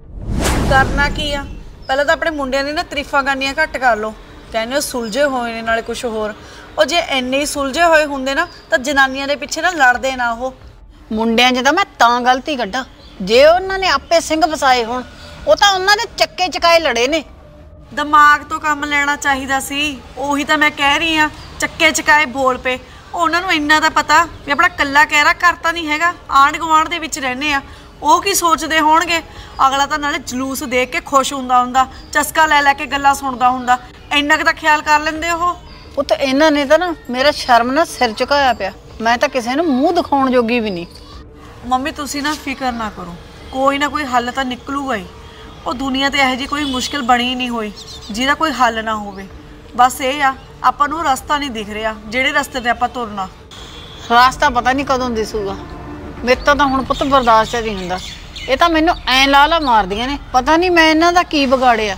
ਕਰਨਾ ਕੀ ਆ? ਪਹਿਲਾਂ ਤਾਂ ਆਪਣੇ ਮੁੰਡਿਆਂ ਦੀ ਨਾ ਤਾਰੀਫਾਂ ਕਰਨੀਆਂ ਘੱਟ ਕਰ ਲਓ। ਕਹਿੰਦੇ ਉਹ ਸੁਲਝੇ ਹੋਏ ਨੇ ਨਾਲੇ ਕੁਝ ਹੋਰ। ਉਹ ਜੇ ਇੰਨੇ ਹੀ ਸੁਲਝੇ ਹੋਏ ਹੁੰਦੇ ਨਾ ਤਾਂ ਜਨਾਨੀਆਂ ਦੇ ਪਿੱਛੇ ਨਾ ਲੜਦੇ ਨਾ। ਉਹ ਮੁੰਡਿਆਂ 'ਚ ਤਾਂ ਮੈਂ ਤਾਂ ਗਲਤੀ ਕੱਢਾਂ ਜੇ ਉਹਨਾਂ ਨੇ ਆਪੇ ਸਿੰਘ ਫਸਾਏ ਹੋਣ। ਉਹ ਤਾਂ ਉਹਨਾਂ ਦੇ ਚੱਕੇ ਚਕਾਏ ਲੜੇ ਨੇ। ਦਿਮਾਗ ਤੋਂ ਕੰਮ ਲੈਣਾ ਚਾਹੀਦਾ ਸੀ। ਉਹੀ ਤਾਂ ਮੈਂ ਕਹਿ ਰਹੀ ਆ, ਚੱਕੇ ਚਕਾਏ ਬੋਲ ਪਏ। ਉਹਨਾਂ ਨੂੰ ਇੰਨਾ ਤਾਂ ਪਤਾ ਵੀ ਆਪਣਾ ਕੱਲਾ ਕਹਿਰਾ ਘਰ ਤਾਂ ਨਹੀਂ ਹੈਗਾ, ਆਂਢ ਗੁਆਂਢ ਦੇ ਵਿੱਚ ਰਹਿੰਦੇ ਆ। ਉਹ ਕੀ ਸੋਚਦੇ ਹੋਣਗੇ? ਅਗਲਾ ਤਾਂ ਨਾਲੇ ਜਲੂਸ ਦੇਖ ਕੇ ਖੁਸ਼ ਹੁੰਦਾ, ਚਸਕਾ ਲੈ ਲੈ ਕੇ ਗੱਲਾਂ ਸੁਣਦਾ ਹੁੰਦਾ। ਇੰਨਾ ਕੁ ਤਾਂ ਖਿਆਲ ਕਰ ਲੈਂਦੇ ਉਹ। ਪੁੱਤ ਇਹਨਾਂ ਨੇ ਤਾਂ ਨਾ ਮੇਰਾ ਸ਼ਰਮ ਨਾਲ ਸਿਰ ਝੁਕਾਇਆ ਪਿਆ। ਮੈਂ ਤਾਂ ਕਿਸੇ ਨੂੰ ਮੂੰਹ ਦਿਖਾਉਣ ਜੋਗੀ ਵੀ ਨਹੀਂ। ਮੰਮੀ ਤੁਸੀਂ ਨਾ ਫਿਕਰ ਨਾ ਕਰੋ, ਕੋਈ ਨਾ ਕੋਈ ਹੱਲ ਤਾਂ ਨਿਕਲੂਗਾ ਹੀ। ਉਹ ਦੁਨੀਆ ਤੇ ਇਹੋ ਜਿਹੀ ਕੋਈ ਮੁਸ਼ਕਿਲ ਬਣੀ ਨਹੀਂ ਹੋਈ ਜਿਹਦਾ ਕੋਈ ਹੱਲ ਨਾ ਹੋਵੇ। ਬਸ ਇਹ ਆ ਆਪਾਂ ਨੂੰ ਰਸਤਾ ਨਹੀਂ ਦਿਖ ਰਿਹਾ ਜਿਹੜੇ ਰਸਤੇ ਤੇ ਆਪਾਂ ਤੁਰਨਾ। ਰਾਸਤਾ ਪਤਾ ਨਹੀਂ ਕਦੋਂ ਦਿਸੂਗਾ। ਮੇਰੇ ਤੋਂ ਤਾਂ ਹੁਣ ਪੁੱਤ ਬਰਦਾਸ਼ਤ ਨਹੀਂ ਹੁੰਦਾ। ਇਹ ਤਾਂ ਮੈਨੂੰ ਐਂ ਲਾ ਮਾਰਦੀਆਂ ਨੇ। ਪਤਾ ਨਹੀਂ ਮੈਂ ਇਹਨਾਂ ਦਾ ਕੀ ਵਿਗਾੜਿਆ।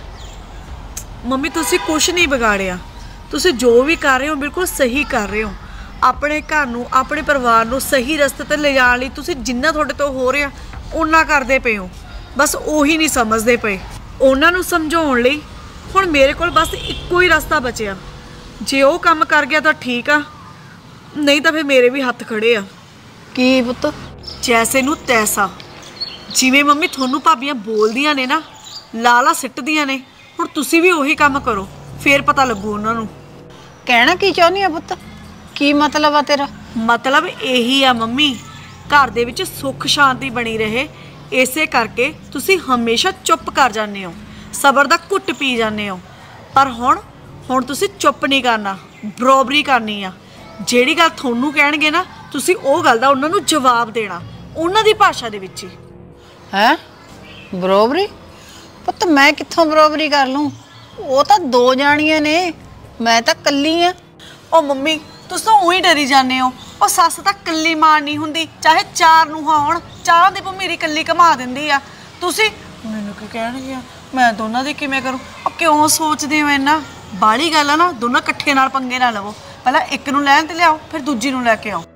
ਮੰਮੀ ਤੁਸੀਂ ਕੁਝ ਨਹੀਂ ਵਿਗਾੜਿਆ। ਤੁਸੀਂ ਜੋ ਵੀ ਕਰ ਰਹੇ ਹੋ ਬਿਲਕੁਲ ਸਹੀ ਕਰ ਰਹੇ ਹੋ। ਆਪਣੇ ਘਰ ਨੂੰ, ਆਪਣੇ ਪਰਿਵਾਰ ਨੂੰ ਸਹੀ ਰਸਤੇ ਤੇ ਲਿਜਾਣ ਲਈ ਤੁਸੀਂ ਜਿੰਨਾ ਤੁਹਾਡੇ ਤੋਂ ਹੋ ਰਿਹਾ ਓਨਾ ਕਰਦੇ ਪਏ ਹੋ। ਬਸ ਉਹੀ ਨਹੀਂ ਸਮਝਦੇ ਪਏ। ਉਹਨਾਂ ਨੂੰ ਸਮਝਾਉਣ ਲਈ ਹੁਣ ਮੇਰੇ ਕੋਲ ਬਸ ਇੱਕੋ ਹੀ ਰਸਤਾ ਬਚਿਆ। ਜੇ ਉਹ ਕੰਮ ਕਰ ਗਿਆ ਤਾਂ ਠੀਕ ਆ, ਨਹੀਂ ਤਾਂ ਫਿਰ ਮੇਰੇ ਵੀ ਹੱਥ ਖੜੇ ਆ। ਕੀ ਪੁੱਤ? ਜੈਸੇ ਨੂੰ ਤੈਸਾ। ਜਿਵੇਂ ਮੰਮੀ ਤੁਹਾਨੂੰ ਭਾਬੀਆਂ ਬੋਲਦੀਆਂ ਨੇ ਨਾ, ਲਾਲਾ ਸਿੱਟਦੀਆਂ ਨੇ, ਹੁਣ ਤੁਸੀਂ ਵੀ ਉਹੀ ਕੰਮ ਕਰੋ, ਫੇਰ ਪਤਾ ਲੱਗੂ ਉਹਨਾਂ ਨੂੰ। ਕਹਿਣਾ ਕੀ ਚਾਹੁੰਦੀ ਆ ਪੁੱਤ? ਕੀ ਮਤਲਬ ਆ ਤੇਰਾ? ਮਤਲਬ ਇਹੀ ਆ ਮੰਮੀ, ਘਰ ਦੇ ਵਿੱਚ ਸੁੱਖ ਸ਼ਾਂਤੀ ਬਣੀ ਰਹੇ। ਇਸੇ ਕਰਕੇ ਤੁਸੀਂ ਹਮੇਸ਼ਾ ਚੁੱਪ ਕਰ ਜਾਂਦੇ ਹੋ, ਸਬਰ ਦਾ ਘੁੱਟ ਪੀ ਜਾਂਦੇ ਹੋ। ਪਰ ਹੁਣ ਤੁਸੀਂ ਚੁੱਪ ਨਹੀਂ ਕਰਨਾ, ਬਰਾਬਰੀ ਕਰਨੀ ਆ। ਜਿਹੜੀ ਗੱਲ ਤੁਹਾਨੂੰ ਕਹਿਣਗੇ ਨਾ ਤੁਸੀਂ ਉਹ ਗੱਲ ਦਾ ਉਹਨਾਂ ਨੂੰ ਜਵਾਬ ਦੇਣਾ, ਉਹਨਾਂ ਦੀ ਭਾਸ਼ਾ ਦੇ ਵਿੱਚ ਹੀ। ਹੈ ਬਰਾਬਰੀ? ਪੁੱਤ ਮੈਂ ਕਿੱਥੋਂ ਬਰਾਬਰੀ ਕਰ ਲੂੰ? ਉਹ ਤਾਂ ਦੋ ਜਾਣੀਆਂ ਨੇ, ਮੈਂ ਤਾਂ ਕੱਲੀ ਆ। ਉਹ ਮੰਮੀ ਤੁਸੀਂ ਤਾਂ ਉਹੀ ਡਰੀ ਜਾਂਦੇ ਹੋ। ਉਹ ਸੱਸ ਤਾਂ ਕੱਲੀ ਮਾਂ ਨਹੀਂ ਹੁੰਦੀ, ਚਾਹੇ ਚਾਰ ਨੂੰਹਾਂ ਹੋਣ, ਚਾਰਾਂ ਦੀ ਭਮੀਰੀ ਕੱਲੀ ਘਮਾ ਦਿੰਦੀ ਆ। ਤੁਸੀਂ ਮੈਨੂੰ ਕੀ ਕਹਿਣਗੇ? ਮੈਂ ਦੋਨਾਂ ਦੀ ਕਿਵੇਂ ਕਰੂੰ? ਉਹ ਕਿਉਂ ਸੋਚਦੇ ਹੋ ਇੰਨਾ? ਬਾਹਲੀ ਗੱਲ ਆ ਨਾ, ਦੋਨਾਂ ਇਕੱਠੇ ਨਾਲ ਪੰਗੇ ਨਾ ਲਵੋ। ਪਹਿਲਾਂ ਇੱਕ ਨੂੰ ਲੈਣ ਤੇ ਲਿਆਓ, ਫਿਰ ਦੂਜੀ ਨੂੰ ਲੈ ਕੇ ਆਓ।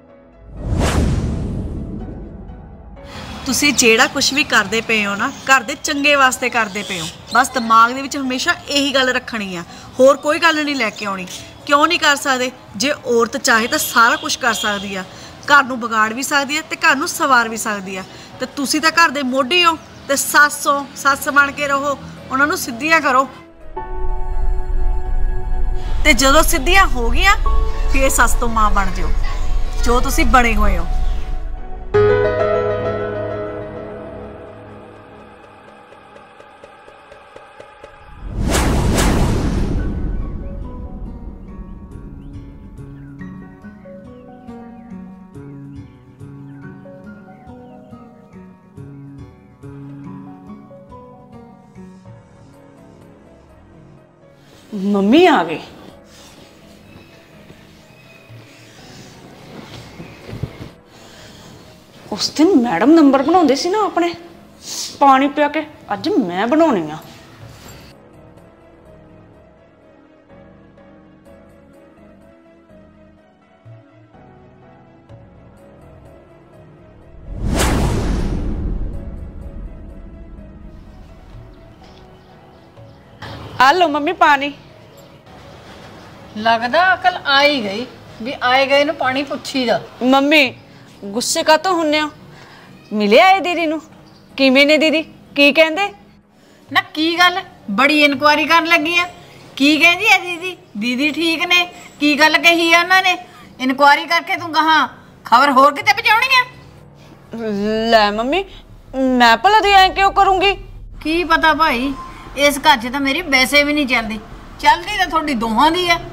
ਤੁਸੀਂ ਜਿਹੜਾ ਕੁਝ ਵੀ ਕਰਦੇ ਪਏ ਹੋ ਨਾ, ਘਰ ਦੇ ਚੰਗੇ ਵਾਸਤੇ ਕਰਦੇ ਪਏ ਹੋ। ਬਸ ਦਿਮਾਗ ਦੇ ਵਿੱਚ ਹਮੇਸ਼ਾ ਇਹੀ ਗੱਲ ਰੱਖਣੀ ਆ, ਹੋਰ ਕੋਈ ਗੱਲ ਨਹੀਂ ਲੈ ਕੇ ਆਉਣੀ। ਕਿਉਂ ਨਹੀਂ ਕਰ ਸਕਦੇ? ਜੇ ਔਰਤ ਚਾਹੇ ਤਾਂ ਸਾਰਾ ਕੁਝ ਕਰ ਸਕਦੀ ਆ। ਘਰ ਨੂੰ ਵਿਗਾੜ ਵੀ ਸਕਦੀ ਆ ਤੇ ਘਰ ਨੂੰ ਸਵਾਰ ਵੀ ਸਕਦੀ ਆ। ਤੇ ਤੁਸੀਂ ਤਾਂ ਘਰ ਦੇ ਮੋਢੀ ਹੋ ਤੇ ਸੱਸ ਬਣ ਕੇ ਰਹੋ, ਉਹਨਾਂ ਨੂੰ ਸਿੱਧੀਆਂ ਕਰੋ। ਤੇ ਜਦੋਂ ਸਿੱਧੀਆਂ ਹੋ ਗਈਆਂ ਫਿਰ ਸੱਸ ਤੋਂ ਮਾਂ ਬਣ ਜਿਓ, ਜੋ ਤੁਸੀਂ ਬਣੇ ਹੋਏ ਹੋ। ਮੰਮੀ ਆ ਗਏ। ਉਸ ਦਿਨ ਮੈਡਮ ਨੰਬਰ ਬਣਾਉਂਦੇ ਸੀ ਨਾ ਆਪਣੇ, ਪਾਣੀ ਪਿਆ ਕੇ ਅੱਜ ਮੈਂ ਬਣਾਉਣੀ ਆ। आ लो मम्मी पानी। लगदा अकल आ ही गई भी आए गए ਨੂੰ ਪਾਣੀ ਪੁੱਛੀਦਾ। ਮੰਮੀ ਗੁੱਸੇ ਕਾ ਤੋਂ ਹੁੰਨੇ ਹੋ? ਮਿਲੇ ਆਏ ਦੀਦੀ ਨੂੰ? ਕਿਵੇਂ ਨੇ ਦੀਦੀ? ਕੀ ਕਹਿੰਦੇ? ਨਾ ਕੀ ਗੱਲ ਬੜੀ ਇਨਕੁਆਰੀ ਕਰਨ ਲੱਗੀ ਆ? ਕੀ ਕਹਿੰਦੀ ਆ ਦੀਦੀ? ਦੀਦੀ ਠੀਕ ਨੇ? ਕੀ ਗੱਲ ਕਹੀ ਆ ਉਹਨਾਂ ਨੇ? ਇਨਕੁਆਰੀ ਕਰਕੇ ਤੂੰ ਕਹਾਂ ਖਬਰ ਹੋਰ ਕਿਤੇ ਪਹੁੰਚਾਉਣੀ ਆ? ਲੈ ਮੰਮੀ ਮੈਂ ਭਲਾ ਦੀ ਐ ਕਿਉਂ ਕਰੂੰਗੀ? ਕੀ ਪਤਾ ਭਾਈ, ਇਸ ਘਰ 'ਚ ਤਾਂ ਮੇਰੀ ਵੈਸੇ ਵੀ ਨਹੀਂ ਚੱਲਦੀ। ਚੱਲਦੀ ਤਾਂ ਤੁਹਾਡੀ ਦੋਹਾਂ ਦੀ ਆ।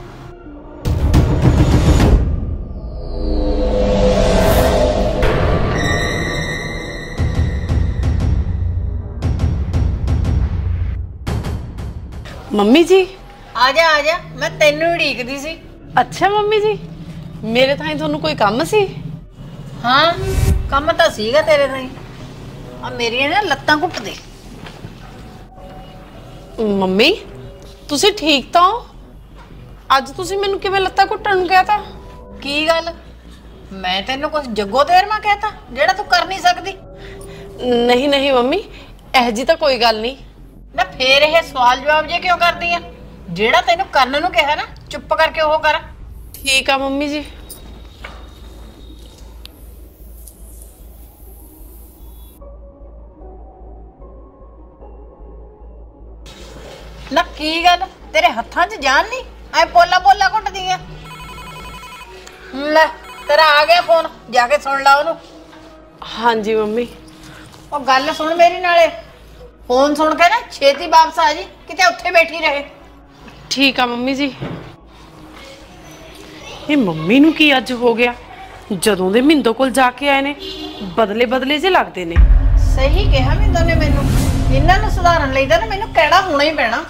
ਮੰਮੀ ਜੀ ਆ ਜਾ ਮੈਂ ਤੈਨੂੰ ਉਡੀਕਦੀ ਸੀ। ਅੱਛਾ ਮੰਮੀ ਜੀ, ਮੇਰੇ ਥਾਂ ਤੁਹਾਨੂੰ ਕੋਈ ਕੰਮ ਸੀ? ਹਾਂ ਕੰਮ ਤਾਂ ਸੀਗਾ ਤੇਰੇ ਤਾਈਂ। ਆ ਮੇਰੀਆਂ ਨਾ ਲੱਤਾਂ ਘੁੱਟ ਦੇ। ਮੰਮੀ ਤੁਸੀਂ ਠੀਕ ਤਾਂ ਹੋ? ਅੱਜ ਤੁਸੀਂ ਮੈਨੂੰ ਕਿਵੇਂ ਲੱਤਾਂ ਘੁੱਟਣ ਨੂੰ ਕਿਹਾ ਤਾਂ? ਕੀ ਗੱਲ ਮੈਂ ਤੈਨੂੰ ਕੁਝ ਜੱਗੋ ਦੇਰਮਾ ਕਹਿਤਾ ਜਿਹੜਾ ਤੂੰ ਕਰ ਨਹੀਂ ਸਕਦੀ? ਨਹੀਂ ਨਹੀਂ ਮੰਮੀ, ਇਹ ਜੀ ਤਾਂ ਕੋਈ ਗੱਲ ਨਹੀਂ। ਨਾ ਫੇਰ ਇਹ ਸਵਾਲ ਜਵਾਬ ਜੇ ਕਿਉਂ ਕਰਦੀ ਆ? ਜਿਹੜਾ ਤੈਨੂੰ ਕਰਨ ਨੂੰ ਕਿਹਾ ਨਾ ਚੁੱਪ ਕਰਕੇ ਉਹ ਕਰ। ਠੀਕ ਆ ਮੰਮੀ ਜੀ। ਨਾ ਕੀ ਗੱਲ ਤੇਰੇ ਹੱਥਾਂ 'ਚ ਜਾਨ ਨਹੀਂ? ਐ ਪੋਲਾ ਘੁੱਟਦੀ ਆ। ਲੈ ਤੇਰਾ ਆ ਗਿਆ ਫੋਨ, ਜਾ ਕੇ ਸੁਣ ਲਾ ਉਹਨੂੰ। ਹਾਂਜੀ ਮੰਮੀ। ਉਹ ਗੱਲ ਸੁਣ ਮੇਰੀ ਨਾਲੇ, ਫੋਨ ਸੁਣ ਕੇ ਨਾ ਛੇਤੀ ਵਾਪਸ ਆ ਜੀ, ਕਿਤੇ ਉੱਥੇ ਬੈਠੀ ਰਹੇ। ਠੀਕ ਆ ਮੰਮੀ ਜੀ। ਇਹ ਮੰਮੀ ਨੂੰ ਕੀ ਅੱਜ ਹੋ ਗਿਆ? ਜਦੋਂ ਦੇ ਮਿੰਦੋ ਕੋਲ ਜਾ ਕੇ ਆਏ ਨੇ ਬਦਲੇ ਜੇ ਲੱਗਦੇ ਨੇ। ਸਹੀ ਕਿਹਾ ਮਿੰਦੋ ਨੇ ਮੈਨੂੰ। ਇਹਨਾਂ ਨੂੰ ਸੁਧਾਰਨ ਲਈ ਤਾਂ ਨਾ ਮੈਨੂੰ ਕਹਿਣਾ ਹੋਣਾ ਹੀ ਪੈਣਾ।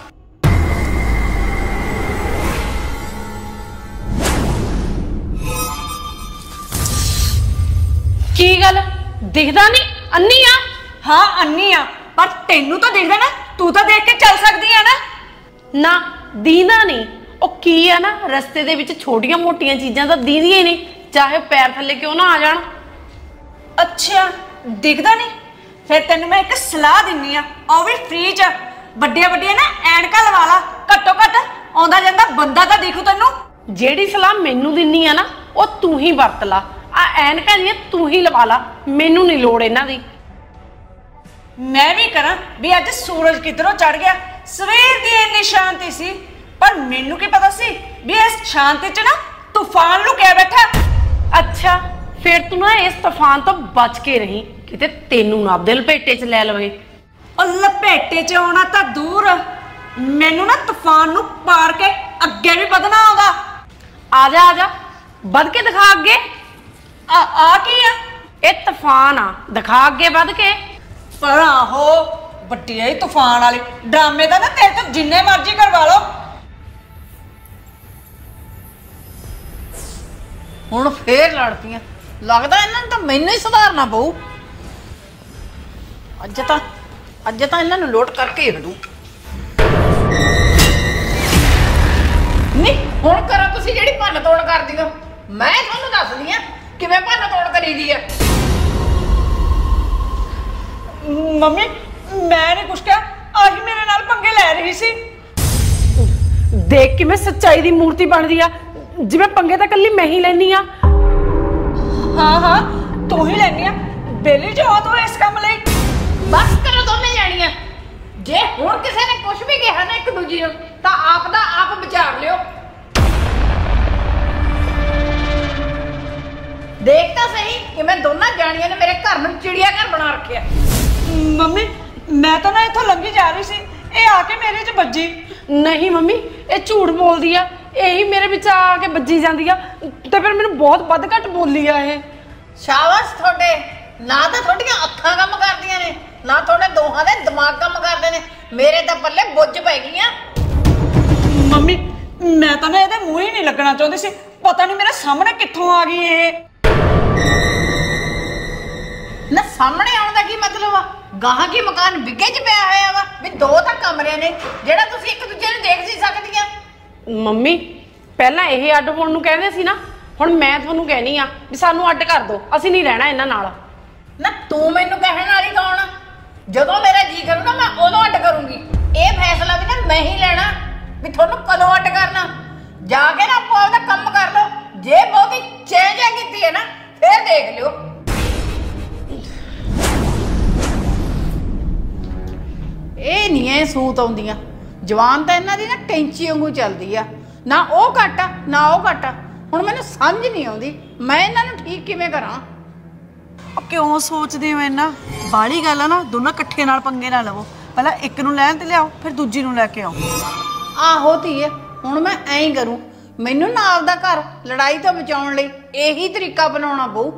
ਕੀ ਗੱਲ ਦਿਖਦਾ ਨਹੀਂ? ਅੰਨੀ ਆ? ਹਾਂ ਅੰਨੀ ਆ, ਪਰ ਤੈਨੂੰ ਤਾਂ ਦਿਖਦਾ ਨਾ, ਤੂੰ ਤਾਂ ਦੇਖ ਕੇ ਚੱਲ ਸਕਦੀ ਆ ਨਾ। ਨਾ ਦੀਦਾ ਨਹੀਂ। ਉਹ ਕੀ ਆ ਨਾ, ਰਸਤੇ ਦੇ ਵਿੱਚ ਛੋਟੀਆਂ ਮੋਟੀਆਂ ਚੀਜ਼ਾਂ ਤਾਂ ਦੀਦੀਆਂ ਹੀ ਨਹੀਂ, ਚਾਹੇ ਪੈਰ ਥੱਲੇ ਕਿਉਂ ਨਾ ਆ ਜਾਣ। ਅੱਛਾ ਦਿਖਦਾ ਨਹੀਂ? ਫਿਰ ਤੈਨੂੰ ਮੈਂ ਇੱਕ ਸਲਾਹ ਦਿੰਨੀ ਆ, ਉਹ ਵੀ ਫ੍ਰੀ ਚ। ਵੱਡੀਆਂ ਨਾ ਐਨਕਾਂ ਲਵਾ ਲਾ, ਘੱਟੋ ਘੱਟ ਆਉਂਦਾ ਜਾਂਦਾ ਬੰਦਾ ਤਾਂ ਦਿਖੂ ਤੈਨੂੰ। ਜਿਹੜੀ ਸਲਾਹ ਮੈਨੂੰ ਦਿੰਨੀ ਆ ਨਾ ਉਹ ਤੂੰ ਹੀ ਵਰਤ ਲਾ। ਆ ਐਨਕਾਂ ਦੀਆਂ ਤੂੰ ਹੀ ਲਵਾ ਲਾ, ਮੈਨੂੰ ਨਹੀਂ ਲੋੜ ਇਹਨਾਂ ਦੀ। ਮੈਂ ਵੀ ਕਰਾਂ ਵੀ ਅੱਜ ਸੂਰਜ ਕਿਧਰੋਂ ਚੜ ਗਿਆ। ਸਵੇਰ ਦੀ ਇੰਨੀ ਸ਼ਾਂਤੀ ਸੀ, ਪਰ ਮੈਨੂੰ ਕੀ ਪਤਾ ਸੀ ਵੀ ਇਸ ਸ਼ਾਂਤੀ 'ਚ ਨਾ ਤੂਫਾਨ ਲੁਕਿਆ ਬੈਠਾ। ਅੱਛਾ ਫਿਰ ਤੂੰ ਨਾ ਇਸ ਤੂਫਾਨ ਤੋਂ ਬਚ ਕੇ ਰਹੀਂ, ਕਿਤੇ ਤੈਨੂੰ ਨਾ ਆਪਦੇ ਲਪੇਟੇ 'ਚ ਲੈ ਲਵੇ। ਉਹ ਲਪੇਟੇ 'ਚ ਆਉਣਾ ਤਾਂ ਦੂਰ, ਮੈਨੂੰ ਨਾ ਤੂਫਾਨ ਨੂੰ ਪਾਰ ਕੇ ਅੱਗੇ ਵੀ ਵਧਣਾ ਆਉਂਦਾ। ਆ ਜਾ ਵੱਧ ਕੇ ਦਿਖਾ ਅੱਗੇ। ਆ ਕੀ ਆ? ਇਹ ਤੂਫਾਨ ਆ, ਦਿਖਾ ਅੱਗੇ ਵੱਧ ਕੇ। ਪਰ ਆਹੋ ਵੱਡੀ ਆਈ ਤੂਫਾਨ ਵਾਲੀ ਡਰਾਮੇ ਦਾ ਨਾ ਤੇਰੇ ਤੋਂ ਜਿੰਨੇ ਮਰਜ਼ੀ ਕਰਵਾ ਲਓ। ਹੁਣ ਫੇਰ ਲੜ ਪਈਆਂ। ਲੱਗਦਾ ਇਹਨਾਂ ਨੂੰ ਤਾਂ ਮੈਨੂੰ ਹੀ ਸੁਧਾਰਨਾ ਪਊ। ਅੱਜ ਤਾਂ ਇਹਨਾਂ ਨੂੰ ਲੋਟ ਕਰਕੇ ਹੀ ਹਟੂ। ਨਹੀਂ ਹੁਣ ਕਰੋ ਤੁਸੀਂ ਜਿਹੜੀ ਭੰਨ ਤੋੜ ਕਰਦੀ ਹੋ। ਮੈਂ ਤੁਹਾਨੂੰ ਦੱਸਦੀ ਆ ਕਿਵੇਂ ਭੰਨ ਤੋੜ ਕਰੀਦੀ ਆ। ਮੰਮੀ ਮੈਂ ਨਹੀਂ ਕੁਛ ਕਿਹਾ, ਆਹੀ ਮੇਰੇ ਨਾਲ ਪੰਗੇ ਲੈ ਰਹੀ ਸੀ। ਦੇਖ ਕਿਵੇਂ ਸੱਚਾਈ ਦੀ ਮੂਰਤੀ ਬਣਦੀ ਆ, ਜਿਵੇਂ ਪੰਗੇ ਤਾਂ ਕੱਲੀ ਮੈਂ ਹੀ ਲੈਣੀ ਆ। ਹਾਂ ਤੂੰ ਹੀ ਲੈਣੀ ਆ, ਬੇਲੀ ਜੋ ਤੂੰ ਇਸ ਕੰਮ ਲਈ। ਬਸ ਕਰੋ ਦੋਵੇਂ ਜਾਣੀਆਂ। ਜੇ ਹੁਣ ਕਿਸੇ ਨੇ ਕੁਝ ਵੀ ਕਿਹਾ ਨਾ ਇੱਕ ਦੂਜੀ ਨੂੰ ਤਾਂ ਆਪ ਦਾ ਆਪ ਵਿਚਾਰ ਲਿਓ। ਦੇਖ ਤਾਂ ਸਹੀ ਕਿਵੇਂ ਦੋਨਾਂ ਜਾਣੀਆਂ ਨੇ ਮੇਰੇ ਘਰ ਨੂੰ ਚਿੜੀਆ ਘਰ ਬਣਾ ਰੱਖਿਆ। ਮੰਮੀ ਮੈਂ ਤਾਂ ਨਾ ਇੱਥੋਂ ਲੰਘੀ ਜਾ ਰਹੀ ਸੀ, ਇਹ ਆ ਕੇ ਮੇਰੇ 'ਚ ਵੱਜੀ। ਨਹੀਂ ਮੰਮੀ ਇਹ ਝੂਠ ਬੋਲਦੀ ਆ, ਇਹੀ ਮੇਰੇ ਵਿੱਚ ਆ ਕੇ ਵੱਜੀ ਜਾਂਦੀ ਆ ਤੇ ਫਿਰ ਮੈਨੂੰ ਬਹੁਤ ਵੱਧ ਘੱਟ ਬੋਲੀ ਆ ਇਹ। ਸ਼ਾਬਾਸ਼ ਤੁਹਾਡੇ। ਨਾ ਤਾਂ ਤੁਹਾਡੀਆਂ ਅੱਖਾਂ ਕੰਮ ਕਰਦੀਆਂ ਨੇ, ਨਾ ਤੁਹਾਡੇ ਦੋਹਾਂ ਦੇ ਦਿਮਾਗ ਕੰਮ ਕਰਦੇ ਨੇ। ਮੇਰੇ ਤਾਂ ਪੱਲੇ ਬੁੱਝ ਪੈ ਗਈਆਂ। ਮੰਮੀ ਮੈਂ ਤਾਂ ਨਾ ਇਹਦੇ ਮੂੰਹ ਹੀ ਨਹੀਂ ਲੱਗਣਾ ਚਾਹੁੰਦੀ ਸੀ, ਪਤਾ ਨਹੀਂ ਮੇਰੇ ਸਾਹਮਣੇ ਕਿੱਥੋਂ ਆ ਗਈ ਇਹ। ਨਾ ਸਾਹਮਣੇ ਆਉਣ ਦਾ ਕੀ ਮਤਲਬ ਆ? ਗਾਹਾਂ ਕੀ ਮਕਾਨ ਵਿਗੇ 'ਚ ਪਿਆ ਹੋਇਆ ਵਾ ਵੀ ਦੋ ਤਾਂ ਕਮਰੇ ਨੇ ਜਿਹੜਾ ਤੁਸੀਂ ਇੱਕ ਦੂਜੇ ਨੂੰ ਦੇਖ ਨਹੀਂ ਸਕਦੀਆਂ। ਮੰਮੀ ਪਹਿਲਾਂ ਇਹ ਅੱਡ ਹੋਣ ਨੂੰ ਕਹਿੰਦੇ ਸੀ ਨਾ, ਹੁਣ ਮੈਂ ਤੁਹਾਨੂੰ ਕਹਿਣੀ ਆ ਵੀ ਸਾਨੂੰ ਅੱਡ ਕਰ ਦਿਓ, ਅਸੀਂ ਨਹੀਂ ਰਹਿਣਾ ਇਹਨਾਂ ਨਾਲ। ਨਾ ਤੂੰ ਮੈਨੂੰ ਕਹਿਣ ਵਾਲੀ ਕੌਣ ਆ? ਜਦੋਂ ਮੇਰਾ ਜੀ ਕਰੂ ਨਾ ਮੈਂ ਉਦੋਂ ਅੱਡ ਕਰੂੰਗੀ। ਇਹ ਫੈਸਲਾ ਵੀ ਨਾ ਮੈਂ ਹੀ ਲੈਣਾ। ਵੀ ਤੁਹਾਨੂੰ ਕਦੋਂ ਅੱਡ ਕਰਨਾ। ਜਾ ਕੇ ਨਾ ਆਪੋ ਆਪਦਾ ਕੰਮ ਕਰ ਲਓ। ਜੇ ਬਹੁਤੀ ਚੇਂਜ ਕੀਤੀ ਹੈ ਨਾ ਫੇਰ ਦੇਖ ਲਿਓ। ਇਹ ਨਹੀਂ ਐ ਸੂਤ ਆਉਂਦੀਆਂ। ਜਵਾਨ ਤਾਂ ਇਹਨਾਂ ਦੀ ਨਾ ਕੈਂਚੀ ਵਾਂਗੂ ਚੱਲਦੀ ਆ, ਨਾ ਉਹ ਘੱਟ ਆ ਨਾ ਉਹ ਘੱਟ ਆ। ਹੁਣ ਮੈਨੂੰ ਸਮਝ ਨਹੀਂ ਆਉਂਦੀ ਮੈਂ ਇਹਨਾਂ ਨੂੰ ਠੀਕ ਕਿਵੇਂ ਕਰਾਂ। ਕਿਉਂ ਸੋਚਦੇ ਹੋ ਇੰਨਾ? ਬਾਹਲੀ ਗੱਲ ਆ ਨਾ, ਦੋਨਾਂ ਇਕੱਠੇ ਨਾਲ ਪੰਗੇ ਨਾ ਲਵੋ। ਪਹਿਲਾਂ ਇੱਕ ਨੂੰ ਲੈਣ ਤੇ ਲਿਆਓ, ਫਿਰ ਦੂਜੀ ਨੂੰ ਲੈ ਕੇ ਆਓ। ਆਹੋ ਧੀਏ, ਹੁਣ ਮੈਂ ਐਂ ਹੀ ਕਰੂੰ। ਮੈਨੂੰ ਨਾ ਆਪਦਾ ਘਰ ਲੜਾਈ ਤੋਂ ਬਚਾਉਣ ਲਈ ਇਹੀ ਤਰੀਕਾ ਬਣਾਉਣਾ ਪਊ।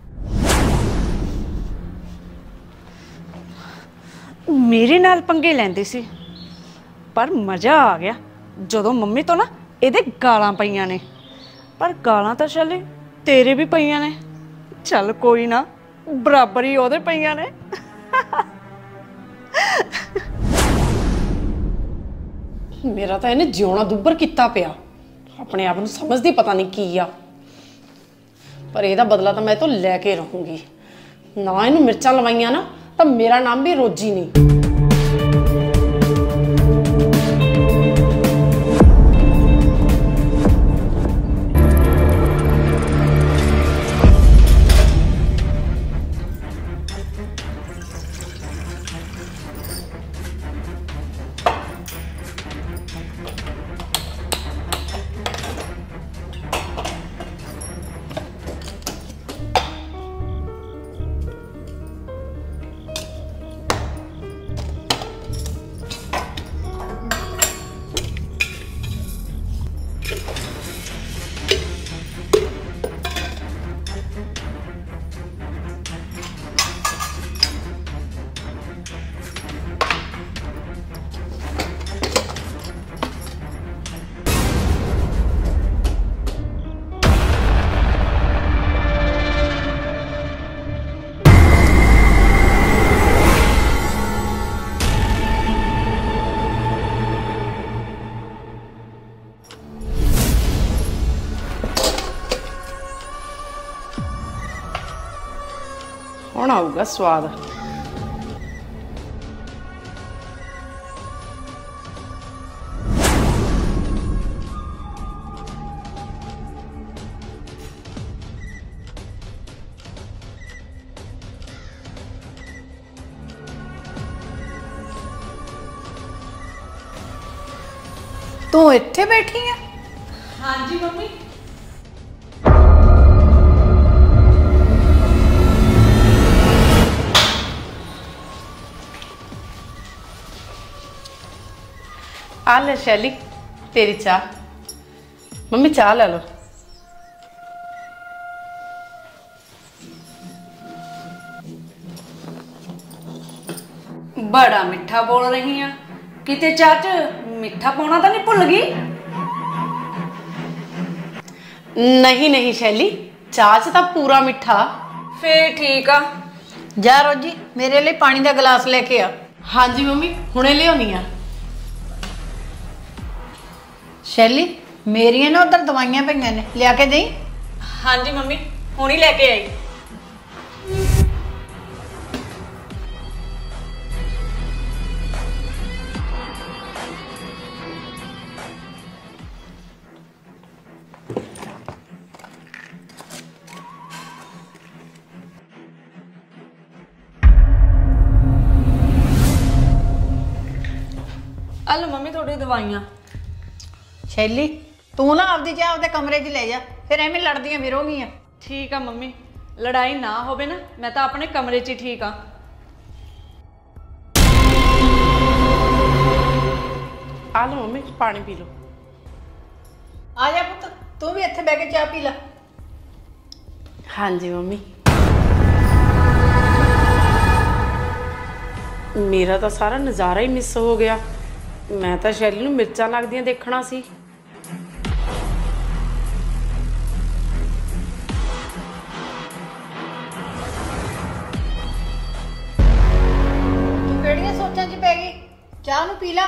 ਮੇਰੇ ਨਾਲ ਪੰਗੇ ਲੈਂਦੇ ਸੀ, ਪਰ ਮਜ਼ਾ ਆ ਗਿਆ ਜਦੋਂ ਮੰਮੀ ਤੋਂ ਨਾ ਇਹਦੇ ਗਾਲਾਂ ਪਈਆਂ ਨੇ। ਪਰ ਗਾਲਾਂ ਤਾਂ ਚੱਲੇ ਤੇਰੇ ਵੀ ਪਈਆਂ ਨੇ, ਚੱਲ ਕੋਈ ਨਾ, ਬਰਾਬਰ ਹੀ ਉਹਦੇ ਪਈਆਂ ਨੇ। ਮੇਰਾ ਤਾਂ ਇਹਨੇ ਜਿਉਣਾ ਦੁੱਬਰ ਕੀਤਾ ਪਿਆ। ਆਪਣੇ ਆਪ ਨੂੰ ਸਮਝਦੀ ਪਤਾ ਨਹੀਂ ਕੀ ਆ, ਪਰ ਇਹਦਾ ਬਦਲਾ ਤਾਂ ਮੈਂ ਇਹ ਤੋਂ ਲੈ ਕੇ ਰਹੂੰਗੀ। ਨਾ ਇਹਨੂੰ ਮਿਰਚਾਂ ਲਵਾਈਆਂ ਨਾ ਤਾਂ ਮੇਰਾ ਨਾਮ ਵੀ ਰੋਜੀ ਨਹੀਂ। ਹੁਣ ਆਊਗਾ ਸਵਾਦ। ਤੂੰ ਇੱਥੇ ਬੈਠੀ ਆ? ਹਾਂਜੀ ਮੰਮੀ। आ ले शैली तेरी चाह। मम्मी चाह ले लो। बड़ा मिठा बोल रही हैं, किते चाच मिठा पाना तो नहीं भुल गई? नहीं नहीं शैली, चाह च तां पूरा मिठा। फिर ठीक आ। ਜਾ ਰੋਜੀ ਮੇਰੇ ਲਈ ਪਾਣੀ ਦਾ ਗਲਾਸ ਲੈ ਕੇ ਆ। हाँ जी मम्मी हुणे लियाउणी आ। ਸ਼ੈਲੀ ਮੇਰੀਆਂ ਨਾ ਉਧਰ ਦਵਾਈਆਂ ਪਈਆਂ ਨੇ, ਲਿਆ ਕੇ ਦੇਈ। हाँ जी मम्मी हुणी लेके आई। हेलो मम्मी थोड़ी दवाइयां। ਸ਼ੈਲੀ ਤੂੰ ਨਾ ਆਪਦੀ ਚਾਹ ਆਪਦੇ ਕਮਰੇ 'ਚ ਲੈ ਜਾ, ਫਿਰ ਐਵੇਂ ਲੜਦੀਆਂ ਫਿਰੋਗੀਆਂ। ठीक है मम्मी, लड़ाई ना होवे ना, मैं तो अपने कमरे च ही ठीक हाँ। आ लो मम्मी पानी पी लो। ਆ ਜਾ ਪੁੱਤ, ਤੂੰ ਵੀ ਇੱਥੇ ਬਹਿ ਕੇ ਚਾਹ ਪੀ ਲੈ। हाँ जी मम्मी। मेरा तो सारा नज़ारा ही मिस हो गया। मैं तो शैली नूं मिर्चां लगदियां देखना सी। ਤੂੰ ਕਿਹੜੀਆਂ ਸੋਚਾਂ 'ਚ ਪੈ ਗਈ? ਚਾਹ ਨੂੰ ਪੀ ਲੈ।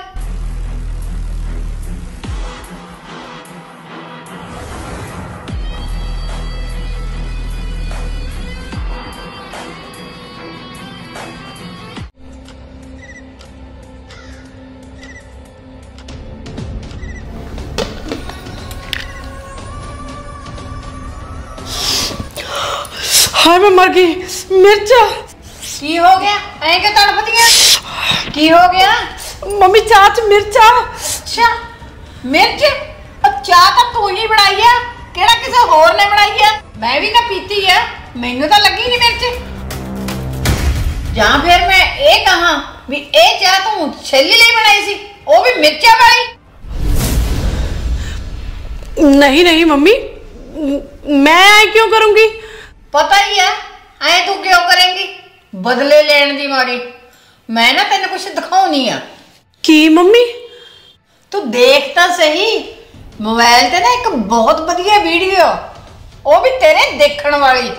हाय मैं मर गई। मिर्चा की हो गया? ऐ के तड़पदियां की हो गया? मम्मी चाह च मिर्चा। अच्छा मिर्च चाह तो तू ही बनाई है, केड़ा किसे होर ने बनाई है? मैं भी तो पीती है, मैनू तो लगी नहीं मिर्च। ਜਾਂ फिर मैं ये कहा भी ये चाह तू छेली ਲਈ बनाई सी, वो भी मिर्चा वाली? नहीं नहीं मम्मी, मैं ऐ क्यों करूंगी? पता ही है ऐ तू क्यों करेंगी, बदले लेने दी मारी। मैं ना तेन कुछ दिखाऊनी आ। की मम्मी? तू देख तो सही, मोबाइल ते ना एक बहुत बढ़िया वीडियो, वो भी तेरे देखण वाली।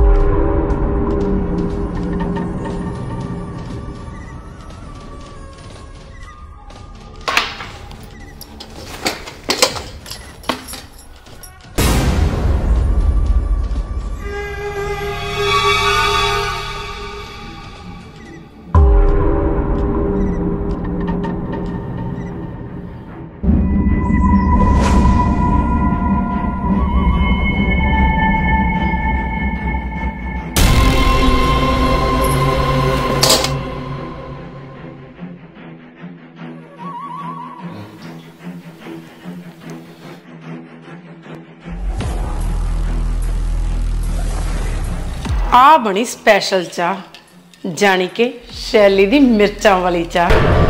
आ बनी स्पैशल चाह, जानी के शैली दी मिर्चां वाली चाह।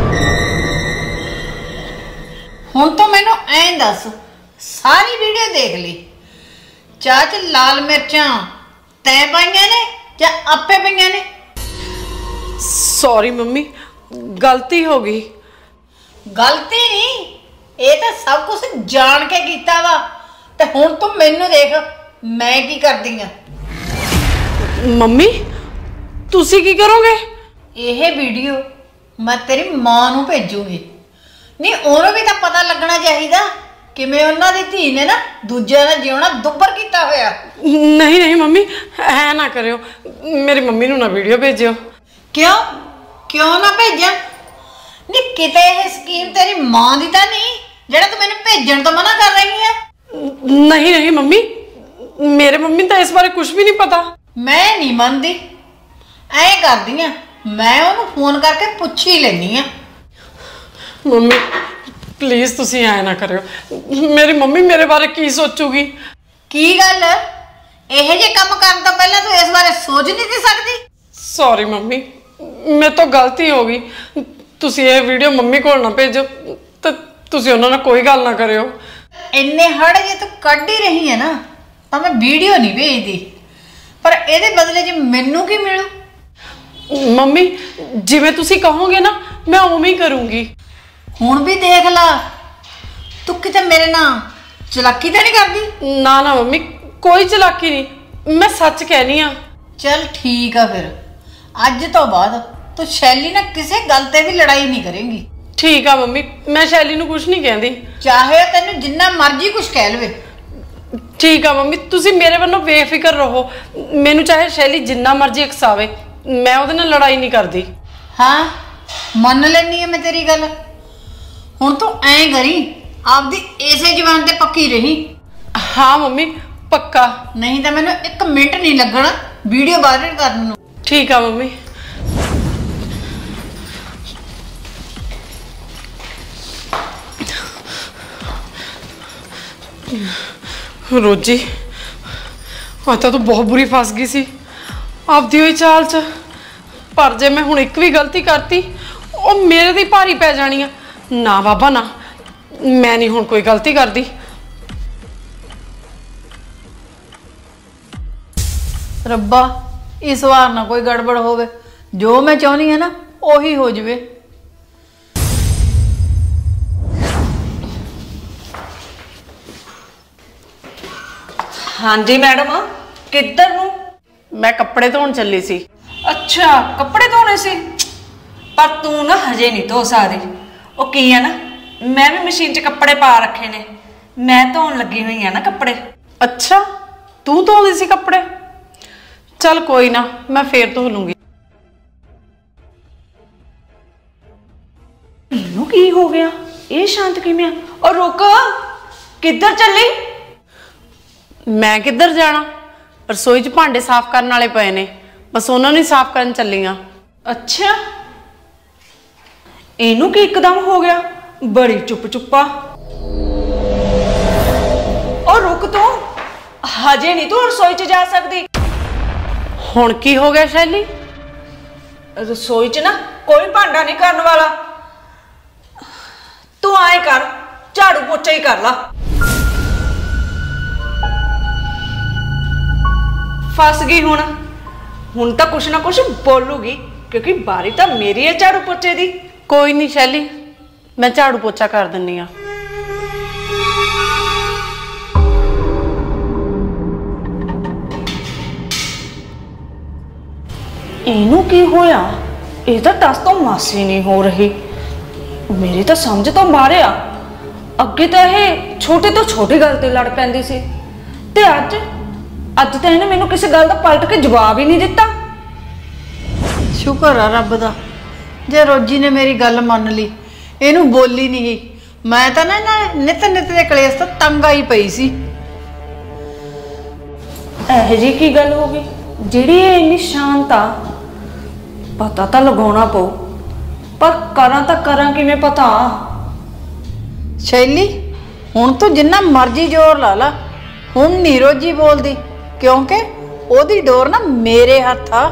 हुण तो मैनू ऐ दस, सारी वीडियो देख ली, चाह च लाल मिर्चां तैं पाईयां ने या आपे पाईयां ने? सॉरी मम्मी, गलती हो गई। गलती नहीं, ये तो सब कुछ जान के कीता वा। ते हुण तू मैनू देख मैं की करदी आ। मम्मी तुसी की करोगे? यह वीडियो मैं तेरी मां नू भेजूंगी। नहीं ओनू भी तो पता लगना चाहिए कि मैं उन्हां दी धी ने ना दूजे दा जीवना दुब्बर कीता होया। नहीं नहीं मम्मी ऐ ना करियो, मेरी मम्मी नू ना वीडियो भेजियो। क्यों क्यों ना भेजा? नहीं किते यह स्कीम तेरी मां दी तां नहीं जेड़ा तू मैनू भेजण तो मना कर रही है? नहीं नहीं मम्मी, मेरे मम्मी तो इस बारे कुछ भी नहीं पता। मैं नहीं मनदी, ऐ करदी आ मैं ओनू फोन करके पुछ ही लैनी आ। मम्मी प्लीज तुसी ऐ ना करियो, मेरी मम्मी मेरे बारे की सोचूगी? की गल यह जे काम करन तो पहले तू इस बारे सोच नहीं सी सकदी? सॉरी मम्मी, मेरे तो गलती हो गई। तुसी ये वीडियो मम्मी कोल ना भेजो ते तुसी उन्हां नाल कोई गल ना करियो। इन्ने हड़ जे तू कढ़ ही रही है ना तो मैं वीडियो नहीं भेजदी, पर ਇਹਦੇ ਬਦਲੇ ਜੇ ਮੈਨੂੰ ਕੀ ਮਿਲੂ? मम्मी जिवें तुसी कहोगे ना मैं उवें ही करूंगी। ਹੁਣ ਵੀ ਦੇਖ ਲਾ, ਤੂੰ ਕਿਤੇ ਮੇਰੇ ਨਾਲ ਚਲਾਕੀ ਤਾਂ ਨਹੀਂ ਕਰਦੀ? ना ना मम्मी कोई चलाकी नहीं, मैं सच कहनी आ। चल ठीक है फिर ਅੱਜ ਤੋਂ ਬਾਅਦ ਤੂੰ ਸ਼ੈਲੀ ਨਾਲ ਕਿਸੇ ਗੱਲ ਤੇ ਵੀ ਲੜਾਈ ਨਹੀਂ ਕਰੇਂਗੀ। ठीक है मम्मी, मैं शैली नू कुछ नहीं कहती। ਚਾਹੇ ਤੈਨੂੰ ਜਿੰਨਾ ਮਰਜ਼ੀ ਕੁਝ ਕਹਿ ਲਵੇ। ठीक है मम्मी, तुसी मेरे वल्लों बेफिक्र रहो, मैनू चाहे शैली जिन्ना मर्जी उकसावे, मैं उहदे नाल लड़ाई नहीं करदी। हाँ मन लेनी है मैं तेरी गल। हुण तू ऐ करी आपदी इसे जबान ते पक्की रही। हाँ मम्मी पक्का। नहीं तो मैनू एक मिनट नहीं लगना वीडियो वायरल करन नूं। ठीक है मम्मी। रोजी आता तो बहुत बुरी फस गई सी आपदी हुई चाल च, पर जे मैं हुण एक भी गलती करती वो मेरे दी भारी पै जानी आ। ना बाबा ना, मैं नहीं हुण कोई गलती करदी। रब्बा इस बार ना कोई गड़बड़ होवे, जो मैं चाहनी है ना ओही हो जावे। हाँ जी मैडम, किधर नूं? मैं कपड़े धोण चली सी। अच्छा कपड़े धोने से, पर तू ना हजे नहीं धो सकदी। ਉਹ ਕੀ ਹੈ ਨਾ, मैं भी मशीन च कपड़े पा रखे ने, मैं धोन लगी हुई है ना कपड़े। अच्छा तू धोंदी सी कपड़े? चल कोई ना, मैं फिर धो लूंगी। ਇਹਨੂੰ ਕੀ ਹੋ ਗਿਆ? ਇਹ ਸ਼ਾਂਤ ਕਿਵੇਂ ਆ? और रुक, किधर चली? मैं किधर जाना? ਰਸੋਈ 'ਚ ਭਾਂਡੇ ਸਾਫ਼ ਕਰਨ ਵਾਲੇ ਪਏ ਨੇ, ਬਸ ਉਹਨਾਂ ਨੂੰ ਹੀ ਸਾਫ਼ ਕਰਨ ਚੱਲੀ ਆਂ। ਅੱਛਾ, ਇਹਨੂੰ ਕੀ ਇੱਕਦਮ ਹੋ ਗਿਆ? ਬੜੀ ਚੁੱਪ ਚੁੱਪਾ। ਔਰ ਰੁਕ ਤੂੰ, ਹਜੇ ਨਹੀਂ ਤੂੰ ਰਸੋਈ 'ਚ ਜਾ ਸਕਦੀ। ਹੁਣ ਕੀ ਹੋ ਗਿਆ ਸ਼ੈਲੀ? ਰਸੋਈ 'ਚ ਨਾ ਕੋਈ ਭਾਂਡਾ ਨਹੀਂ ਕਰਨ ਵਾਲਾ। ਤੂੰ ਆਏ ਕਰ, ਝਾੜੂ ਪੋਚਾ ਹੀ ਕਰ ਲਾ। ਫਸ ਗਈ ਹੁਣ ਤਾਂ ਕੁਛ ਨਾ ਕੁਛ ਬੋਲੂਗੀ, ਕਿਉਂਕਿ ਬਾਰੀ ਤਾਂ ਮੇਰੀ ਹੈ ਝਾੜੂ ਪੋਚੇ ਦੀ। ਕੋਈ ਨਹੀਂ ਸ਼ੈਲੀ, ਮੈਂ ਝਾੜੂ ਪੋਚਾ ਕਰ ਦਿੰਨੀ ਆ। ਇਹਨੂੰ ਕੀ ਹੋਇਆ? ਇਹ ਤਾਂ ਟਸ ਤੋਂ ਮਾਸੀ ਨਹੀਂ ਹੋ ਰਹੀ। ਮੇਰੀ ਤਾਂ ਸਮਝ ਤੋਂ ਮਾਰਿਆ। ਅੱਗੇ ਤਾਂ ਇਹ ਛੋਟੇ ਤੋਂ ਛੋਟੀ ਗੱਲ ਤੇ ਲੜ ਪੈਂਦੀ ਸੀ, ਤੇ ਅੱਜ ਤਾਂ ਇਹਨੇ ਮੈਨੂੰ ਕਿਸੇ ਗੱਲ ਦਾ ਪਲਟ ਕੇ ਜਵਾਬ ਹੀ ਨਹੀਂ ਦਿੱਤਾ। ਸ਼ੁਕਰ ਆ ਰੱਬ ਦਾ, ਜੇ ਰੋਜੀ ਨੇ ਮੇਰੀ ਗੱਲ ਮੰਨ ਲਈ, ਇਹਨੂੰ ਬੋਲੀ ਨਹੀਂ ਗਈ। ਮੈਂ ਤਾਂ ਨਾ ਨਿਤ ਦੇ ਕਲੇਸ਼ ਤੋਂ ਤੰਗ ਆਈ ਪਈ ਸੀ। ਇਹੋ ਜਿਹੀ ਕੀ ਗੱਲ ਹੋ ਗਈ ਜਿਹੜੀ ਇਹ ਇੰਨੀ ਸ਼ਾਂਤ ਆ? ਪਤਾ ਤਾਂ ਲਗਾਉਣਾ ਪਊ, ਪਰ ਕਰਾਂ ਕਿਵੇਂ ਪਤਾ? ਸ਼ੈਲੀ, ਹੁਣ ਤੂੰ ਜਿੰਨਾ ਮਰਜ਼ੀ ਜ਼ੋਰ ਲਾ ਲਾ, ਹੁਣ ਨਹੀਂ ਰੋਜੀ ਬੋਲਦੀ, ਕਿਉਂਕਿ ਉਹਦੀ ਡੋਰ ਨਾ ਮੇਰੇ ਹੱਥ ਆ।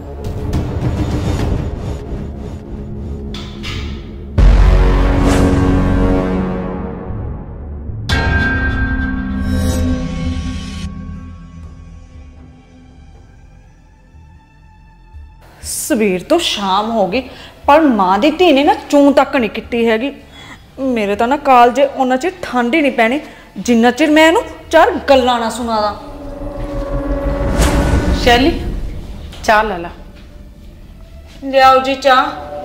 ਸਵੇਰ ਤੋਂ ਸ਼ਾਮ ਹੋ ਗਈ, ਪਰ ਮਾਂ ਦੀ ਧੀ ਨੇ ਨਾ ਚੂੰ ਤੱਕ ਨਹੀਂ ਕੀਤੀ ਹੈਗੀ। ਮੇਰੇ ਤਾਂ ਨਾ ਕਾਲਜੇ ਉਹਨਾਂ ਚਿਰ ਠੰਡ ਹੀ ਨਹੀਂ ਪੈਣੀ ਜਿੰਨਾ ਚਿਰ ਮੈਂ ਇਹਨੂੰ 4 ਗੱਲਾਂ ਨਾ ਸੁਣਾਦਾ। ਸ਼ੈਲੀ, ਚਾਹ ਲੈ ਲਾ। ਲਿਆਓ ਜੀ ਚਾਹ।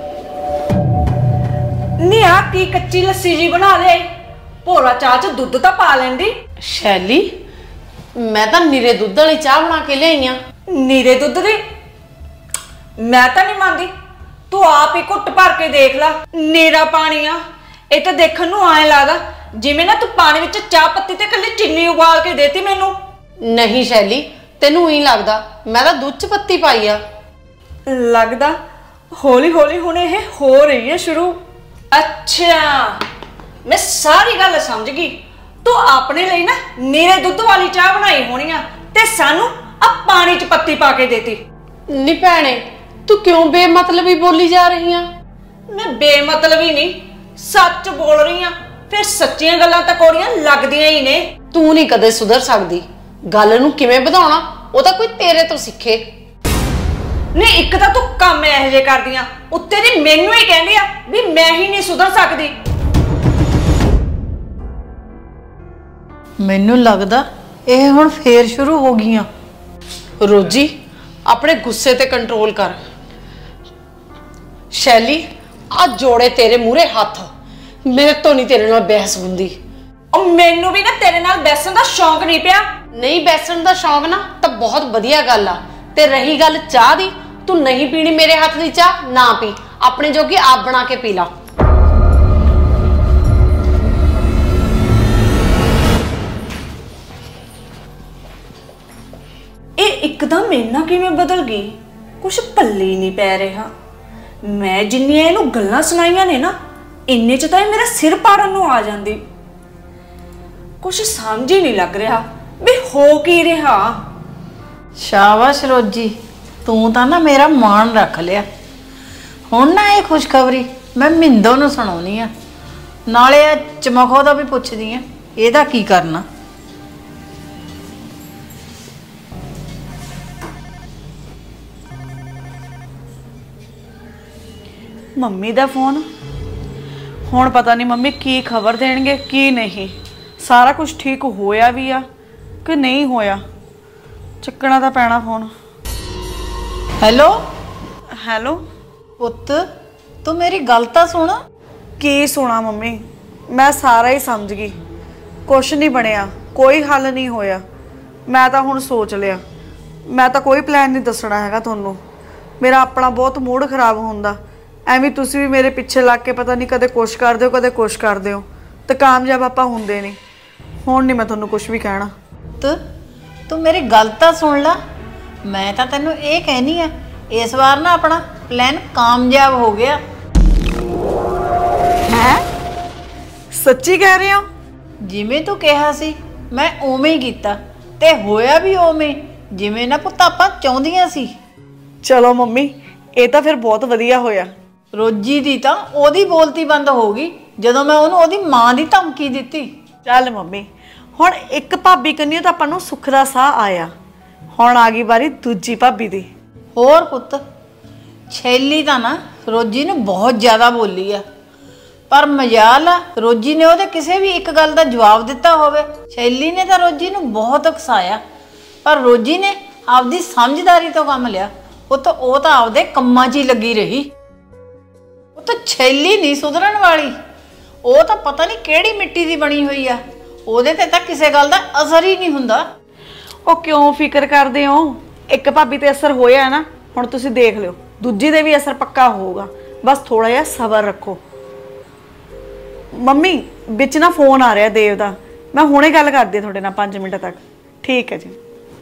ਨੀ ਆ ਕੀ ਕੱਚੀ ਲੱਸੀ ਜੀ ਬਣਾ ਲਿਆ? ਭੋਰਾ ਚਾਹ 'ਚ ਦੁੱਧ ਤਾਂ ਪਾ ਲੈਂਦੀ। ਸ਼ੈਲੀ, ਮੈਂ ਤਾਂ ਨੀਰੇ ਦੁੱਧ ਵਾਲੀ ਚਾਹ ਬਣਾ ਕੇ ਲਿਆਈ ਆ। ਨੀਰੇ ਦੁੱਧ ਦੀ? ਮੈਂ ਤਾਂ ਨਹੀਂ ਮੰਨਦੀ। ਤੂੰ ਆਪ ਹੀ ਘੁੱਟ ਭਰ ਕੇ ਦੇਖ ਲੈ, ਨੀਰਾ ਪਾਣੀ ਆ। ਇਹ ਤਾਂ ਦੇਖਣ ਨੂੰ ਐਂ ਲੱਗਦਾ ਜਿਵੇਂ ਨਾ ਤੂੰ ਪਾਣੀ ਵਿੱਚ ਚਾਹ ਪੱਤੀ ਤੇ ਇਕੱਲੀ ਚੀਨੀ ਉਬਾਲ ਕੇ ਦੇਤੀ ਮੈਨੂੰ। ਨਹੀਂ ਸ਼ੈਲੀ, ਤੈਨੂੰ ਹੀ ਲੱਗਦਾ, ਮੈਂ ਤਾਂ ਦੁੱਧ 'ਚ ਪੱਤੀ ਪਾਈ ਆ। ਲੱਗਦਾ ਹੌਲੀ ਹੌਲੀ ਹੁਣ ਇਹ ਹੋ ਰਹੀ ਹੈ ਸ਼ੁਰੂ। ਅੱਛਾ, ਮੈਂ ਸਾਰੀ ਗੱਲ ਸਮਝ ਗਈ। ਤੂੰ ਆਪਣੇ ਲਈ ਨਾ ਨੀਰੇ ਦੁੱਧ ਵਾਲੀ ਚਾਹ ਬਣਾਈ ਹੋਣੀ ਆ ਤੇ ਸਾਨੂੰ ਆ ਪਾਣੀ 'ਚ ਪੱਤੀ ਪਾ ਕੇ ਦੇਤੀ। ਨੀ ਭੈਣੇ, ਤੂੰ ਕਿਉਂ ਬੇਮਤਲਬੀ ਬੋਲੀ ਜਾ ਰਹੀ ਆ? ਮੈਂ ਬੇਮਤਲਬੀ ਨਹੀਂ, ਸੱਚ ਬੋਲ ਰਹੀ ਆ। ਫਿਰ ਸੱਚੀਆਂ ਗੱਲਾਂ ਤਾਂ ਕੋੜੀਆਂ ਲੱਗਦੀਆਂ ਹੀ ਨੇ। ਤੂੰ ਨਹੀਂ ਕਦੇ ਸੁਧਰ ਸਕਦੀ। ਗੱਲ ਨੂੰ ਕਿਵੇਂ ਵਧਾਉਣਾ ਉਹ ਤਾਂ ਕੋਈ ਤੇਰੇ ਤੋਂ ਸਿੱਖੇ। ਨਹੀਂ, ਇੱਕ ਤਾਂ ਤੂੰ ਕੰਮ ਇਹੋ ਜਿਹੇ ਕਰਦੀ ਆ, ਉੱਤੇ ਦੀ ਮੈਨੂੰ ਹੀ ਕਹਿੰਦੀ ਆ ਵੀ ਮੈਂ ਹੀ ਨਹੀਂ ਸੁਧਰ ਸਕਦੀ। ਮੈਨੂੰ ਲੱਗਦਾ ਇਹ ਹੁਣ ਫੇਰ ਸ਼ੁਰੂ ਹੋ ਗਈਆਂ। ਰੋਜੀ, ਆਪਣੇ ਗੁੱਸੇ ਤੇ ਕੰਟਰੋਲ ਕਰ। ਸ਼ੈਲੀ, ਆ ਜੋੜੇ ਤੇਰੇ ਮੂਹਰੇ ਹੱਥ। ਮੇਰੇ ਤੋਂ ਨਹੀਂ ਤੇਰੇ ਨਾਲ ਬਹਿਸ ਹੁੰਦੀ। ਉਹ ਮੈਨੂੰ ਵੀ ਨਾ ਤੇਰੇ ਨਾਲ ਬੈਸਣ ਦਾ ਸ਼ੌਂਕ ਨਹੀਂ ਪਿਆ। ਨਹੀਂ ਬੈਸਣ ਦਾ ਸ਼ੌਂਕ ਨਾ ਤਾਂ ਬਹੁਤ ਵਧੀਆ ਗੱਲ ਆ। ਤੇ ਰਹੀ ਗੱਲ ਚਾਹ ਦੀ, ਤੂੰ ਨਹੀਂ ਪੀਣੀ ਮੇਰੇ ਹੱਥ ਦੀ ਚਾਹ, ਨਾ ਪੀ। ਆਪਣੇ ਜੋਗੀ ਆਪ ਬਣਾ ਕੇ ਪੀ ਲਾ। ਇਹ ਇੱਕਦਮ ਇੰਨਾ ਕਿਵੇਂ ਬਦਲ ਗਈ? ਕੁਛ ਪੱਲੇ ਹੀ ਨਹੀਂ ਪੈ ਰਿਹਾ। ਮੈਂ ਜਿੰਨੀਆਂ ਇਹਨੂੰ ਗੱਲਾਂ ਸੁਣਾਈਆਂ ਨੇ ਨਾ, ਇੰਨੇ ਚ ਤਾਂ ਇਹ ਮੇਰਾ ਸਿਰ ਪਾੜਨ ਨੂੰ ਆ ਜਾਂਦੀ। ਕੁਛ ਸਮਝ ਹੀ ਨਹੀਂ ਲੱਗ ਰਿਹਾ ਵੀ ਹੋ ਕੀ ਰਿਹਾ। ਸ਼ਾਬਾਸ਼ ਰੋਜੀ, ਤੂੰ ਤਾਂ ਨਾ ਮੇਰਾ ਮਾਣ ਰੱਖ ਲਿਆ। ਹੁਣ ਨਾ ਇਹ ਖੁਸ਼ਖਬਰੀ ਮੈਂ ਮਿੰਦੋ ਨੂੰ ਸੁਣਾਉਣੀ ਆ, ਨਾਲੇ ਆ ਚਮਕੋ ਦਾ ਵੀ ਪੁੱਛਦੀ ਆ ਇਹਦਾ ਕੀ ਕਰਨਾ। ਮੰਮੀ ਦਾ ਫੋਨ। ਹੁਣ ਪਤਾ ਨਹੀਂ ਮੰਮੀ ਕੀ ਖਬਰ ਦੇਣਗੇ ਕੀ ਨਹੀਂ। ਸਾਰਾ ਕੁਝ ਠੀਕ ਹੋਇਆ ਵੀ ਆ ਕਿ ਨਹੀਂ ਹੋਇਆ। ਚੱਕਣਾ ਤਾਂ ਪੈਣਾ ਫੋਨ। ਹੈਲੋ ਹੈਲੋ ਪੁੱਤ, ਤੂੰ ਮੇਰੀ ਗੱਲ ਤਾਂ ਸੁਣ। ਕੀ ਸੁਣਾ ਮੰਮੀ, ਮੈਂ ਸਾਰਾ ਹੀ ਸਮਝ ਗਈ। ਕੁਛ ਨਹੀਂ ਬਣਿਆ, ਕੋਈ ਹੱਲ ਨਹੀਂ ਹੋਇਆ। ਮੈਂ ਤਾਂ ਹੁਣ ਸੋਚ ਲਿਆ, ਮੈਂ ਤਾਂ ਕੋਈ ਪਲਾਨ ਨਹੀਂ ਦੱਸਣਾ ਹੈਗਾ ਤੁਹਾਨੂੰ। ਮੇਰਾ ਆਪਣਾ ਬਹੁਤ ਮੂਡ ਖਰਾਬ ਹੁੰਦਾ। ਐਵੇਂ ਤੁਸੀਂ ਵੀ ਮੇਰੇ ਪਿੱਛੇ ਲੱਗ ਕੇ ਪਤਾ ਨਹੀਂ ਕਦੇ ਕੁਛ ਕਰਦੇ ਹੋ ਕਦੇ ਕੁਛ ਕਰਦੇ ਹੋ, ਤੇ ਕਾਮਯਾਬ ਆਪਾਂ ਹੁੰਦੇ ਨਹੀਂ। ਹੁਣ ਨਹੀਂ ਮੈਂ ਤੁਹਾਨੂੰ ਕੁਝ ਵੀ ਕਹਿਣਾ। ਤੂੰ ਮੇਰੀ ਗੱਲ ਤਾਂ ਸੁਣ ਲੈ। ਮੈਂ ਤਾਂ ਤੈਨੂੰ ਇਹ ਕਹਿਨੀ ਆ, ਇਸ ਵਾਰ ਨਾ ਆਪਣਾ ਪਲਾਨ ਕਾਮਯਾਬ ਹੋ ਗਿਆ। ਹੈ ਸੱਚੀ ਕਹਿ ਰਹੇ ਹੋ? ਜਿਵੇਂ ਤੂੰ ਕਿਹਾ ਸੀ ਮੈਂ ਉਵੇਂ ਹੀ ਕੀਤਾ ਤੇ ਹੋਇਆ ਵੀ ਉਵੇਂ ਜਿਵੇਂ ਨਾ ਪੁੱਤ ਆਪਾਂ ਚਾਹੁੰਦੀਆਂ ਸੀ। ਚਲੋ ਮੰਮੀ, ਇਹ ਤਾਂ ਫਿਰ ਬਹੁਤ ਵਧੀਆ ਹੋਇਆ। ਰੋਜੀ ਦੀ ਤਾਂ ਉਹਦੀ ਬੋਲਤੀ ਬੰਦ ਹੋ ਗਈ ਜਦੋਂ ਮੈਂ ਉਹਨੂੰ ਉਹਦੀ ਮਾਂ ਦੀ ਧਮਕੀ ਦਿੱਤੀ। ਚੱਲ ਮੰਮੀ, ਹੁਣ ਇੱਕ ਭਾਬੀ ਕੰਨੀ ਤਾਂ ਆਪਾਂ ਨੂੰ ਸੁੱਖ ਦਾ ਸਾਹ ਆਇਆ, ਹੁਣ ਆ ਗਈ ਵਾਰੀ ਦੂਜੀ ਭਾਬੀ ਦੀ। ਹੋਰ ਪੁੱਤ, ਛੈਲੀ ਤਾਂ ਨਾ ਰੋਜੀ ਨੂੰ ਬਹੁਤ ਜ਼ਿਆਦਾ ਬੋਲੀ ਆ, ਪਰ ਮਜਾਲ ਆ ਰੋਜੀ ਨੇ ਉਹਦੇ ਕਿਸੇ ਵੀ ਇੱਕ ਗੱਲ ਦਾ ਜਵਾਬ ਦਿੱਤਾ ਹੋਵੇ। ਛੈਲੀ ਨੇ ਤਾਂ ਰੋਜੀ ਨੂੰ ਬਹੁਤ ਉਕਸਾਇਆ, ਪਰ ਰੋਜੀ ਨੇ ਆਪਦੀ ਸਮਝਦਾਰੀ ਤੋਂ ਕੰਮ ਲਿਆ। ਉਹ ਤਾਂ ਆਪਦੇ ਕੰਮਾਂ 'ਚ ਹੀ ਲੱਗੀ ਰਹੀ। ਉਹ ਤਾਂ ਛੈਲੀ ਨਹੀਂ ਸੁਧਰਨ ਵਾਲੀ, ਉਹ ਤਾਂ ਪਤਾ ਨਹੀਂ ਕਿਹੜੀ ਮਿੱਟੀ ਦੀ ਬਣੀ ਹੋਈ ਆ। ਉਹਦੇ ਤੇ ਤਾਂ ਕਿਸੇ ਗੱਲ ਦਾ ਅਸਰ ਹੀ ਨਹੀਂ ਹੁੰਦਾ। ਉਹ ਕਿਉਂ ਫਿਕਰ ਕਰਦੇ ਹੋ? ਇੱਕ ਭਾਬੀ ਤੇ ਅਸਰ ਹੋਇਆ ਨਾ, ਹੁਣ ਤੁਸੀਂ ਦੇਖ ਲਿਓ ਦੂਜੀ ਦੇ ਵੀ ਅਸਰ ਪੱਕਾ ਹੋਊਗਾ। ਬਸ ਥੋੜਾ ਜਿਹਾ ਸਬਰ ਰੱਖੋ। ਮੰਮੀ ਵਿੱਚ ਨਾ ਫੋਨ ਆ ਰਿਹਾ ਦੇਵ ਦਾ, ਮੈਂ ਹੁਣੇ ਗੱਲ ਕਰਦੀ ਤੁਹਾਡੇ ਨਾਲ 5 ਮਿੰਟ ਤੱਕ। ਠੀਕ ਹੈ ਜੀ।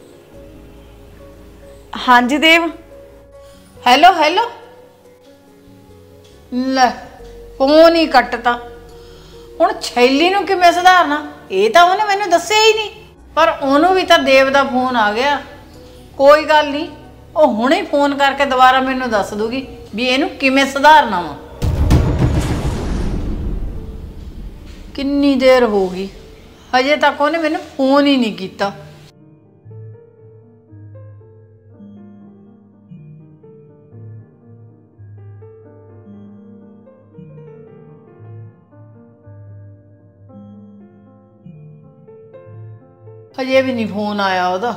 ਹਾਂਜੀ ਦੇਵ। ਹੈਲੋ ਹੈਲੋ, ਲੈ ਫੋਨ ਹੀ ਕੱਟਤਾ। ਹੁਣ ਛੈਲੀ ਨੂੰ ਕਿਵੇਂ ਸੁਧਾਰਨਾ, ਇਹ ਤਾਂ ਉਹਨੇ ਮੈਨੂੰ ਦੱਸਿਆ ਹੀ ਨਹੀਂ। ਪਰ ਉਹਨੂੰ ਵੀ ਤਾਂ ਦੇਵ ਦਾ ਫੋਨ ਆ ਗਿਆ। ਕੋਈ ਗੱਲ ਨਹੀਂ, ਉਹ ਹੁਣੇ ਫੋਨ ਕਰਕੇ ਦੁਬਾਰਾ ਮੈਨੂੰ ਦੱਸ ਦੂਗੀ ਵੀ ਇਹਨੂੰ ਕਿਵੇਂ ਸੁਧਾਰਨਾ ਵਾ। ਕਿੰਨੀ ਦੇਰ ਹੋ ਗਈ, ਹਜੇ ਤੱਕ ਉਹਨੇ ਮੈਨੂੰ ਫੋਨ ਹੀ ਨਹੀਂ ਕੀਤਾ। ਹਜੇ ਵੀ ਨਹੀਂ ਫੋਨ ਆਇਆ ਉਹਦਾ।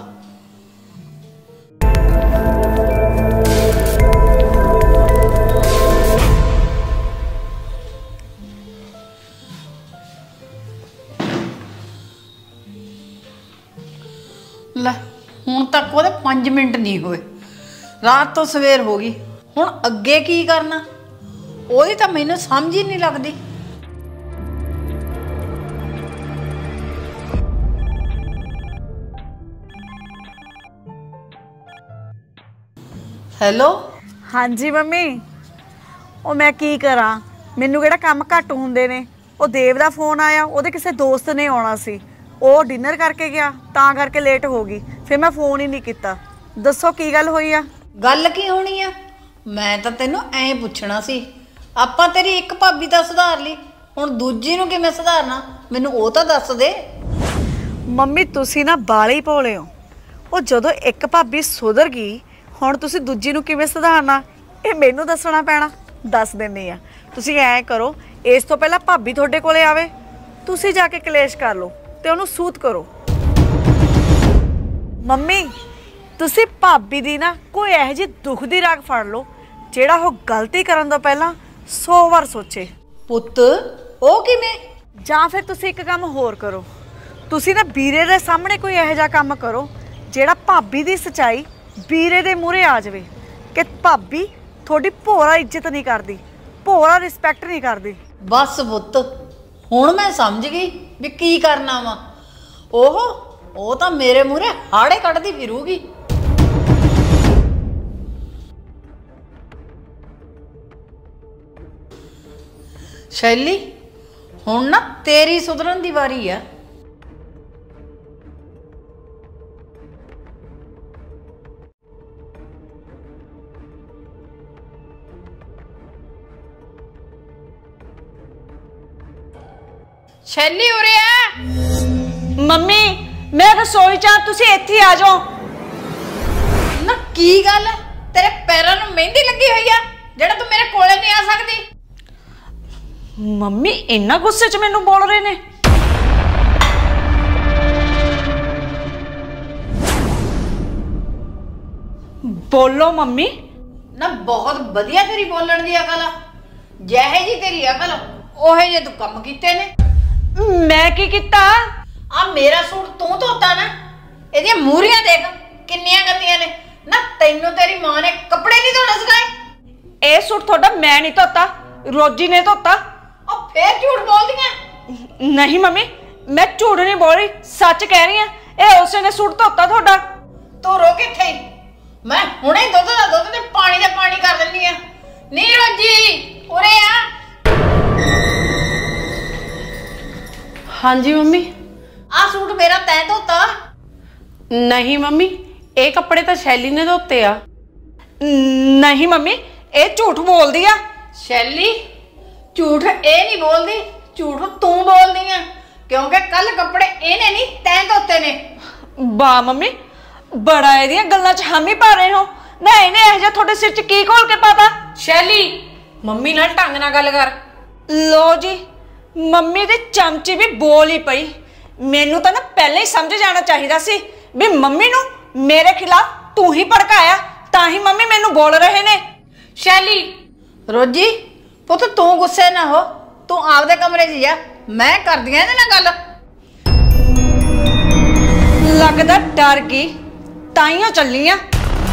ਲੈ ਹੁਣ ਤੱਕ ਉਹਦੇ 5 ਮਿੰਟ ਨਹੀਂ ਹੋਏ। ਰਾਤ ਤੋਂ ਸਵੇਰ ਹੋ ਗਈ, ਹੁਣ ਅੱਗੇ ਕੀ ਕਰਨਾ ਉਹਦੀ ਤਾਂ ਮੈਨੂੰ ਸਮਝ ਹੀ ਨਹੀਂ ਲੱਗਦੀ। ਹੈਲੋ। ਹਾਂਜੀ ਮੰਮੀ, ਉਹ ਮੈਂ ਕੀ ਕਰਾਂ, ਮੈਨੂੰ ਕਿਹੜਾ ਕੰਮ ਘੱਟ ਹੁੰਦੇ ਨੇ। ਉਹ ਦੇਵ ਦਾ ਫੋਨ ਆਇਆ, ਉਹਦੇ ਕਿਸੇ ਦੋਸਤ ਨੇ ਆਉਣਾ ਸੀ, ਉਹ ਡਿਨਰ ਕਰਕੇ ਗਿਆ, ਤਾਂ ਕਰਕੇ ਲੇਟ ਹੋ ਗਈ। ਫਿਰ ਮੈਂ ਫੋਨ ਹੀ ਨਹੀਂ ਕੀਤਾ। ਦੱਸੋ ਕੀ ਗੱਲ ਹੋਈ ਆ? ਗੱਲ ਕੀ ਹੋਣੀ ਆ? ਮੈਂ ਤਾਂ ਤੈਨੂੰ ਐਂ ਪੁੱਛਣਾ ਸੀ, ਆਪਾਂ ਤੇਰੀ ਇੱਕ ਭਾਬੀ ਤਾਂ ਸੁਧਾਰ ਲਈ, ਹੁਣ ਦੂਜੀ ਨੂੰ ਕਿਵੇਂ ਸੁਧਾਰਨਾ ਮੈਨੂੰ ਉਹ ਤਾਂ ਦੱਸ ਦੇ। ਮੰਮੀ ਤੁਸੀਂ ਨਾ ਬਾਲੇ ਹੀ ਭੋਲੇ ਹੋ। ਉਹ ਜਦੋਂ ਇੱਕ ਭਾਬੀ ਸੁਧਰ ਗਈ, ਹੁਣ ਤੁਸੀਂ ਦੂਜੀ ਨੂੰ ਕਿਵੇਂ ਸੁਧਾਰਨਾ ਇਹ ਮੈਨੂੰ ਦੱਸਣਾ ਪੈਣਾ। ਦੱਸ ਦਿੰਨੀ ਆ। ਤੁਸੀਂ ਐਂ ਕਰੋ, ਇਸ ਤੋਂ ਪਹਿਲਾਂ ਭਾਬੀ ਤੁਹਾਡੇ ਕੋਲੇ ਆਵੇ, ਤੁਸੀਂ ਜਾ ਕੇ ਕਲੇਸ਼ ਕਰ ਲਓ ਤੇ ਉਹਨੂੰ ਸੂਤ ਕਰੋ। ਮੰਮੀ ਤੁਸੀਂ ਭਾਬੀ ਦੀ ਨਾ ਕੋਈ ਇਹੋ ਜਿਹੀ ਦੁੱਖ ਦੀ ਰਾਗ ਫੜ ਲਓ ਜਿਹੜਾ ਉਹ ਗਲਤੀ ਕਰਨ ਤੋਂ ਪਹਿਲਾਂ 100 ਵਾਰ ਸੋਚੇ। ਪੁੱਤ ਉਹ ਕਿਵੇਂ? ਜਾਂ ਫਿਰ ਤੁਸੀਂ ਇੱਕ ਕੰਮ ਹੋਰ ਕਰੋ, ਤੁਸੀਂ ਨਾ ਵੀਰੇ ਦੇ ਸਾਹਮਣੇ ਕੋਈ ਇਹੋ ਜਿਹਾ ਕੰਮ ਕਰੋ ਜਿਹੜਾ ਭਾਬੀ ਦੀ ਸੱਚਾਈ ਵੀਰੇ ਦੇ ਮੂਹਰੇ ਆ ਜਾਵੇ ਕਿ ਭਾਬੀ ਤੁਹਾਡੀ ਭੋਰਾ ਇੱਜ਼ਤ ਨਹੀਂ ਕਰਦੀ, ਭੋਰਾ ਰਿਸਪੈਕਟ ਨਹੀਂ ਕਰਦੀ। ਬਸ ਪੁੱਤ ਹੁਣ ਮੈਂ ਸਮਝ ਗਈ ਵੀ ਕੀ ਕਰਨਾ ਵਾ। ਉਹ ਤਾਂ ਮੇਰੇ ਮੂਹਰੇ ਹਾੜੇ ਕੱਢਦੀ ਫਿਰੂਗੀ। ਸ਼ੈਲੀ ਹੁਣ ਨਾ ਤੇਰੀ ਸੁਧਰਨ ਦੀ ਵਾਰੀ ਆ। ਸ਼ੈਲੀ ਉਰੇ ਆ। ਮੰਮੀ ਮੈਂ ਰਸੋਈ ਚ ਆ, ਤੁਸੀਂ ਇੱਥੇ ਆ ਜਾਓ। ਨਾ ਕੀ ਗੱਲ ਹੈ, ਤੇਰੇ ਪੈਰਾਂ ਨੂੰ ਮਹਿੰਦੀ ਲੱਗੀ ਹੋਈ ਆ ਜਿਹੜਾ ਤੂੰ ਮੇਰੇ ਕੋਲੇ ਨਹੀਂ ਆ ਸਕਦੀ? ਮੰਮੀ ਇੰਨਾ ਗੁੱਸੇ ਚ ਮੈਨੂੰ ਬੋਲ ਰਹੇ ਨੇ। ਬੋਲੋ ਮੰਮੀ। ਨਾ ਬਹੁਤ ਵਧੀਆ ਤੇਰੀ ਬੋਲਣ ਦੀ ਅਕਲ ਆ। ਜਿਹੇ ਜੀ ਤੇਰੀ ਅਕਲ ਉਹੇ ਜੇ ਤੂੰ ਕੰਮ ਕੀਤੇ ਨੇ। ਮੈਂ ਕੀ ਕੀਤਾ? ਆ ਮੇਰਾ ਸੂਟ ਤੂੰ ਧੋਤਾ ਨਾ, ਇਹਦੀਆਂ ਮੂਹਰੀਆਂ ਦੇਖ ਕਿੰਨੀਆਂ ਗੰਦੀਆਂ ਨੇ। ਨਾ ਤੈਨੂੰ ਤੇਰੀ ਮਾਂ ਨੇ ਕੱਪੜੇ ਨਹੀਂ ਧੋਣੇ ਸਿਖਾਏ? ਇਹ ਸੂਟ ਤੁਹਾਡਾ ਮੈਂ ਨਹੀਂ ਧੋਤਾ, ਰੋਜੀ ਨੇ ਧੋਤਾ। ਉਹ ਫੇਰ ਝੂਠ ਬੋਲਦੀਆਂ। ਨਹੀਂ ਮੰਮੀ ਮੈਂ ਝੂਠ ਨਹੀਂ ਬੋਲ ਰਹੀ, ਸੱਚ ਕਹਿ ਰਹੀ ਆ। ਇਹ ਉਸੇ ਨੇ ਸੂਟ ਧੋਤਾ ਤੁਹਾਡਾ। ਤੂੰ ਰੋ ਕਿੱਥੇ ਈ? ਮੈਂ ਹੁਣੇ ਦੁੱਧ ਤੇ ਪਾਣੀ ਕਰ ਦਿੰਨੀ ਆ। ਨੀ ਰੋਜੀ ਉਰੇ ਆ। ਹਾਂਜੀ ਮੰਮੀ। ਆ ਸੂਟ ਮੇਰਾ ਤੈਂ ਧੋਤਾ? ਨਹੀਂ ਮੰਮੀ, ਇਹ ਕੱਪੜੇ ਤਾਂ ਸ਼ੈਲੀ ਨੇ ਧੋਤੇ ਆ। ਨਹੀਂ ਮੰਮੀ, ਇਹ ਝੂਠ ਬੋਲਦੀ ਆ। ਸ਼ੈਲੀ ਝੂਠ ਇਹ ਨਹੀਂ ਬੋਲਦੀ, ਝੂਠ ਤੂੰ ਬੋਲਦੀ ਆ, ਕਿਉਂਕਿ ਕੱਲ ਕੱਪੜੇ ਇਹਨੇ ਨਹੀਂ ਤੈਂ ਧੋਤੇ ਨੇ। ਵਾਹ ਮੰਮੀ, ਬੜਾ ਇਹਦੀਆਂ ਗੱਲਾਂ 'ਚ ਹਾਮੀ ਪਾ ਰਹੇ ਹੋ ਨਾ। ਇਹਨੇ ਇਹ ਜਿਹਾ ਤੁਹਾਡੇ ਸਿਰ 'ਚ ਕੀ ਘੋਲ ਕੇ ਪਾਤਾ? ਸ਼ੈਲੀ ਮੰਮੀ ਨਾਲ ਢੰਗ ਨਾਲ ਗੱਲ ਕਰ। ਲੋ ਜੀ, ਮੰਮੀ ਦੀ ਚਮਚੀ ਵੀ ਬੋਲ ਹੀ ਪਈ। ਮੈਨੂੰ ਤਾਂ ਨਾ ਪਹਿਲਾਂ ਹੀ ਸਮਝ ਜਾਣਾ ਚਾਹੀਦਾ ਸੀ ਵੀ ਮੰਮੀ ਨੂੰ ਮੇਰੇ ਖਿਲਾਫ ਤੂੰ ਹੀ ਭੜਕਾਇਆ, ਤਾਂ ਹੀ ਮੰਮੀ ਮੈਨੂੰ ਬੋਲ ਰਹੇ ਨੇ। ਸ਼ੈਲੀ ਰੋਜੀ ਪੁੱਤ ਤੂੰ ਗੁੱਸੇ ਨਾ ਹੋ, ਤੂੰ ਆਪਦੇ ਕਮਰੇ 'ਚ ਜਾ, ਮੈਂ ਕਰਦੀ ਆ ਇਹਦੇ ਨਾਲ ਗੱਲ। ਲੱਗਦਾ ਡਰ ਗਈ, ਤਾਈਓ ਚੱਲੀ ਆ।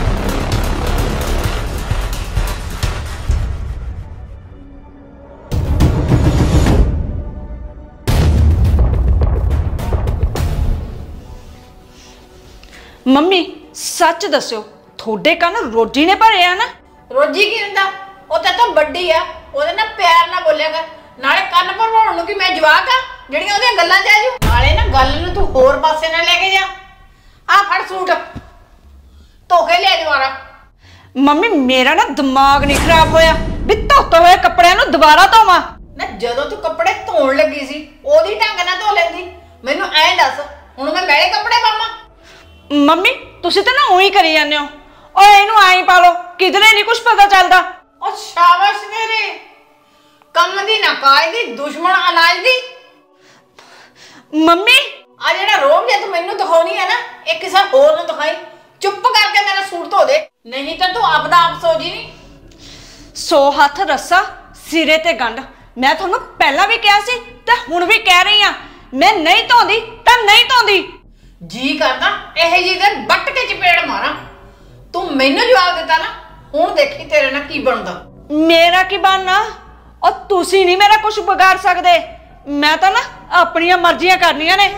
ਮੰਮੀ ਸੱਚ ਦੱਸਿਓ, ਤੁਹਾਡੇ ਕੰਨ ਰੋਜੀ ਨੇ ਭਰੇ ਆ ਨਾ? ਰੋਜੀ ਕੀ ਹੁੰਦਾ? ਉਹ ਤਾਂ ਵੱਡੀ ਆ, ਉਹਦੇ ਨਾਲ ਪਿਆਰ ਨਾਲ ਬੋਲਿਆ ਕਰ। ਨਾਲੇ ਕੰਨ ਭਰਵਾਉਣ ਨੂੰ ਕਿ ਮੈਂ ਜਵਾਕ ਆ ਜਿਹੜੀਆਂ ਉਹਦੀਆਂ ਗੱਲਾਂ 'ਚ ਆ ਜੂ? ਨਾਲੇ ਨਾ ਗੱਲ ਨੂੰ ਤੂੰ ਹੋਰ ਪਾਸੇ ਨਾ ਲੈ ਕੇ ਜਾ। ਆ ਫੜ ਸੂਟ ਧੋ ਕੇ ਲਿਆ ਦੁਬਾਰਾ। ਮੰਮੀ ਮੇਰਾ ਨਾ ਦਿਮਾਗ ਨਹੀਂ ਖਰਾਬ ਹੋਇਆ ਵੀ ਧੋਤੇ ਹੋਏ ਕੱਪੜਿਆਂ ਨੂੰ ਦੁਬਾਰਾ ਧੋਵਾਂ? ਨਾ ਜਦੋਂ ਤੂੰ ਕੱਪੜੇ ਧੋਣ ਲੱਗੀ ਸੀ ਉਹਦੀ ਢੰਗ ਨਾਲ ਧੋ ਲੈਂਦੀ। ਮੈਨੂੰ ਐਂ ਦੱਸ ਹੁਣ ਮੈਂ ਮੈਲੇ ਕੱਪੜੇ ਪਾਵਾਂ? ਮੰਮੀ ਤੁਸੀਂ ਤਾਂ ਨਾ ਉਹੀ ਕਰੀ ਜਾਂਦੇ ਹੋ। ਓਏ ਇਹਨੂੰ ਐਂ ਪਾ ਲਓ, ਕਿਧਰੇ ਨਹੀਂ ਕੁਝ ਪਤਾ ਚੱਲਦਾ। ਉਹ ਸ਼ਾਬਾਸ਼ ਤੇਰੇ, ਕੰਮ ਦੀ ਨਾ ਕਾਜ ਦੀ, ਦੁਸ਼ਮਣ ਅਨਾਜ ਦੀ। ਮੰਮੀ ਆ ਜਿਹੜਾ ਰੋਬ ਜੇ ਤੂੰ ਮੈਨੂੰ ਦਿਖਾਉਣੀ ਹੈ ਨਾ, ਇਹ ਕਿਸੇ ਹੋਰ ਨੂੰ ਦਿਖਾਈ। ਚੁੱਪ ਕਰਕੇ ਮੇਰਾ ਸੂਟ ਧੋ ਦੇ, ਨਹੀਂ ਤਾਂ ਤੂੰ ਆਪਦਾ ਆਪ ਸੋ ਜੀ। ਨਹੀਂ 100 ਹੱਥ ਰੱਸਾ ਸਿਰੇ ਤੇ ਗੰਢ। ਮੈਂ ਤੁਹਾਨੂੰ ਪਹਿਲਾਂ ਵੀ ਕਿਹਾ ਸੀ ਤੇ ਹੁਣ ਵੀ ਕਹਿ ਰਹੀ ਆ, ਮੈਂ ਨਹੀਂ ਧੋਂਦੀ ਤਾਂ ਨਹੀਂ ਧੋਂਦੀ। ਜੀ ਕਰਦਾ ਇਹ ਜੀ ਦੇ ਬੱਟ ਕੇ ਚਪੇੜ ਮਾਰਾਂ। ਤੂੰ ਮੈਨੂੰ ਜਵਾਬ ਦਿੱਤਾ ਨਾ, ਹੁਣ ਦੇਖੀ ਤੇਰੇ ਨਾਲ ਕੀ ਬਣਦਾ। ਮੇਰਾ ਕੀ ਬਣਨਾ? ਉਹ ਤੁਸੀਂ ਨਹੀਂ ਮੇਰਾ ਕੁਝ ਵਿਗਾੜ ਸਕਦੇ। ਮੈਂ ਤਾਂ ਨਾ ਆਪਣੀਆਂ ਮਰਜ਼ੀਆਂ ਕਰਨੀਆਂ ਨੇ।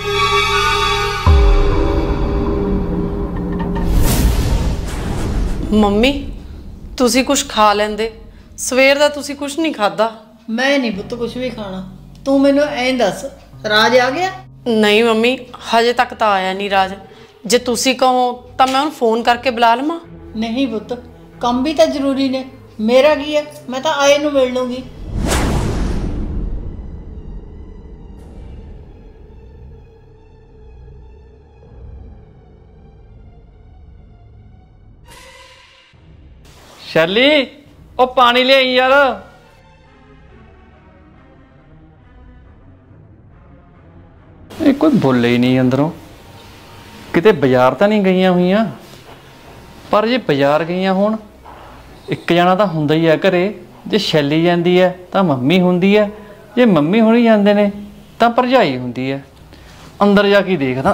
ਮੰਮੀ ਤੁਸੀਂ ਕੁਝ ਖਾ ਲੈਂਦੇ, ਸਵੇਰ ਦਾ ਤੁਸੀਂ ਕੁਝ ਨਹੀਂ ਖਾਦਾ। ਮੈਂ ਨਹੀਂ ਪੁੱਤ ਕੁਝ ਵੀ ਖਾਣਾ। ਤੂੰ ਮੈਨੂੰ ਐਂ ਦੱਸ, ਰਾਜ ਆ ਗਿਆ? ਨਹੀਂ ਮੰਮੀ, ਹਜੇ ਤੱਕ ਤਾਂ ਆਇਆ ਨਹੀਂ ਰਾਜ। ਜੇ ਤੁਸੀਂ ਕਹੋ ਤਾਂ ਮੈਂ ਉਹਨੂੰ ਫੋਨ ਕਰਕੇ ਬੁਲਾ ਲਵਾਂ? ਨਹੀਂ ਪੁੱਤ, ਕੰਮ ਵੀ ਤਾਂ ਜ਼ਰੂਰੀ ਨੇ। ਮੇਰਾ ਕੀ ਹੈ, ਮੈਂ ਤਾਂ ਆਏ ਨੂੰ ਮਿਲ ਲੂੰਗੀ। ਸ਼ੈਲੀ ਉਹ ਪਾਣੀ ਲਿਆਈ ਯਾਰ। ਇਹ ਕੋਈ ਬੋਲੇ ਹੀ ਨਹੀਂ ਅੰਦਰੋਂ। ਕਿਤੇ ਬਾਜ਼ਾਰ ਤਾਂ ਨਹੀਂ ਗਈਆਂ ਹੋਈਆਂ? ਪਰ ਜੇ ਬਾਜ਼ਾਰ ਗਈਆਂ ਹੋਣ, ਇੱਕ ਜਣਾ ਤਾਂ ਹੁੰਦਾ ਹੀ ਆ ਘਰੇ। ਜੇ ਸ਼ੈਲੀ ਜਾਂਦੀ ਹੈ ਤਾਂ ਮੰਮੀ ਹੁੰਦੀ ਹੈ, ਜੇ ਮੰਮੀ ਹੋਣੀ ਜਾਂਦੇ ਨੇ ਤਾਂ ਭਰਜਾਈ ਹੁੰਦੀ ਹੈ। ਅੰਦਰ ਜਾ ਕੇ ਦੇਖਦਾ।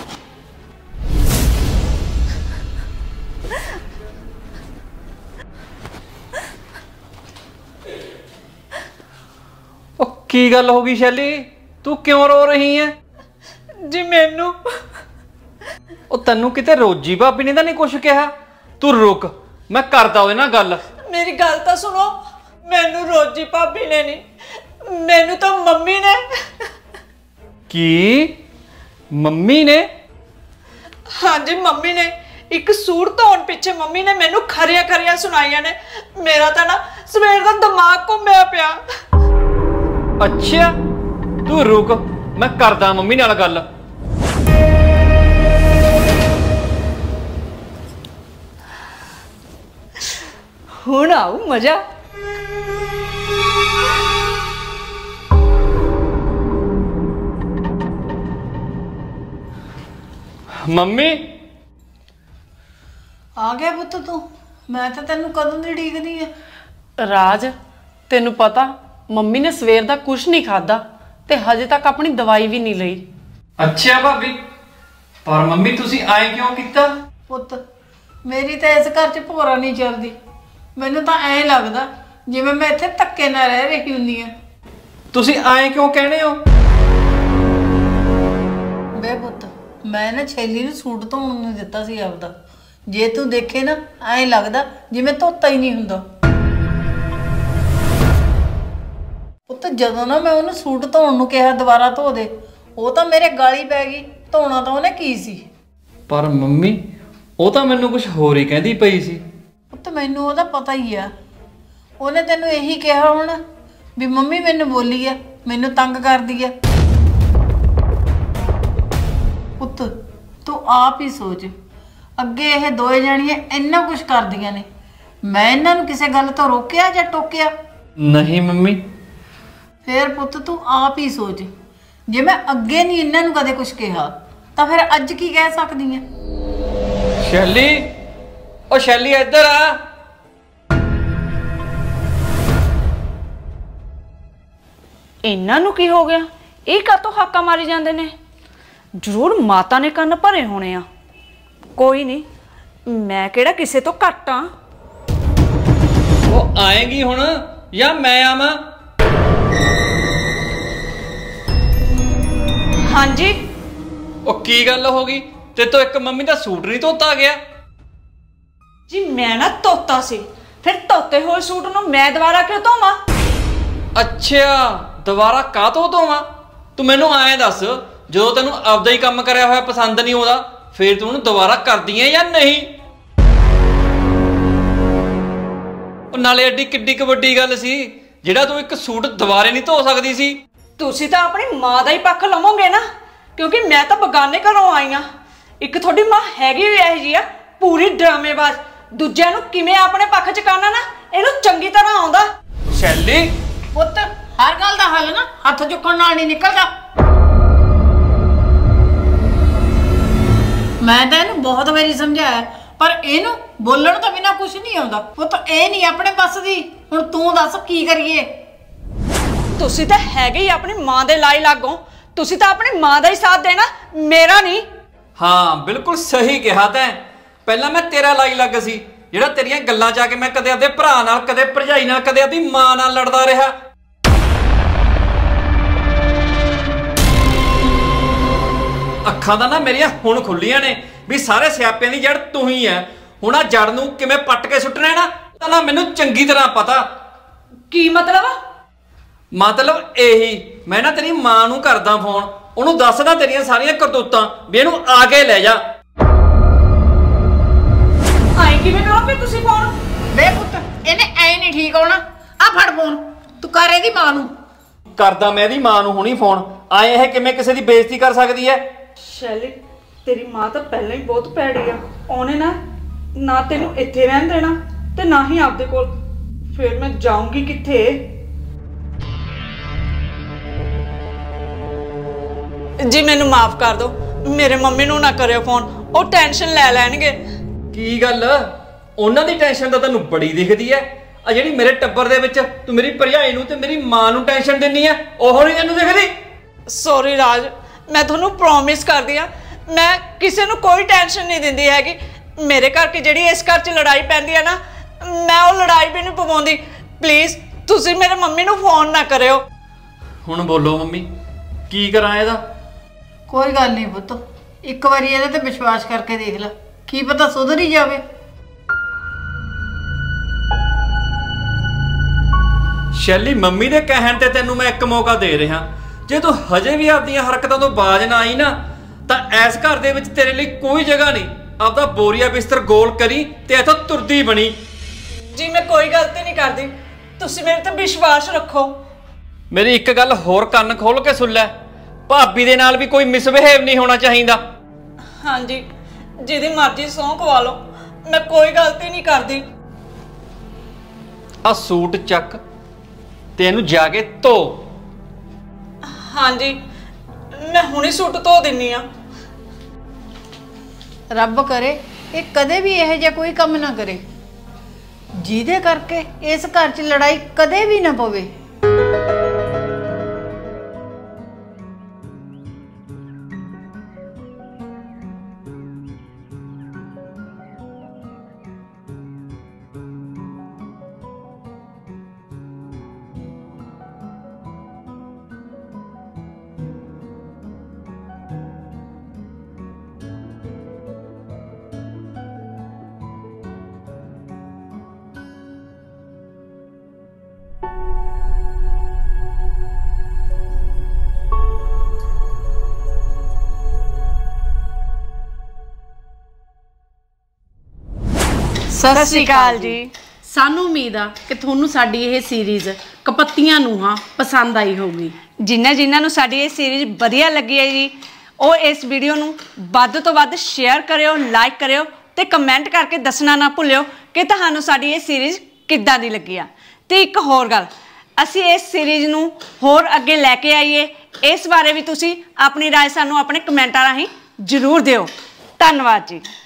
ਉਹ ਕੀ ਗੱਲ ਹੋ ਗਈ ਸ਼ੈਲੀ, ਤੂੰ ਕਿਉਂ ਰੋ ਰਹੀ ਹੈ? ਜੀ ਮੈਨੂੰ ਉਹ ਤੈਨੂੰ ਕਿਤੇ ਰੋਜੀ ਭਾਬੀ ਨੇ ਤਾਂ ਨਹੀਂ ਕੁਛ ਕਿਹਾ? ਤੂੰ ਰੁਕ, ਮੈਂ ਕਰਦਾ ਉਹਦੇ ਨਾਲ ਗੱਲ। ਮੇਰੀ ਗੱਲ ਤਾਂ ਸੁਣੋ। ਮੈਨੂੰ ਰੋਜੀ ਭਾਬੀ ਨੇ ਨਹੀਂ, ਮੈਨੂੰ ਤਾਂ ਮੰਮੀ ਨੇ। ਕੀ ਮੰਮੀ ਨੇ? ਹਾਂਜੀ ਮੰਮੀ ਨੇ। ਇੱਕ ਸੂਟ ਧੋਣ ਪਿੱਛੇ ਮੰਮੀ ਨੇ ਮੈਨੂੰ ਖਰੀਆਂ ਸੁਣਾਈਆਂ ਨੇ। ਮੇਰਾ ਤਾਂ ਨਾ ਸਵੇਰ ਦਾ ਦਿਮਾਗ ਘੁੰਮਿਆ ਪਿਆ। ਅੱਛਾ ਤੂੰ ਰੁਕ, ਮੈਂ ਕਰਦਾ ਮੰਮੀ ਨਾਲ ਗੱਲ। ਹੁਣ ਆਊ ਮਜ਼ਾ। ਮੰਮੀ ਆ ਗਿਆ ਪੁੱਤ ਤੂੰ? ਮੈਂ ਤਾਂ ਤੈਨੂੰ ਕਦੋਂ ਦੀ ਉਡੀਕਦੀ ਆ। ਰਾਜ ਤੈਨੂੰ ਪਤਾ ਮੰਮੀ ਨੇ ਸਵੇਰ ਦਾ ਕੁਝ ਨਹੀਂ ਖਾਦਾ ਤੇ ਹਜੇ ਤੱਕ ਆਪਣੀ ਦਵਾਈ ਵੀ ਨਹੀਂ ਲਈ। ਅੱਛਾ ਭਾਬੀ, ਪਰ ਮੰਮੀ ਤੁਸੀਂ ਆਏ ਕਿਉਂ ਕੀਤਾ? ਪੁੱਤ ਮੇਰੀ ਤਾਂ ਇਸ ਘਰ 'ਚ ਭੋਰਾ ਨਹੀਂ ਚੱਲਦੀ। ਮੈਨੂੰ ਤਾਂ ਐਂ ਲੱਗਦਾ ਜਿਵੇਂ ਮੈਂ ਇੱਥੇ ਧੱਕੇ ਨਾਲ ਰਹਿ ਰਹੀ ਹੁੰਦੀ ਆ। ਤੁਸੀਂ ਆਏ ਕਿਉਂ ਕਹਿੰਦੇ ਹੋ? ਬੇ ਪੁੱਤ ਮੈਂ ਨਾ ਛੇਲੀ ਨੂੰ ਸੂਟ ਧੋਣ ਨੂੰ ਦਿੱਤਾ ਸੀ ਆਪਦਾ। ਜੇ ਤੂੰ ਦੇਖੇ ਨਾ ਐਂ ਲੱਗਦਾ ਜਿਵੇਂ ਧੋਤਾ ਹੀ ਨਹੀਂ ਹੁੰਦਾ। ਪੁੱਤ ਜਦੋਂ ਨਾ ਮੈਂ ਉਹਨੂੰ ਸੂਟ ਧੋਣ ਨੂੰ ਕਿਹਾ ਦੁਬਾਰਾ ਧੋ ਦੇ, ਉਹ ਤਾਂ ਮੇਰੇ ਗਾਲੀ ਪੈ ਗਈ। ਧੋਣਾ ਤਾਂ ਉਹਨੇ ਕੀ ਸੀ। ਪਰ ਮੰਮੀ ਉਹ ਤਾਂ ਮੈਨੂੰ ਕੁਝ ਹੋਰ ਹੀ ਕਹਿੰਦੀ ਪਈ ਸੀ। ਪੁੱਤ ਮੈਨੂੰ ਉਹਦਾ ਪਤਾ ਹੀ ਆ। ਉਹਨੇ ਤੈਨੂੰ ਇਹੀ ਕਿਹਾ ਹੋਣਾ ਵੀ ਮੰਮੀ ਮੈਨੂੰ ਬੋਲੀ ਆ, ਮੈਨੂੰ ਤੰਗ ਕਰਦੀ ਆ। ਪੁੱਤ ਤੂੰ ਆਪ ਹੀ ਸੋਚ, ਅੱਗੇ ਇਹ ਦੋਏ ਜਾਣੀਆਂ ਇੰਨਾ ਕੁਝ ਕਰਦੀਆਂ ਨੇ, ਮੈਂ ਇਹਨਾਂ ਨੂੰ ਕਿਸੇ ਗੱਲ ਤੋਂ ਰੋਕਿਆ ਜਾਂ ਟੋਕਿਆ? ਨਹੀਂ ਮੰਮੀ। ਫੇਰ ਪੁੱਤ ਤੂੰ ਆਪ ਹੀ ਸੋਚ, ਜੇ ਮੈਂ ਅੱਗੇ ਨਹੀਂ ਇਹਨਾਂ ਨੂੰ ਕਦੇ ਕੁਝ ਕਿਹਾ ਤਾਂ ਫਿਰ ਅੱਜ ਕੀ ਕਹਿ ਸਕਦੀ ਆ? ਸ਼ੈਲੀ, ਉਹ ਸ਼ੈਲੀ ਇੱਧਰ ਆ। ਇਹਨਾਂ ਨੂੰ ਕੀ ਹੋ ਗਿਆ? ਇਹ ਕਾਹਤੋਂ ਹਾਕਾ ਮਾਰੀ ਜਾਂਦੇ ਨੇ? ਜ਼ਰੂਰ ਮਾਤਾ ਨੇ ਕੰਨ ਭਰੇ ਹੋਣੇ ਆ। ਕੋਈ ਨਹੀਂ, ਮੈਂ ਕਿਹੜਾ ਕਿਸੇ ਤੋਂ ਘੱਟ ਆ। ਉਹ ਆਏਗੀ ਹੁਣ ਜਾਂ ਮੈਂ ਆਵਾਂ? ਹਾਂਜੀ। ਉਹ ਕੀ ਗੱਲ ਹੋ ਗਈ? ਤੇ ਤੋਂ ਇੱਕ ਮੰਮੀ ਦਾ ਸੂਟ ਨਹੀਂ ਧੋਤਾ ਗਿਆ? ਜੀ ਮੈਂ ਨਾ ਧੋਤਾ ਸੀ, ਫਿਰ ਧੋਤੇ ਹੋਏ ਸੂਟ ਨੂੰ ਮੈਂ ਦੁਬਾਰਾ ਕਿਉਂ ਧੋਵਾਂ? ਅੱਛਾ, ਦੁਬਾਰਾ ਕਾਹਤੋਂ ਧੋਵਾਂ? ਤੂੰ ਮੈਨੂੰ ਐਂ ਦੱਸ, ਜਦੋਂ ਤੈਨੂੰ ਆਪਦਾ ਹੀ ਕੰਮ ਕਰਿਆ ਹੋਇਆ ਪਸੰਦ ਨਹੀਂ ਆਉਂਦਾ, ਫੇਰ ਤੂੰ ਉਹਨੂੰ ਦੁਬਾਰਾ ਕਰਦੀ ਐ ਜਾਂ ਨਹੀਂ? ਉਹ ਨਾਲੇ ਐਡੀ ਕਿੱਡੀ ਕੁ ਵੱਡੀ ਗੱਲ ਸੀ ਜਿਹੜਾ ਤੂੰ ਇੱਕ ਸੂਟ ਦੁਬਾਰੇ ਨਹੀਂ ਧੋ ਸਕਦੀ ਸੀ? ਤੁਸੀਂ ਤਾਂ ਆਪਣੀ ਮਾਂ ਦਾ ਹੀ ਪੱਖ ਲਵੋਗੇ ਨਾ, ਕਿਉਂਕਿ ਮੈਂ ਤਾਂ ਬਗਾਨੇ ਘਰੋਂ ਆਈ ਆ। ਇੱਕ ਤੁਹਾਡੀ ਮਾਂ ਹੈਗੀ ਵੀ ਇਹੋ ਜਿਹੀ ਆ, ਪੂਰੀ ਡਰਾਮੇਬਾਜ਼। ਦੂਜਿਆਂ ਨੂੰ ਕਿਵੇਂ ਆਪਣੇ ਪੱਖ ਚ ਕਰਨਾ ਨਾ, ਇਹਨੂੰ ਚੰਗੀ ਤਰ੍ਹਾਂ ਆਉਂਦਾ। ਸ਼ੈਲੀ, ਪੁੱਤ ਹਰ ਗੱਲ ਦਾ ਹੱਲ ਨਾ ਹੱਥ ਚੁੱਕਣ ਨਾਲ ਨਹੀਂ ਨਿਕਲਦਾ। ਮੈਂ ਤਾਂ ਇਹਨੂੰ ਬਹੁਤ ਵਾਰੀ ਸਮਝਾਇਆ, ਪਰ ਇਹਨੂੰ ਬੋਲਣ ਤੋਂ ਬਿਨਾ ਕੁਝ ਨਹੀਂ ਆਉਂਦਾ। ਪੁੱਤ ਇਹ ਨਹੀਂ ਆਪਣੇ ਬਸ ਦੀ। ਹੁਣ ਤੂੰ ਦੱਸ ਕੀ ਕਰੀਏ? ਤੁਸੀਂ ਤਾਂ ਹੈਗੇ ਹੀ ਆਪਣੀ ਮਾਂ ਦੇ ਲਾਈ ਲੱਗੋ। ਤੁਸੀਂ ਤਾਂ ਆਪਣੀ ਮਾਂ ਦਾ ਹੀ ਸਾਥ ਦੇਣਾ, ਮੇਰਾ ਨਹੀਂ। ਹਾਂ ਬਿਲਕੁਲ ਸਹੀ ਕਿਹਾ ਤੈਂ। ਪਹਿਲਾਂ ਮੈਂ ਤੇਰਾ ਲਾਈ ਲੱਗ ਸੀ, ਜਿਹੜਾ ਤੇਰੀਆਂ ਗੱਲਾਂ ਚ ਆ ਕੇ ਮੈਂ ਕਦੇ ਆਪਦੇ ਭਰਾ ਨਾਲ, ਕਦੇ ਭਰਜਾਈ ਨਾਲ, ਕਦੇ ਆਪਦੀ ਮਾਂ ਨਾਲ ਲੜਦਾ ਰਿਹਾ। ਅੱਖਾਂ ਤਾਂ ਨਾ ਮੇਰੀਆਂ ਹੁਣ ਖੁੱਲੀਆਂ ਨੇ ਵੀ ਸਾਰੇ ਸਿਆਪਿਆਂ ਦੀ ਜੜ ਤੂੰ ਹੀ ਐ। ਹੁਣ ਆ ਜੜ ਨੂੰ ਕਿਵੇਂ ਪੱਟ ਕੇ ਸੁੱਟਣਾ ਨਾ, ਤਾਂ ਨਾ ਮੈਨੂੰ ਚੰਗੀ ਤਰ੍ਹਾਂ ਪਤਾ। ਕੀ ਮਤਲਬ? ਮਤਲਬ ਇਹੀ, ਮੈਂ ਨਾ ਤੇਰੀ ਮਾਂ ਨੂੰ ਕਰਦਾ ਫੋਨ, ਉਹਨੂੰ ਦੱਸਦਾ ਤੇਰੀਆਂ ਸਾਰੀਆਂ ਕਰਤੂਤਾਂ ਵੀ ਇਹਨੂੰ ਆ ਕੇ ਲੈ ਜਾ। ਆਏ ਕਿਵੇਂ ਕਰੋਗੇ ਤੁਸੀਂ ਫੋਨ? ਵੇ ਪੁੱਤ ਇਹਨੇ ਐ ਨਹੀਂ ਠੀਕ ਹੋਣਾ। ਆ ਫੜ ਫੋਨ, ਤੂੰ ਕਰ ਇਹਦੀ ਮਾਂ ਨੂੰ। ਕਰਦਾ ਮੈਂ ਇਹਦੀ ਮਾਂ ਨੂੰ ਹੁਣੀ ਫੋਨ। ਆਏ ਇਹ ਕਿਵੇਂ ਕਿਸੇ ਦੀ ਬੇਇੱਜ਼ਤੀ ਕਰ ਸਕਦੀ ਐ? ਸ਼ੈਲੀ, ਤੇਰੀ ਮਾਂ ਤਾਂ ਪਹਿਲਾਂ ਹੀ ਬਹੁਤ ਭੈੜੀ ਆ। ਉਹਨੇ ਨਾ ਤੈਨੂੰ ਇੱਥੇ ਰਹਿਣ ਦੇਣਾ ਤੇ ਨਾ ਹੀ ਆਪਦੇ ਕੋਲ। ਫਿਰ ਮੈਂ ਜਾਊਂਗੀ ਕਿੱਥੇ? ਜੀ ਮੈਨੂੰ ਮਾਫ ਕਰ ਦਿਓ, ਮੇਰੇ ਮੰਮੀ ਨੂੰ ਨਾ ਕਰਿਓ ਫੋਨ, ਉਹ ਟੈਨਸ਼ਨ ਲੈ ਲੈਣਗੇ। ਕੀ ਗੱਲ, ਉਹਨਾਂ ਦੀ ਟੈਨਸ਼ਨ ਤਾਂ ਤੈਨੂੰ ਬੜੀ ਦਿਖਦੀ ਐ। ਆ ਜਿਹੜੀ ਮੇਰੇ ਟੱਬਰ ਦੇ ਵਿੱਚ ਤੂੰ ਮੇਰੀ ਭਰਜਾਈ ਨੂੰ ਤੇ ਮੇਰੀ ਮਾਂ ਨੂੰ ਟੈਨਸ਼ਨ ਦਿੰਨੀ ਐ, ਉਹ ਨਹੀਂ ਤੈਨੂੰ ਦਿਖਦੀ? ਸੌਰੀ ਰਾਜ, ਮੈਂ ਤੁਹਾਨੂੰ ਪ੍ਰੋਮਿਸ ਕਰਦੀ ਆ, ਮੈਂ ਕਿਸੇ ਨੂੰ ਕੋਈ ਟੈਨਸ਼ਨ ਨਹੀਂ ਦਿੰਦੀ ਹੈਗੀ। ਮੇਰੇ ਕਰਕੇ ਜਿਹੜੀ ਇਸ ਘਰ 'ਚ ਲੜਾਈ ਪੈਂਦੀ ਆ ਨਾ, ਮੈਂ ਉਹ ਲੜਾਈ ਵੀ ਨਹੀਂ ਪਵਾਉਂਦੀ। ਪਲੀਜ਼ ਤੁਸੀਂ ਮੇਰੇ ਮੰਮੀ ਨੂੰ ਫੋਨ ਨਾ ਕਰਿਓ। ਹੁਣ ਬੋਲੋ ਮੰਮੀ, ਕੀ ਕਰਾਂ ਇਹਦਾ? ਕੋਈ ਗੱਲ ਨਹੀਂ ਪੁੱਤ, ਇੱਕ ਵਾਰੀ ਇਹਦੇ ਤੇ ਵਿਸ਼ਵਾਸ ਕਰਕੇ ਦੇਖ ਲੈ, ਕੀ ਪਤਾ ਸੁਧਰ ਹੀ ਜਾਵੇ। ਸ਼ੈਲੀ, ਮੰਮੀ ਦੇ ਕਹਿਣ ਤੇ ਤੈਨੂੰ ਮੈਂ ਇੱਕ ਮੌਕਾ ਦੇ ਰਿਹਾ। ਜੇ ਤੂੰ ਹਜੇ ਵੀ ਆਪਦੀਆਂ ਹਰਕਤਾਂ ਤੋਂ ਬਾਜ ਨਾ ਆਈ ਨਾ, ਤਾਂ ਇਸ ਘਰ ਦੇ ਵਿੱਚ ਤੇਰੇ ਲਈ ਕੋਈ ਜਗ੍ਹਾ ਨਹੀਂ। ਆਪਦਾ ਬੋਰੀਆ ਬਿਸਤਰ ਗੋਲ ਕਰੀ ਤੇ ਇੱਥੋਂ ਤੁਰਦੀ ਬਣੀ। ਜੀ ਮੈਂ ਕੋਈ ਗਲਤੀ ਨਹੀਂ ਕਰਦੀ, ਤੁਸੀਂ ਮੇਰੇ ਤੇ ਵਿਸ਼ਵਾਸ ਰੱਖੋ। ਮੇਰੀ ਇੱਕ ਗੱਲ ਹੋਰ ਕੰਨ ਖੋਲ ਕੇ ਸੁਣ ਲੈ, ਭਾਬੀ ਦੇ ਨਾਲ ਵੀ ਕੋਈ ਮਿਸਬਿਹੇਵ ਨਹੀਂ ਹੋਣਾ ਚਾਹੀਦਾ। ਹਾਂਜੀ, ਜਿਹਦੀ ਮਰਜ਼ੀ ਸਹੁੰ ਖਵਾ ਲਓ, ਮੈਂ ਕੋਈ ਗਲਤੀ ਨਹੀਂ ਕਰਦੀ। ਆ ਸੂਟ ਚੱਕ ਤੇ ਇਹਨੂੰ ਜਾ ਕੇ ਧੋ। ਹਾਂਜੀ, ਮੈਂ ਹੁਣੇ ਸੂਟ ਧੋ ਦਿੰਨੀ ਆ। ਰੱਬ ਕਰੇ ਇਹ ਕਦੇ ਵੀ ਇਹੋ ਜਿਹਾ ਕੋਈ ਕੰਮ ਨਾ ਕਰੇ ਜਿਹਦੇ ਕਰਕੇ ਇਸ ਘਰ 'ਚ ਲੜਾਈ ਕਦੇ ਵੀ ਨਾ ਪਵੇ। ਸਤਿ ਸ਼੍ਰੀ ਅਕਾਲ ਜੀ। ਸਾਨੂੰ ਉਮੀਦ ਆ ਕਿ ਤੁਹਾਨੂੰ ਸਾਡੀ ਇਹ ਸੀਰੀਜ਼ ਕਪੱਤੀਆਂ ਨੂੰਹਾਂ ਪਸੰਦ ਆਈ ਹੋਊਗੀ। ਜਿਨ੍ਹਾਂ ਨੂੰ ਸਾਡੀ ਇਹ ਸੀਰੀਜ਼ ਵਧੀਆ ਲੱਗੀ ਹੈ ਜੀ, ਉਹ ਇਸ ਵੀਡੀਓ ਨੂੰ ਵੱਧ ਤੋਂ ਵੱਧ ਸ਼ੇਅਰ ਕਰਿਓ, ਲਾਈਕ ਕਰਿਓ ਤੇ ਕਮੈਂਟ ਕਰਕੇ ਦੱਸਣਾ ਨਾ ਭੁੱਲਿਓ ਕਿ ਤੁਹਾਨੂੰ ਸਾਡੀ ਇਹ ਸੀਰੀਜ਼ ਕਿੱਦਾਂ ਦੀ ਲੱਗੀ ਆ। ਤੇ ਇੱਕ ਹੋਰ ਗੱਲ, ਅਸੀਂ ਇਸ ਸੀਰੀਜ਼ ਨੂੰ ਹੋਰ ਅੱਗੇ ਲੈ ਕੇ ਆਈਏ, ਇਸ ਬਾਰੇ ਵੀ ਤੁਸੀਂ ਆਪਣੀ ਰਾਏ ਸਾਨੂੰ ਆਪਣੇ ਕਮੈਂਟਾਂ ਰਾਹੀਂ ਜ਼ਰੂਰ ਦਿਓ। ਧੰਨਵਾਦ ਜੀ।